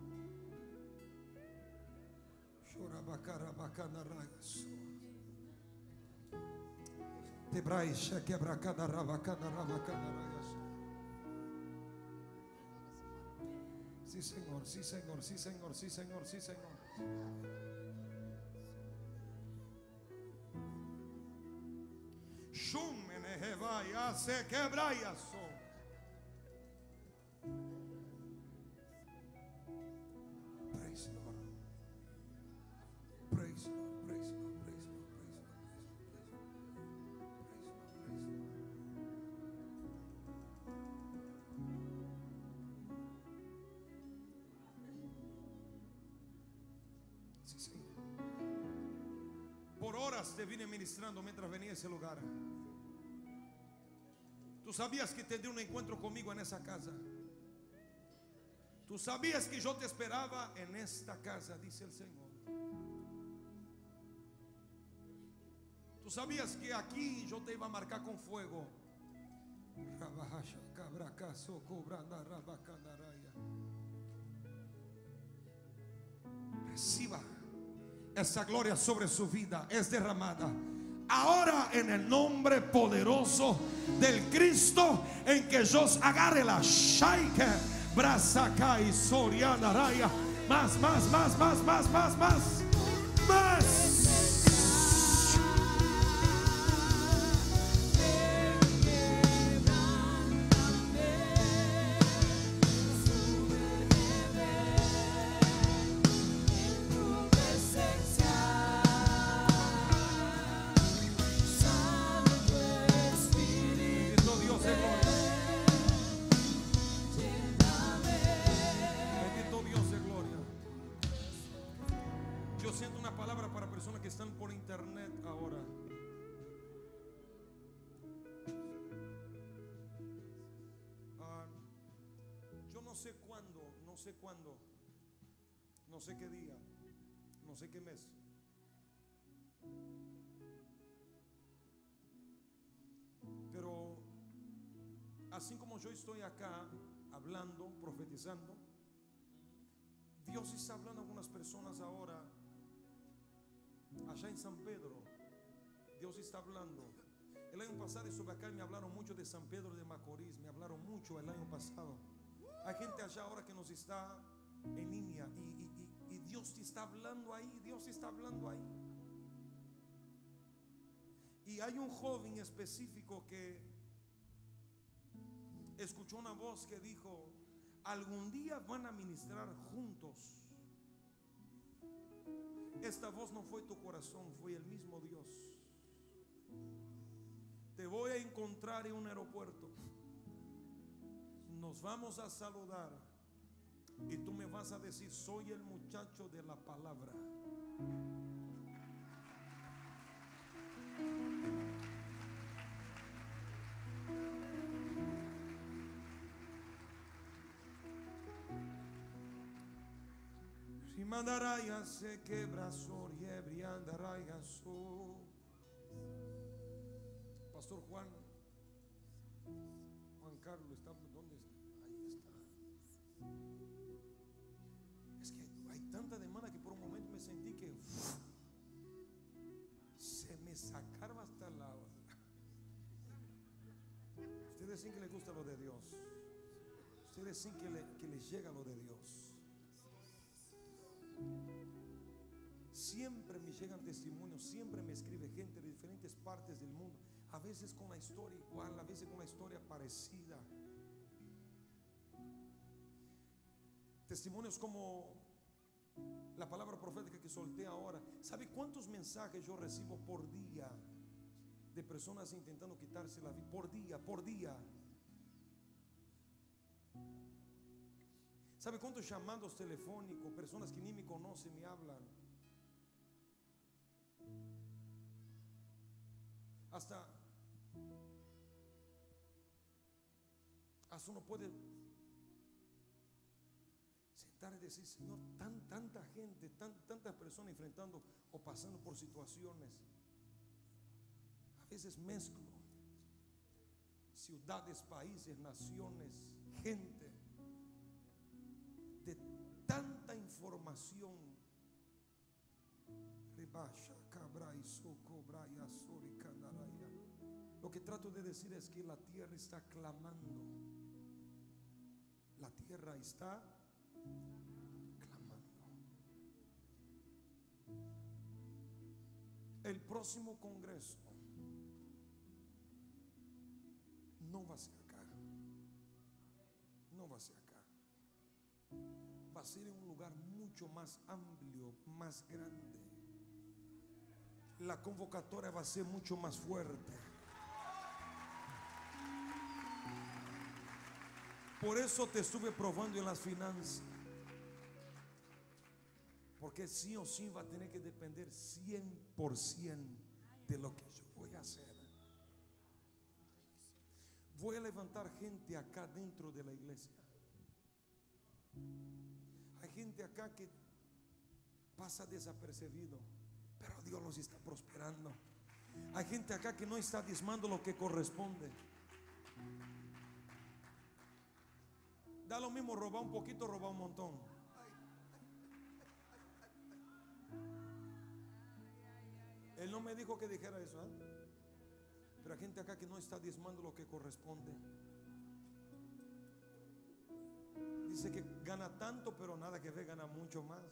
A: Sí, Señor, sí, Señor, sí, Señor, sí, Señor, sí, Señor. Shumene Jebaya se quebraya so. Praise Lord. Praise Lord, praise Lord, praise Lord, praise Lord, praise Lord, praise Lord, praise Lord, praise Lord. Sí, Señor. Por horas te vine ministrando mientras venía a ese lugar. Tú sabías que tendría un encuentro conmigo en esa casa. Tú sabías que yo te esperaba en esta casa, dice el Señor. Tú sabías que aquí yo te iba a marcar con fuego. Reciba esa gloria sobre su vida, es derramada ahora en el nombre poderoso del Cristo, en que Dios agarre la shaike, brazaca y soriana raya. Más, más, más, más, más, más, más, más. No sé cuándo, no sé cuándo, no sé qué día, no sé qué mes, pero así como yo estoy acá hablando, profetizando, Dios está hablando a algunas personas ahora allá en San Pedro. Dios está hablando. El año pasado estuve acá y me hablaron mucho de San Pedro de Macorís, me hablaron mucho el año pasado. Hay gente allá ahora que nos está en línea y, y, y, y Dios te está hablando ahí, Dios te está hablando ahí. Y hay un joven específico que escuchó una voz que dijo: algún día van a ministrar juntos. Esta voz no fue tu corazón, fue el mismo Dios. Te voy a encontrar en un aeropuerto. Nos vamos a saludar y tú me vas a decir: soy el muchacho de la palabra. Si mandaraya se quebra sorie briandaraya so. Pastor Juan Juan Carlos está, ¿dónde está? Ahí está. Es que hay tanta demanda que por un momento me sentí que uf, se me sacaron hasta la. Ustedes dicen que les gusta lo de Dios. Ustedes dicen que, le, que les llega lo de Dios. Siempre me llegan testimonios, siempre me escribe gente de diferentes partes del mundo. A veces con la historia igual, a veces con la historia parecida. Testimonios como la palabra profética que solté ahora. ¿Sabe cuántos mensajes yo recibo por día de personas intentando quitarse la vida? Por día, por día. ¿Sabe cuántos llamados telefónicos? Personas que ni me conocen me hablan. Hasta Hasta uno puede sentar y decir: Señor, tan, tanta gente, tan, tantas personas enfrentando o pasando por situaciones. A veces mezclo ciudades, países, naciones, gente de información. Lo que trato de decir es que la tierra está clamando. La tierra está clamando. El próximo congreso no va a ser acá. No va a ser acá. Va a ser en un lugar mucho más amplio, más grande. La convocatoria va a ser mucho más fuerte. Por eso te estuve probando en las finanzas. Porque sí o sí va a tener que depender cien por ciento de lo que yo voy a hacer. Voy a levantar gente acá dentro de la iglesia. Hay gente acá que pasa desapercibido, pero Dios los está prosperando. Hay gente acá que no está diezmando lo que corresponde. Da lo mismo robar un poquito, robar un montón. Él no me dijo que dijera eso, ¿eh? Pero hay gente acá que no está diezmando lo que corresponde. Dice que gana tanto, pero nada que ve, gana mucho más.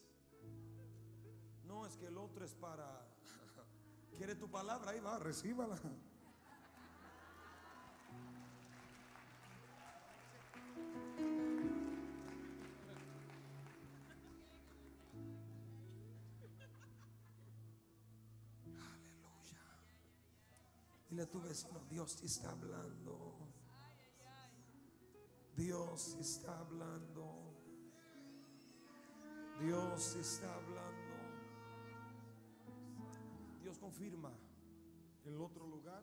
A: No, es que el otro es para... Quiere tu palabra, ahí va, recíbala. Dile a tu vecino, Dios te está hablando. Dios está hablando. Dios está hablando. Dios confirma el otro lugar.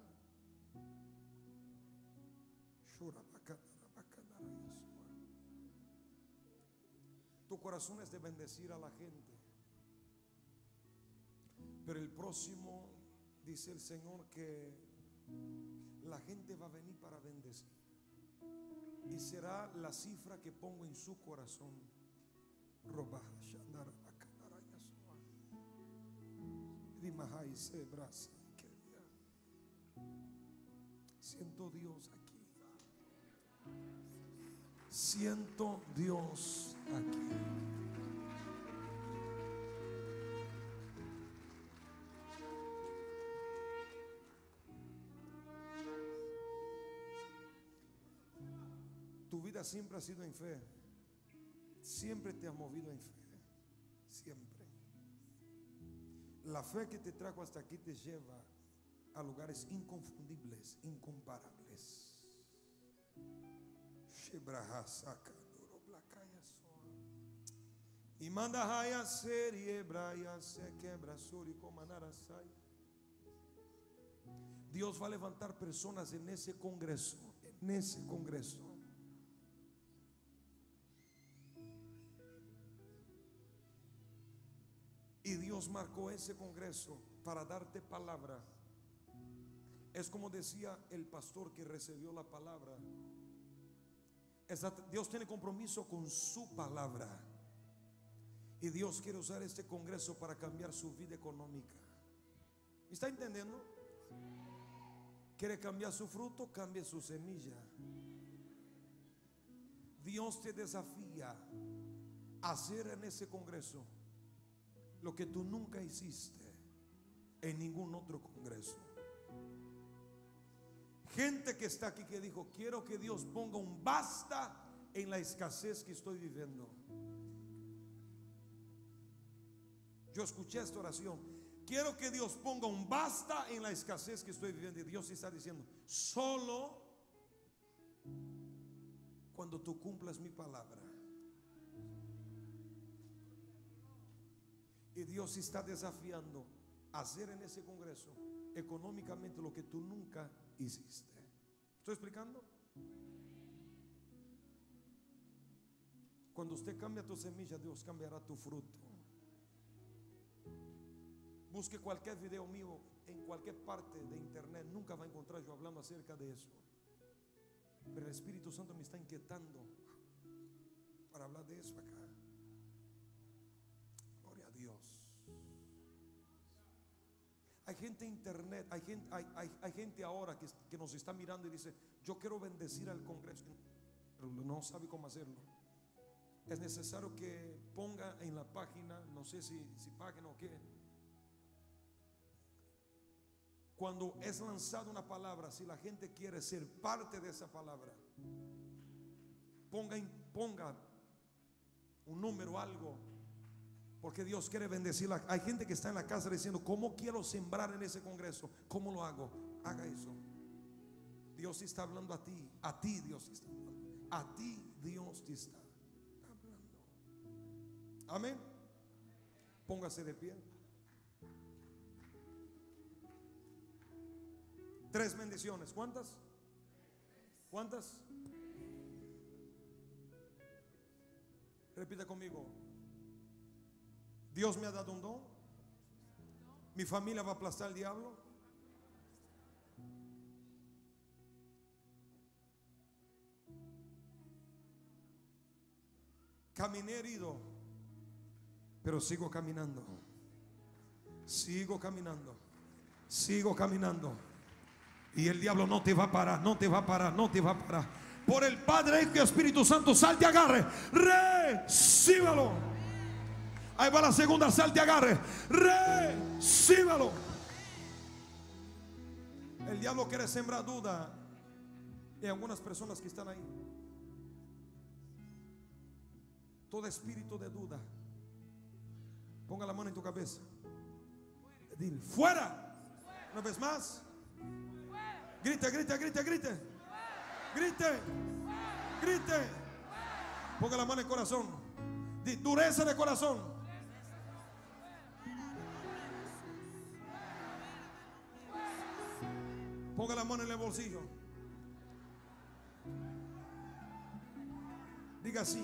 A: Tu corazón es de bendecir a la gente, pero el próximo, dice el Señor, que la gente va a venir para bendecir, y será la cifra que pongo en su corazón. Siento Dios aquí. Siento Dios aquí. Tu vida siempre ha sido en fe. Siempre te ha movido en fe. Siempre. La fe que te trajo hasta aquí te lleva a lugares inconfundibles, incomparables. Y manda haya serie braya se quebra suri comanarasai. Dios va a levantar personas en ese congreso, en ese congreso. Y Dios marcó ese congreso para darte palabra. Es como decía el pastor que recibió la palabra. Dios tiene compromiso con su palabra. Y Dios quiere usar este congreso para cambiar su vida económica. ¿Me está entendiendo? Quiere cambiar su fruto, cambie su semilla. Dios te desafía a hacer en ese congreso lo que tú nunca hiciste en ningún otro congreso. Gente que está aquí que dijo: quiero que Dios ponga un basta en la escasez que estoy viviendo. Yo escuché esta oración: quiero que Dios ponga un basta en la escasez que estoy viviendo. Y Dios está diciendo: solo cuando tú cumplas mi palabra. Y Dios está desafiando a hacer en ese congreso económicamente lo que tú nunca hiciste. ¿Estoy explicando? Cuando usted cambia tu semilla, Dios cambiará tu fruto. Busque cualquier video mío en cualquier parte de internet, nunca va a encontrar yo hablando acerca de eso. Pero el Espíritu Santo me está inquietando para hablar de eso acá. Dios. Hay gente en internet, hay gente, hay, hay, hay gente ahora que, que nos está mirando y dice: yo quiero bendecir al Congreso, pero no sabe cómo hacerlo. Es necesario que ponga en la página, no sé si, si página o qué, cuando es lanzada una palabra, si la gente quiere ser parte de esa palabra, ponga, ponga un número, algo, porque Dios quiere bendecirla. Hay gente que está en la casa diciendo: ¿cómo quiero sembrar en ese congreso? ¿Cómo lo hago? Haga eso. Dios te está hablando a ti. A ti Dios te está hablando. A ti Dios te está hablando. Amén. Póngase de pie. Tres bendiciones. ¿Cuántas? ¿Cuántas? Repita conmigo. Dios me ha dado un don. Mi familia va a aplastar al diablo. Caminé herido, pero sigo caminando. Sigo caminando. Sigo caminando. Y el diablo no te va a parar, no te va a parar, no te va a parar. Por el Padre, Hijo y Espíritu Santo, salte, agarre, recíbalo. Ahí va la segunda, salte, agarre, recíbalo. El diablo quiere sembrar duda en algunas personas que están ahí. Todo espíritu de duda, ponga la mano en tu cabeza. Dile: fuera. Una vez más. Grite, grite, grite, grite. Grite. Grite. Ponga la mano en el corazón. Di: dureza de corazón. Ponga la mano en el bolsillo. Diga así: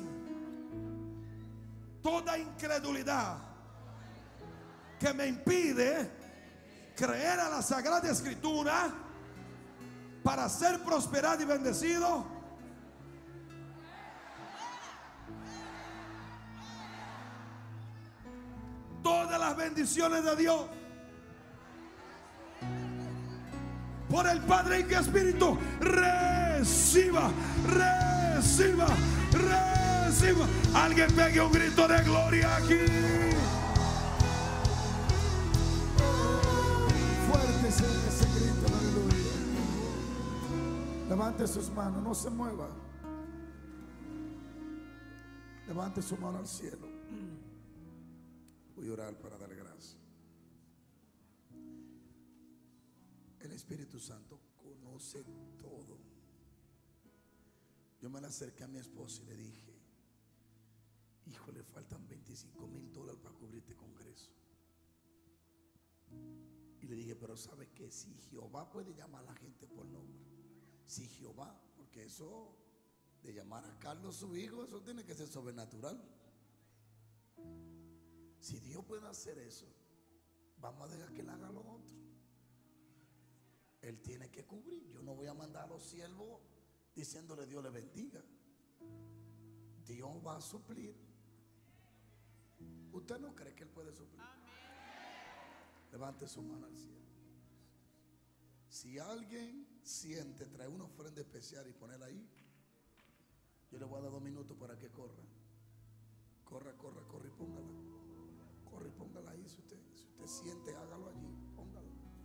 A: toda incredulidad que me impide creer a la Sagrada Escritura para ser prosperado y bendecido, todas las bendiciones de Dios por el Padre y Espíritu, reciba, reciba, reciba. Alguien pegue un grito de gloria aquí.
C: Fuerte ese, ese grito, aleluya. Levante sus manos, no se mueva. Levante su mano al cielo. Voy a orar para dar gracias. El Espíritu Santo conoce todo. Yo me le acerqué a mi esposa y le dije: hijo, le faltan veinticinco mil dólares para cubrir este congreso. Y le dije: pero ¿sabe qué? Si Jehová puede llamar a la gente por nombre, si Jehová, porque eso de llamar a Carlos su hijo, eso tiene que ser sobrenatural. Si Dios puede hacer eso, vamos a dejar que él haga lo otro. Él tiene que cubrir. Yo no voy a mandar a los siervos diciéndole Dios le bendiga. Dios va a suplir. ¿Usted no cree que él puede suplir? Levante su mano al cielo. Si alguien siente traer una ofrenda especial y ponerla ahí, yo le voy a dar dos minutos para que corra. Corra, corra, corra y póngala. Corra y póngala ahí. Si usted, si usted siente, hágalo allí. Póngala.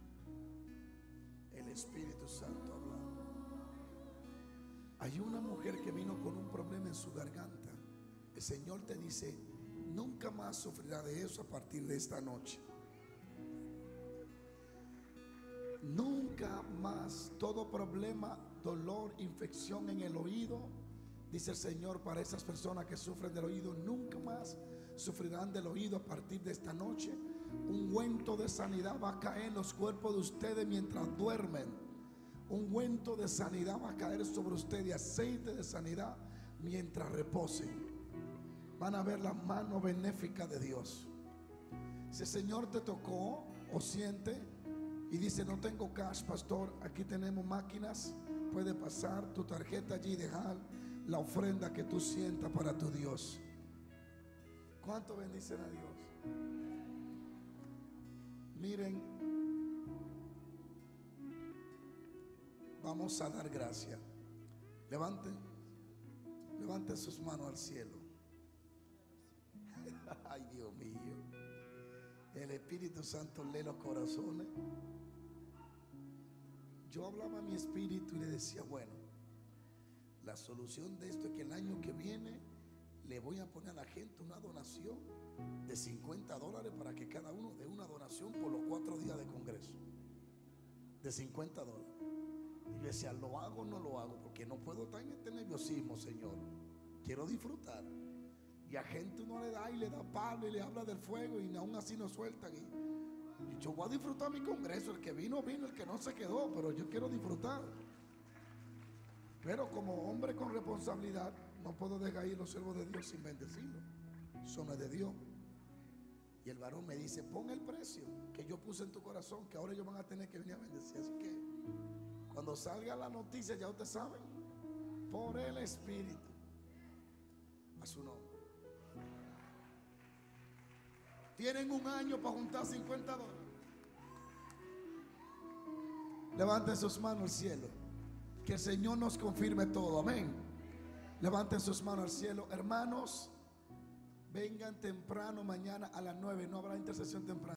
C: El Espíritu Santo hablando. Hay una mujer que vino con un problema en su garganta. El Señor te dice: nunca más sufrirá de eso a partir de esta noche. Nunca más. Todo problema, dolor, infección en el oído, dice el Señor, para esas personas que sufren del oído, nunca más sufrirán del oído a partir de esta noche. Un ungüento de sanidad va a caer en los cuerpos de ustedes mientras duermen. Un ungüento de sanidad va a caer sobre ustedes, aceite de sanidad mientras reposen. Van a ver la mano benéfica de Dios. Si el Señor te tocó o siente y dice: no tengo cash, pastor, aquí tenemos máquinas, puede pasar tu tarjeta allí y dejar la ofrenda que tú sientas para tu Dios. ¿Cuánto bendicen a Dios? Miren, vamos a dar gracias. Levanten, levanten sus manos al cielo. Ay, Dios mío. El Espíritu Santo lee los corazones. Yo hablaba a mi espíritu y le decía, bueno, la solución de esto es que el año que viene le voy a poner a la gente una donación de cincuenta dólares para que cada uno dé una donación por los cuatro días de congreso. De cincuenta dólares. Y yo decía, ¿lo hago o no lo hago? Porque no puedo estar en este nerviosismo, Señor. Quiero disfrutar. Y a gente uno le da y le da palo y le habla del fuego y aún así nos sueltan. Y, y yo voy a disfrutar mi congreso. El que vino, vino. El que no se quedó. Pero yo quiero disfrutar. Pero como hombre con responsabilidad, no puedo dejar ir los siervos de Dios sin bendecirlo. Eso no es de Dios. Y el varón me dice, pon el precio que yo puse en tu corazón, que ahora ellos van a tener que venir a bendecir. Así que cuando salga la noticia, ya ustedes saben, por el Espíritu, a su nombre. Tienen un año para juntar cincuenta dólares. Levanten sus manos al cielo. Que el Señor nos confirme todo. Amén. Levanten sus manos al cielo. Hermanos, vengan temprano mañana a las nueve. No habrá intercesión temprano.